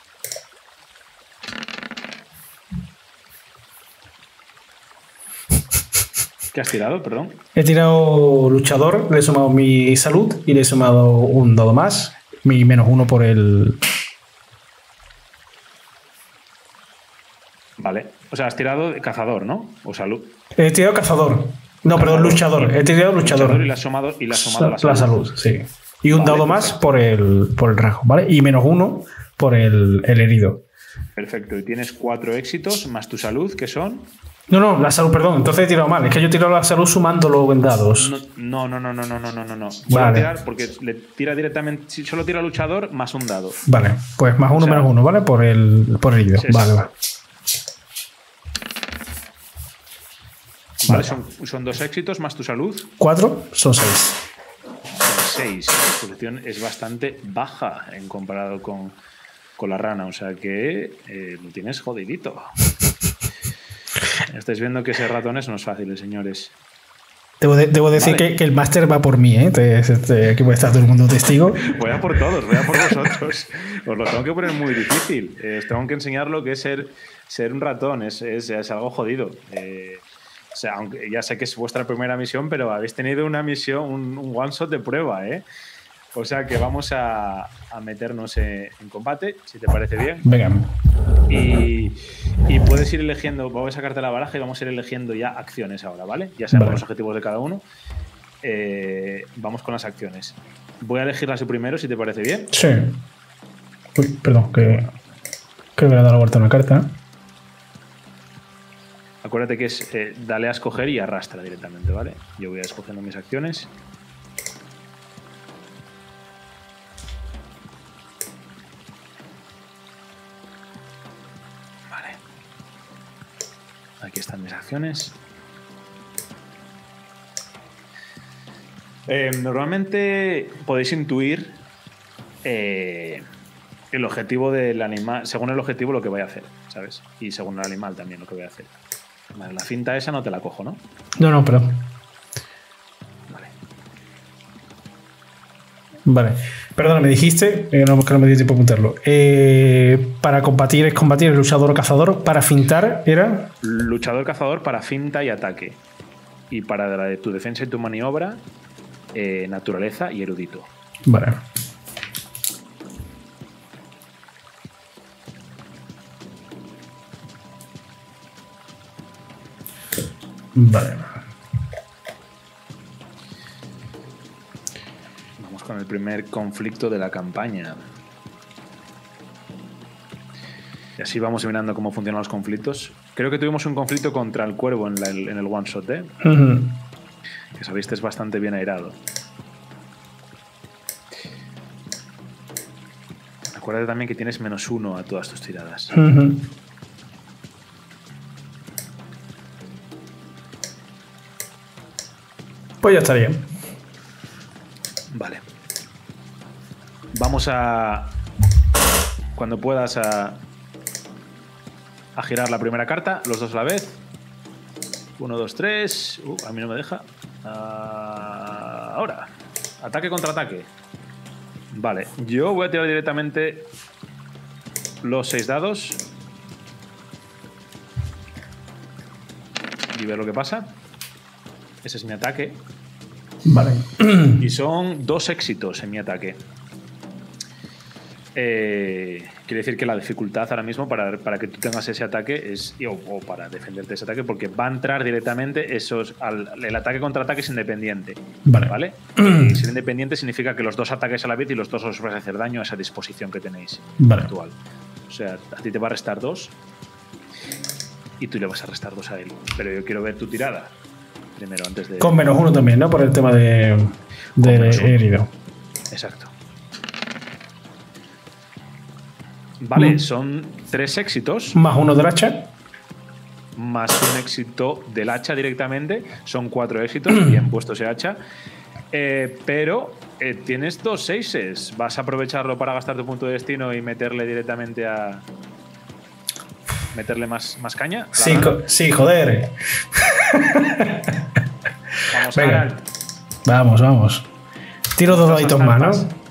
¿Qué has tirado, perdón? He tirado luchador, le he sumado mi salud y le he sumado un dado más. Mi -1 por el... Vale. O sea, has tirado cazador, ¿no? O salud. He tirado cazador. No, perdón, luchador. He tirado luchador. Y le has sumado la salud. Sí. Y un dado más por el rasgo, ¿vale? Y -1 por el herido. Perfecto. Y tienes 4 éxitos más tu salud, que son... No, la salud, perdón. Entonces he tirado mal. Es que yo he tirado la salud sumándolo en dados. No. Voy Vale. a tirar porque le tira directamente. Si solo tira luchador, más un dado. Vale, pues +1 O sea, -1, ¿vale? Por el herido. Sí, Vale. Vale, son 2 éxitos más tu salud. 4 son 6. Son 6. La disposición es bastante baja en comparado con la rana. O sea que lo tienes jodidito. Estáis viendo que ese ratones no es fácil, señores. Debo decir Vale. que el máster va por mí, ¿eh? Aquí puede estar todo el mundo testigo. Voy a por todos, voy a por vosotros. Os lo tengo que poner muy difícil. Os tengo que enseñar lo que es ser un ratón. Es algo jodido. O sea, aunque ya sé que es vuestra primera misión, pero habéis tenido una misión, un one-shot de prueba, ¿eh? O sea que vamos a meternos en combate, si te parece bien. Venga. Y puedes ir eligiendo, voy a sacarte la baraja y vamos a ir eligiendo ya acciones ahora, ¿vale? Ya sabemos los objetivos de cada uno. Vamos con las acciones. Voy a elegirlas yo primero, si te parece bien. Sí. Uy, perdón, que creo que le he dado la vuelta a una carta. Acuérdate que es dale a escoger y arrastra directamente, ¿vale? Yo voy a escogiendo mis acciones. Vale. Aquí están mis acciones. Normalmente podéis intuir el objetivo del animal, según el objetivo lo que vaya a hacer, ¿sabes? Y según el animal también lo que voy a hacer. Vale, la finta esa no te la cojo, ¿no? No, perdón. Vale. Perdona, me dijiste, que no me dio tiempo a apuntarlo. Para combatir es combatir el luchador o cazador. Para fintar era. Luchador cazador para finta y ataque. Y para tu defensa y tu maniobra, naturaleza y erudito. Vale. Vale. Vamos con el primer conflicto de la campaña. Y así vamos mirando cómo funcionan los conflictos. Creo que tuvimos un conflicto contra el cuervo en el one shot, ¿eh? Que sabiste es bastante bien airado. Acuérdate también que tienes -1 a todas tus tiradas. Pues ya estaría. Vale. Vamos a... Cuando puedas a girar la primera carta, los dos a la vez. 1, 2, 3. A mí no me deja. Ahora. Ataque contra ataque. Vale. Yo voy a tirar directamente los 6 dados. Y ver lo que pasa. Ese es mi ataque. Vale. Y son 2 éxitos en mi ataque. Quiere decir que la dificultad ahora mismo para que tú tengas ese ataque es, o para defenderte de ese ataque, porque va a entrar directamente el ataque contra ataque es independiente. ¿Vale? Y ser independiente significa que los 2 ataques a la vez y los 2 os vais a hacer daño a esa disposición que tenéis actual. O sea, a ti te va a restar 2 y tú le vas a restar 2 a él. Pero yo quiero ver tu tirada primero antes de... Con -1 también, ¿no? Por el tema de herido. Exacto. Vale, son 3 éxitos. Más 1 del hacha. Más un éxito del hacha directamente. Son 4 éxitos. Bien puesto ese hacha. Pero tienes 2 6s. ¿Vas a aprovecharlo para gastar tu punto de destino y meterle directamente a... meterle más caña? Sí, joder. Vamos, Harald. Vamos. Tiro 2 daditos más, ¿no?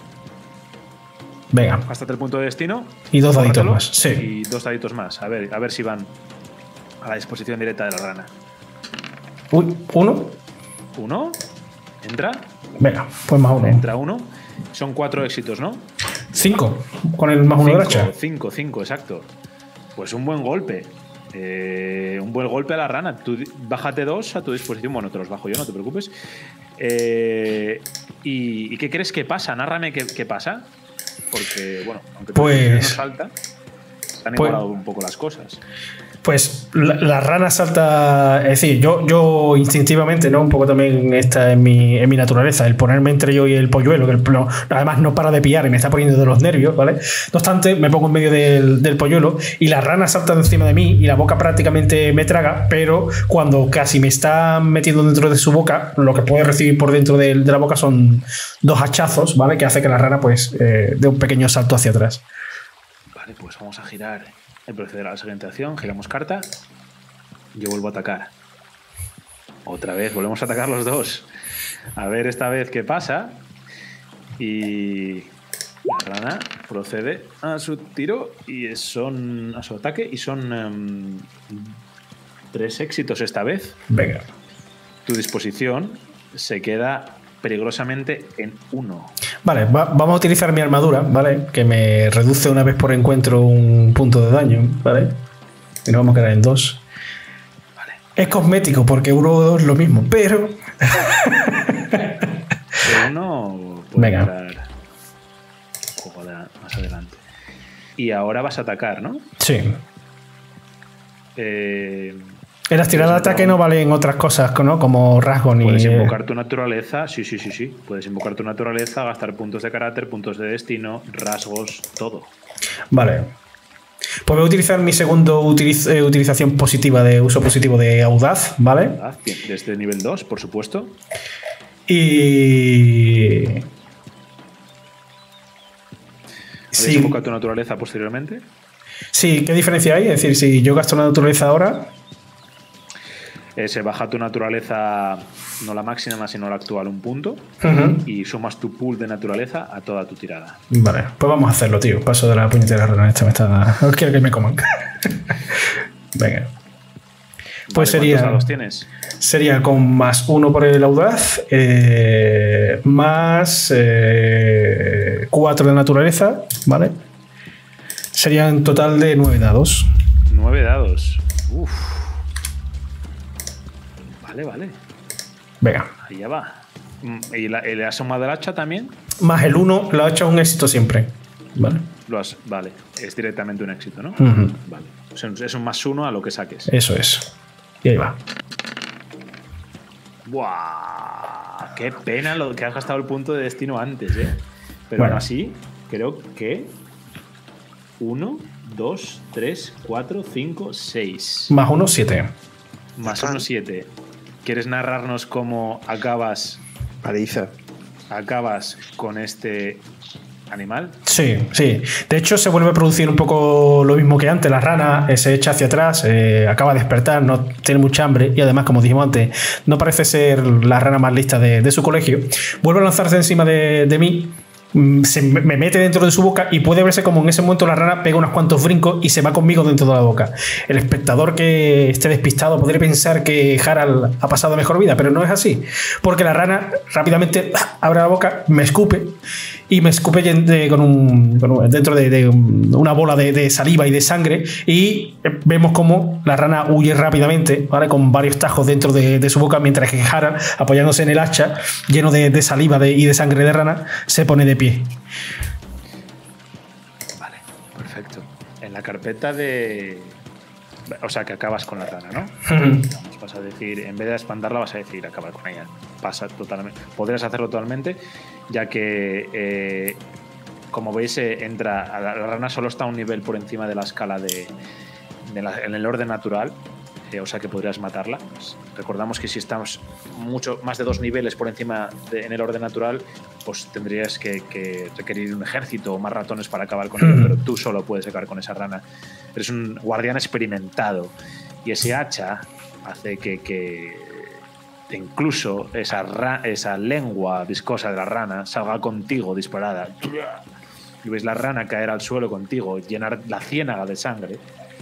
Venga. Gástate el punto de destino. Y 2 daditos más, sí. Y 2 daditos más. A ver si van a la disposición directa de la rana. Uy, 1. 1. Entra. Venga, pues más 1. Entra 1. Son 4 éxitos, ¿no? 5. Con el más 1 del hacha. 5, exacto. Pues un buen golpe. Un buen golpe a la rana. Tú bájate 2 a tu disposición. Bueno, te los bajo yo, no te preocupes. ¿Y qué crees que pasa? Nárrame qué pasa. Porque, bueno, aunque no salta, se han igualado un poco las cosas. Pues la rana salta. Es decir, yo instintivamente, ¿no? Un poco también está en mi naturaleza, el ponerme entre yo y el polluelo, que además no para de pillar y me está poniendo de los nervios, ¿vale? No obstante, me pongo en medio del polluelo y la rana salta encima de mí y la boca prácticamente me traga, pero cuando casi me está metiendo dentro de su boca, lo que puede recibir por dentro de la boca son 2 hachazos, ¿vale? Que hace que la rana, pues, dé un pequeño salto hacia atrás. Vale, pues vamos a girar. El proceder a la siguiente acción, giramos carta. Yo vuelvo a atacar. Otra vez, volvemos a atacar los 2. A ver esta vez qué pasa. Y la rana procede a su tiro y a su ataque. Y son 3 éxitos esta vez. Venga. Tu disposición se queda peligrosamente en 1. Vale, vamos a utilizar mi armadura, ¿vale? Que me reduce una vez por encuentro un punto de daño, ¿vale? Y nos vamos a quedar en 2. Vale. Es cosmético porque 1 o 2 es lo mismo, pero... En 1 puede Venga. entrar un poco más adelante. Y ahora vas a atacar, ¿no? Sí. En las tiradas de ataque no valen otras cosas, ¿no? Como rasgo ni... Puedes invocar tu naturaleza, sí. Puedes invocar tu naturaleza, gastar puntos de carácter, puntos de destino, rasgos, todo. Vale. Pues voy a utilizar mi segundo utilización positiva de uso positivo de audaz, ¿vale? Desde nivel 2, por supuesto. Y... ¿Puedes invocar tu naturaleza posteriormente? Sí, ¿qué diferencia hay? Es decir, si yo gasto la naturaleza ahora... Se baja tu naturaleza, no la máxima, sino la actual, un punto. Y sumas tu pool de naturaleza a toda tu tirada. Vale, pues vamos a hacerlo, tío. Paso de la puñetera rana esta, me está... No quiero que me coman. Venga. Pues Vale, sería... ¿cuántos dados tienes? Sería con más 1 por el audaz, más 4 de naturaleza, ¿vale? Sería en total de 9 dados. 9 dados. Uf. Vale. Venga. Ahí ya va. ¿Y le has sumado el hacha también? Más el 1, lo ha hecho un éxito siempre. Vale. Vale. Es directamente un éxito, ¿no? Ujú. Vale. Es un más 1 a lo que saques. Eso es. Y ahí va. ¡Buah! Qué pena lo que has gastado el punto de destino antes, ¿eh? Pero Bueno. aún así, creo que 1, 2, 3, 4, 5, 6. Más 1, 7. Más 1, 7. ¿Quieres narrarnos cómo acabas con este animal? Sí. De hecho, se vuelve a producir un poco lo mismo que antes. La rana se echa hacia atrás, acaba de despertar, no tiene mucha hambre y además, como dijimos antes, no parece ser la rana más lista de su colegio. Vuelve a lanzarse encima de mí. Me mete dentro de su boca y puede verse como en ese momento la rana pega unos cuantos brincos y se va conmigo dentro de la boca. El espectador que esté despistado podría pensar que Harald ha pasado mejor vida, pero no es así, porque la rana rápidamente abre la boca, me escupe y me escupe dentro de una bola de saliva y de sangre, y vemos como la rana huye rápidamente, ¿vale? Con varios tajos dentro de su boca, mientras que Harald, apoyándose en el hacha lleno de saliva y de sangre de rana, se pone de pie. Vale, perfecto. En la carpeta de... O sea, que acabas con la rana, ¿no? Vamos, vas a decir, en vez de espantarla, vas a decir acabar con ella. Pasa totalmente. Podrías hacerlo totalmente, ya que, como veis, entra. La rana solo está a un nivel por encima de la escala en el orden natural. O sea que podrías matarla. Pues recordamos que si estamos mucho más de 2 niveles por encima en el orden natural, pues tendrías que requerir un ejército o más ratones para acabar con ella, pero tú solo puedes acabar con esa rana. Eres un guardián experimentado y ese hacha hace que incluso esa lengua viscosa de la rana salga contigo disparada. Y ves la rana caer al suelo contigo, llenar la ciénaga de sangre.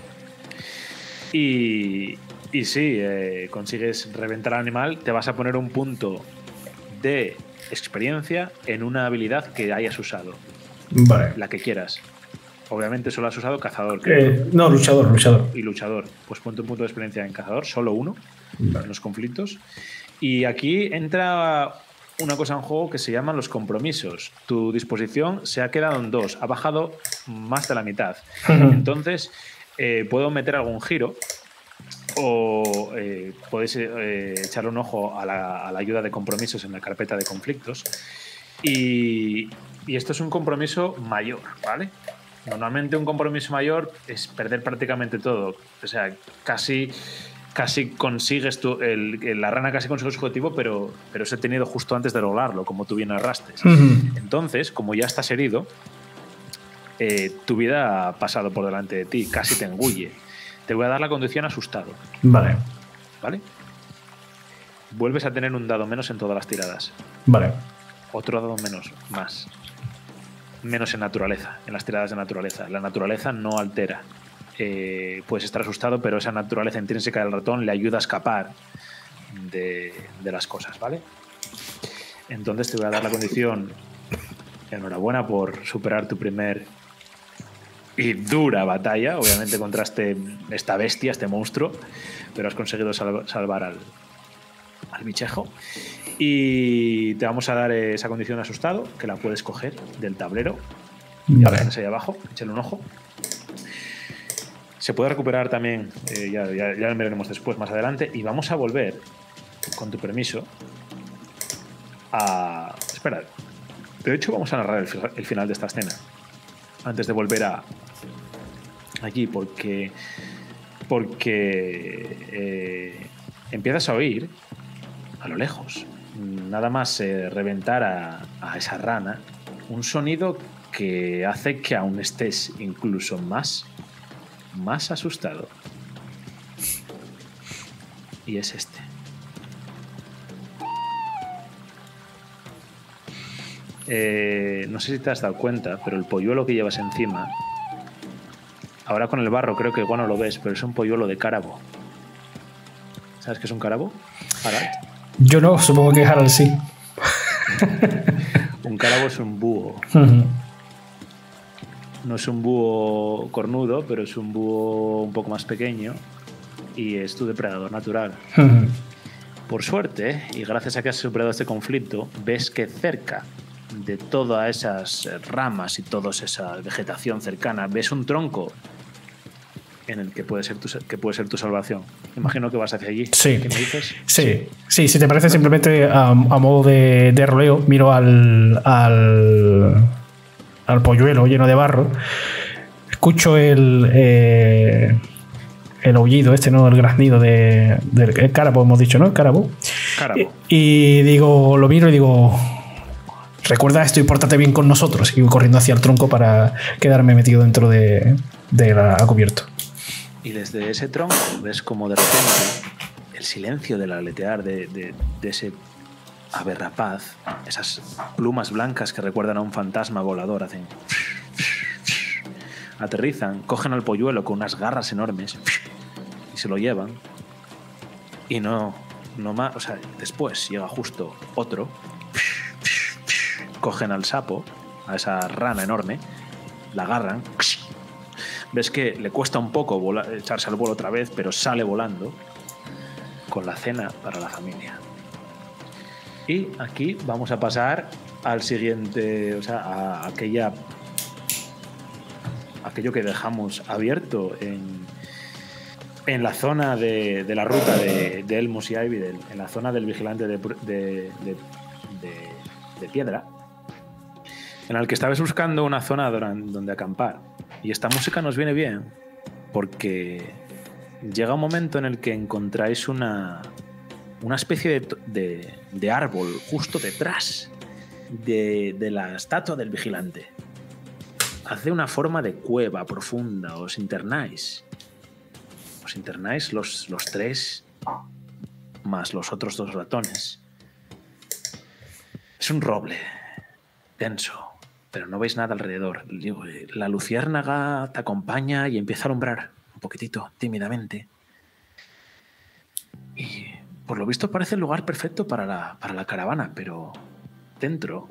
Y sí, consigues reventar al animal, te vas a poner un punto de experiencia en una habilidad que hayas usado. Vale. La que quieras. Obviamente solo has usado cazador. No, luchador. Y luchador. Pues ponte un punto de experiencia en cazador, solo uno, en los conflictos. Y aquí entra una cosa en juego que se llaman los compromisos. Tu disposición se ha quedado en 2, ha bajado más de la mitad. Entonces... puedo meter algún giro o podéis echarle un ojo a la ayuda de compromisos en la carpeta de conflictos, y esto es un compromiso mayor, ¿vale? Normalmente un compromiso mayor es perder prácticamente todo, o sea, casi consigues la rana casi consigue su objetivo, pero se ha tenido justo antes de lograrlo, como tú bien narraste. Entonces, como ya estás herido, tu vida ha pasado por delante de ti, casi te engulle. Te voy a dar la condición asustado. Vale. Vuelves a tener un dado menos en todas las tiradas. Vale. Otro dado más. Menos en naturaleza, en las tiradas de naturaleza. La naturaleza no altera. Puedes estar asustado, pero esa naturaleza intrínseca del ratón le ayuda a escapar de las cosas, ¿vale? Entonces te voy a dar la condición. Enhorabuena por superar tu primer y dura batalla, obviamente contra esta bestia, este monstruo, pero has conseguido salvar al bichejo. Y te vamos a dar esa condición de asustado, que la puedes coger del tablero. Ya la tienes ahí abajo, échale un ojo. Se puede recuperar también, ya lo veremos después, más adelante. Y vamos a volver, con tu permiso, a... Espera, de hecho vamos a narrar el final de esta escena, antes de volver allí, porque empiezas a oír, a lo lejos, nada más reventar a esa rana, un sonido que hace que aún estés incluso más asustado. Y es este. No sé si te has dado cuenta, pero el polluelo que llevas encima, ahora con el barro creo que igual no lo ves, pero es un polluelo de cárabo. ¿Sabes qué es un cárabo? Harald. Yo no, supongo que Harald sí. Un cárabo es un búho. No es un búho cornudo, pero es un búho un poco más pequeño y es tu depredador natural. Por suerte, y gracias a que has superado este conflicto, ves que cerca de todas esas ramas y toda esa vegetación cercana, ves un tronco en el que puede ser tu salvación. Imagino que vas hacia allí. Sí. ¿Qué me dices? Sí, si te parece, simplemente a modo de roleo, miro al polluelo lleno de barro, escucho el aullido ¿no? El graznido del cárabo, hemos dicho, ¿no? El cárabo. Y digo, lo miro y digo, recuerda esto y pórtate bien con nosotros. Y voy corriendo hacia el tronco para quedarme metido dentro de la cubierto. Y desde ese tronco ves como de repente el silencio del aletear de ese ave rapaz, esas plumas blancas que recuerdan a un fantasma volador, hacen... Aterrizan, cogen al polluelo con unas garras enormes y se lo llevan. Y no más, o sea, después llega justo otro, cogen al sapo, a esa rana enorme, la agarran. Ves que le cuesta un poco echarse al vuelo otra vez, pero sale volando con la cena para la familia. Y aquí vamos a pasar al siguiente, o sea, a aquello que dejamos abierto en la zona de la ruta de Elmos y Eividel, en la zona del vigilante de piedra, en el que estabais buscando una zona donde acampar. Y esta música nos viene bien porque llega un momento en el que encontráis una especie de árbol justo detrás de la estatua del vigilante. Hace una forma de cueva profunda. Os internáis los tres más los otros dos ratones. Es un roble denso, pero no veis nada alrededor. La luciérnaga te acompaña y empieza a alumbrar un poquitito, tímidamente. Y por lo visto parece el lugar perfecto para la caravana, pero dentro...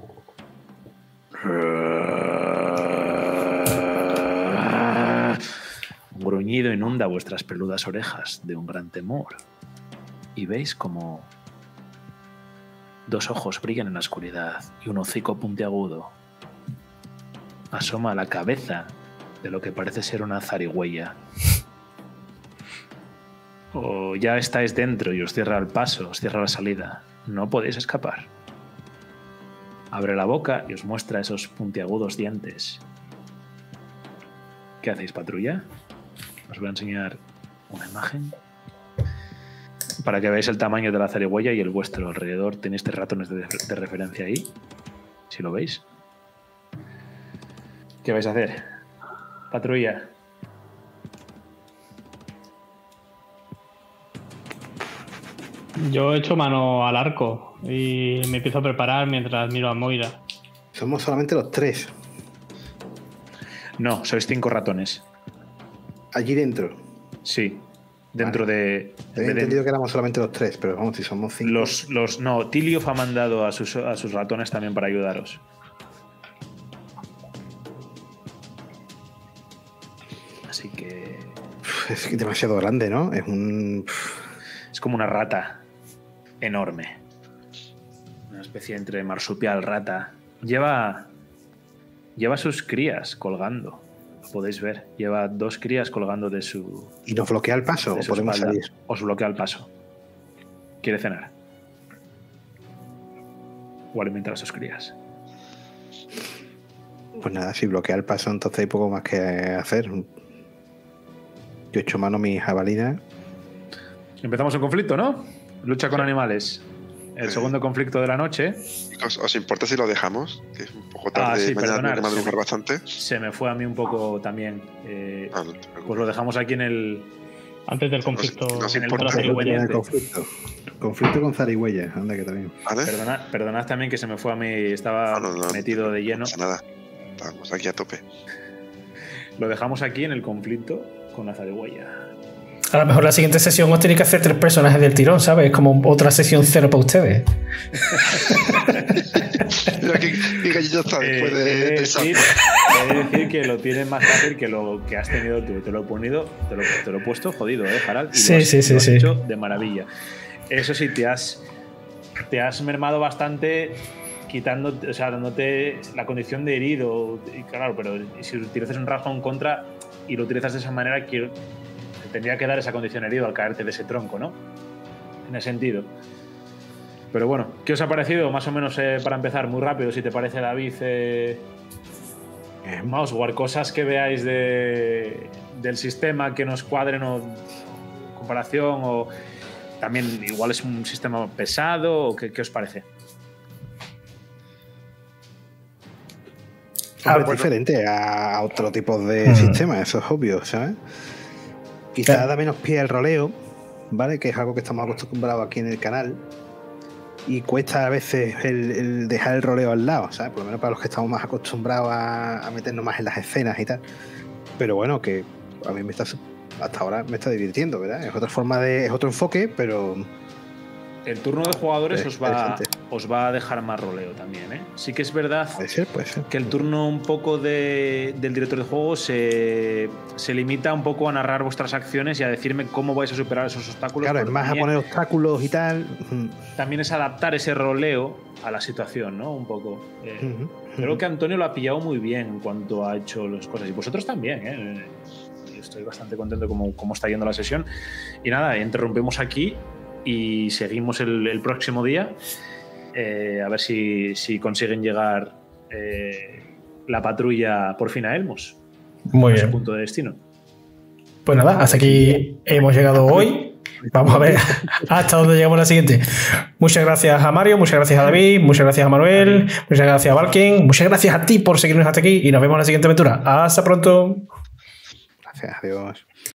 Un gruñido inunda vuestras peludas orejas de un gran temor. Y veis como dos ojos brillan en la oscuridad y un hocico puntiagudo asoma a la cabeza de lo que parece ser una zarigüeya. O ya estáis dentro y os cierra el paso, os cierra la salida. No podéis escapar. Abre la boca y os muestra esos puntiagudos dientes. ¿Qué hacéis, patrulla? Os voy a enseñar una imagen para que veáis el tamaño de la zarigüeya y el vuestro. Alrededor tenéis 3 ratones de referencia ahí, si lo veis. ¿Qué vais a hacer, patrulla? Yo echo mano al arco y me empiezo a preparar mientras miro a Moira. Somos solamente los 3. No, sois 5 ratones. Allí dentro. Sí. dentro de... He entendido que éramos solamente los 3, pero vamos, si somos 5. No, Tiliov ha mandado a sus ratones también para ayudaros. Así que... Es que demasiado grande, ¿no? Es como una rata enorme. Una especie entre marsupial, rata. Lleva sus crías colgando. Lo podéis ver. Lleva 2 crías colgando de su... ¿Y nos bloquea el paso o podemos espalda. salir? Os bloquea el paso. ¿Quiere cenar? O alimentar a sus crías. Pues nada, si bloquea el paso, entonces hay poco más que hacer. Yo echo mano a mi jabalina. Empezamos un conflicto, ¿no? Lucha con animales. El segundo conflicto de la noche. ¿Os importa si lo dejamos? Que es un poco tarde, sí, mañana tengo que perdonad, madrugar bastante. Se me fue a mí un poco también. No te preocupes. Pues lo dejamos aquí en el... Antes del conflicto no se en el importa. Zarigüeya. Conflicto con Zarigüeya, anda que también. ¿Vale? Perdonad también que se me fue a mí. Estaba metido de lleno. No pasa nada. Estamos aquí a tope. Lo dejamos aquí en el conflicto con la Zarigüeya. A lo mejor la siguiente sesión os tenéis que hacer 3 personajes del tirón, ¿sabes? Como otra sesión 0 para ustedes. Mira qué gallito está después de decir que lo tienes más fácil que lo que has tenido tú. Te lo he puesto jodido, Harald. Y Sí, lo has sí. hecho de maravilla. Eso sí, te has mermado bastante quitando, o sea, dándote la condición de herido. Y claro, pero si utilizas un rasgo en contra y lo utilizas de esa manera, tendría que dar esa condición herido al caerte de ese tronco, ¿no? En ese sentido. Pero bueno, ¿qué os ha parecido? Más o menos para empezar, muy rápido, si te parece, David, Mousewar, cosas que veáis del sistema que nos cuadren o comparación, o también igual es un sistema pesado, o ¿qué os parece? Es diferente a otro tipo de sistema, eso es obvio, ¿sabes? Quizás da menos pie al roleo, ¿vale? Que es algo que estamos acostumbrados aquí en el canal. Y cuesta a veces el dejar el roleo al lado, ¿sabes? Por lo menos para los que estamos más acostumbrados a meternos más en las escenas y tal. Pero bueno, que a mí hasta ahora me está divirtiendo, ¿verdad? Es otra forma es otro enfoque, pero... El turno de jugadores os va a dejar más roleo también, ¿eh? Sí que es verdad puede ser. Que el turno un poco del director de juego se limita un poco a narrar vuestras acciones y a decirme cómo vais a superar esos obstáculos. Claro, es más a poner obstáculos y tal. También es adaptar ese roleo a la situación, ¿no? Un poco. Creo que Antonio lo ha pillado muy bien en cuanto ha hecho las cosas. Y vosotros también, ¿eh? Estoy bastante contento cómo está yendo la sesión. Y nada, interrumpimos aquí y seguimos el próximo día, a ver si consiguen llegar la patrulla por fin a Elmos. Muy bien. A su punto de destino. Pues nada, hasta aquí hemos llegado hoy. Vamos a ver hasta dónde llegamos la siguiente. Muchas gracias a Mario, muchas gracias a David, muchas gracias a Manuel, muchas gracias a Valken, muchas gracias a ti por seguirnos hasta aquí y nos vemos en la siguiente aventura. Hasta pronto. Gracias, adiós.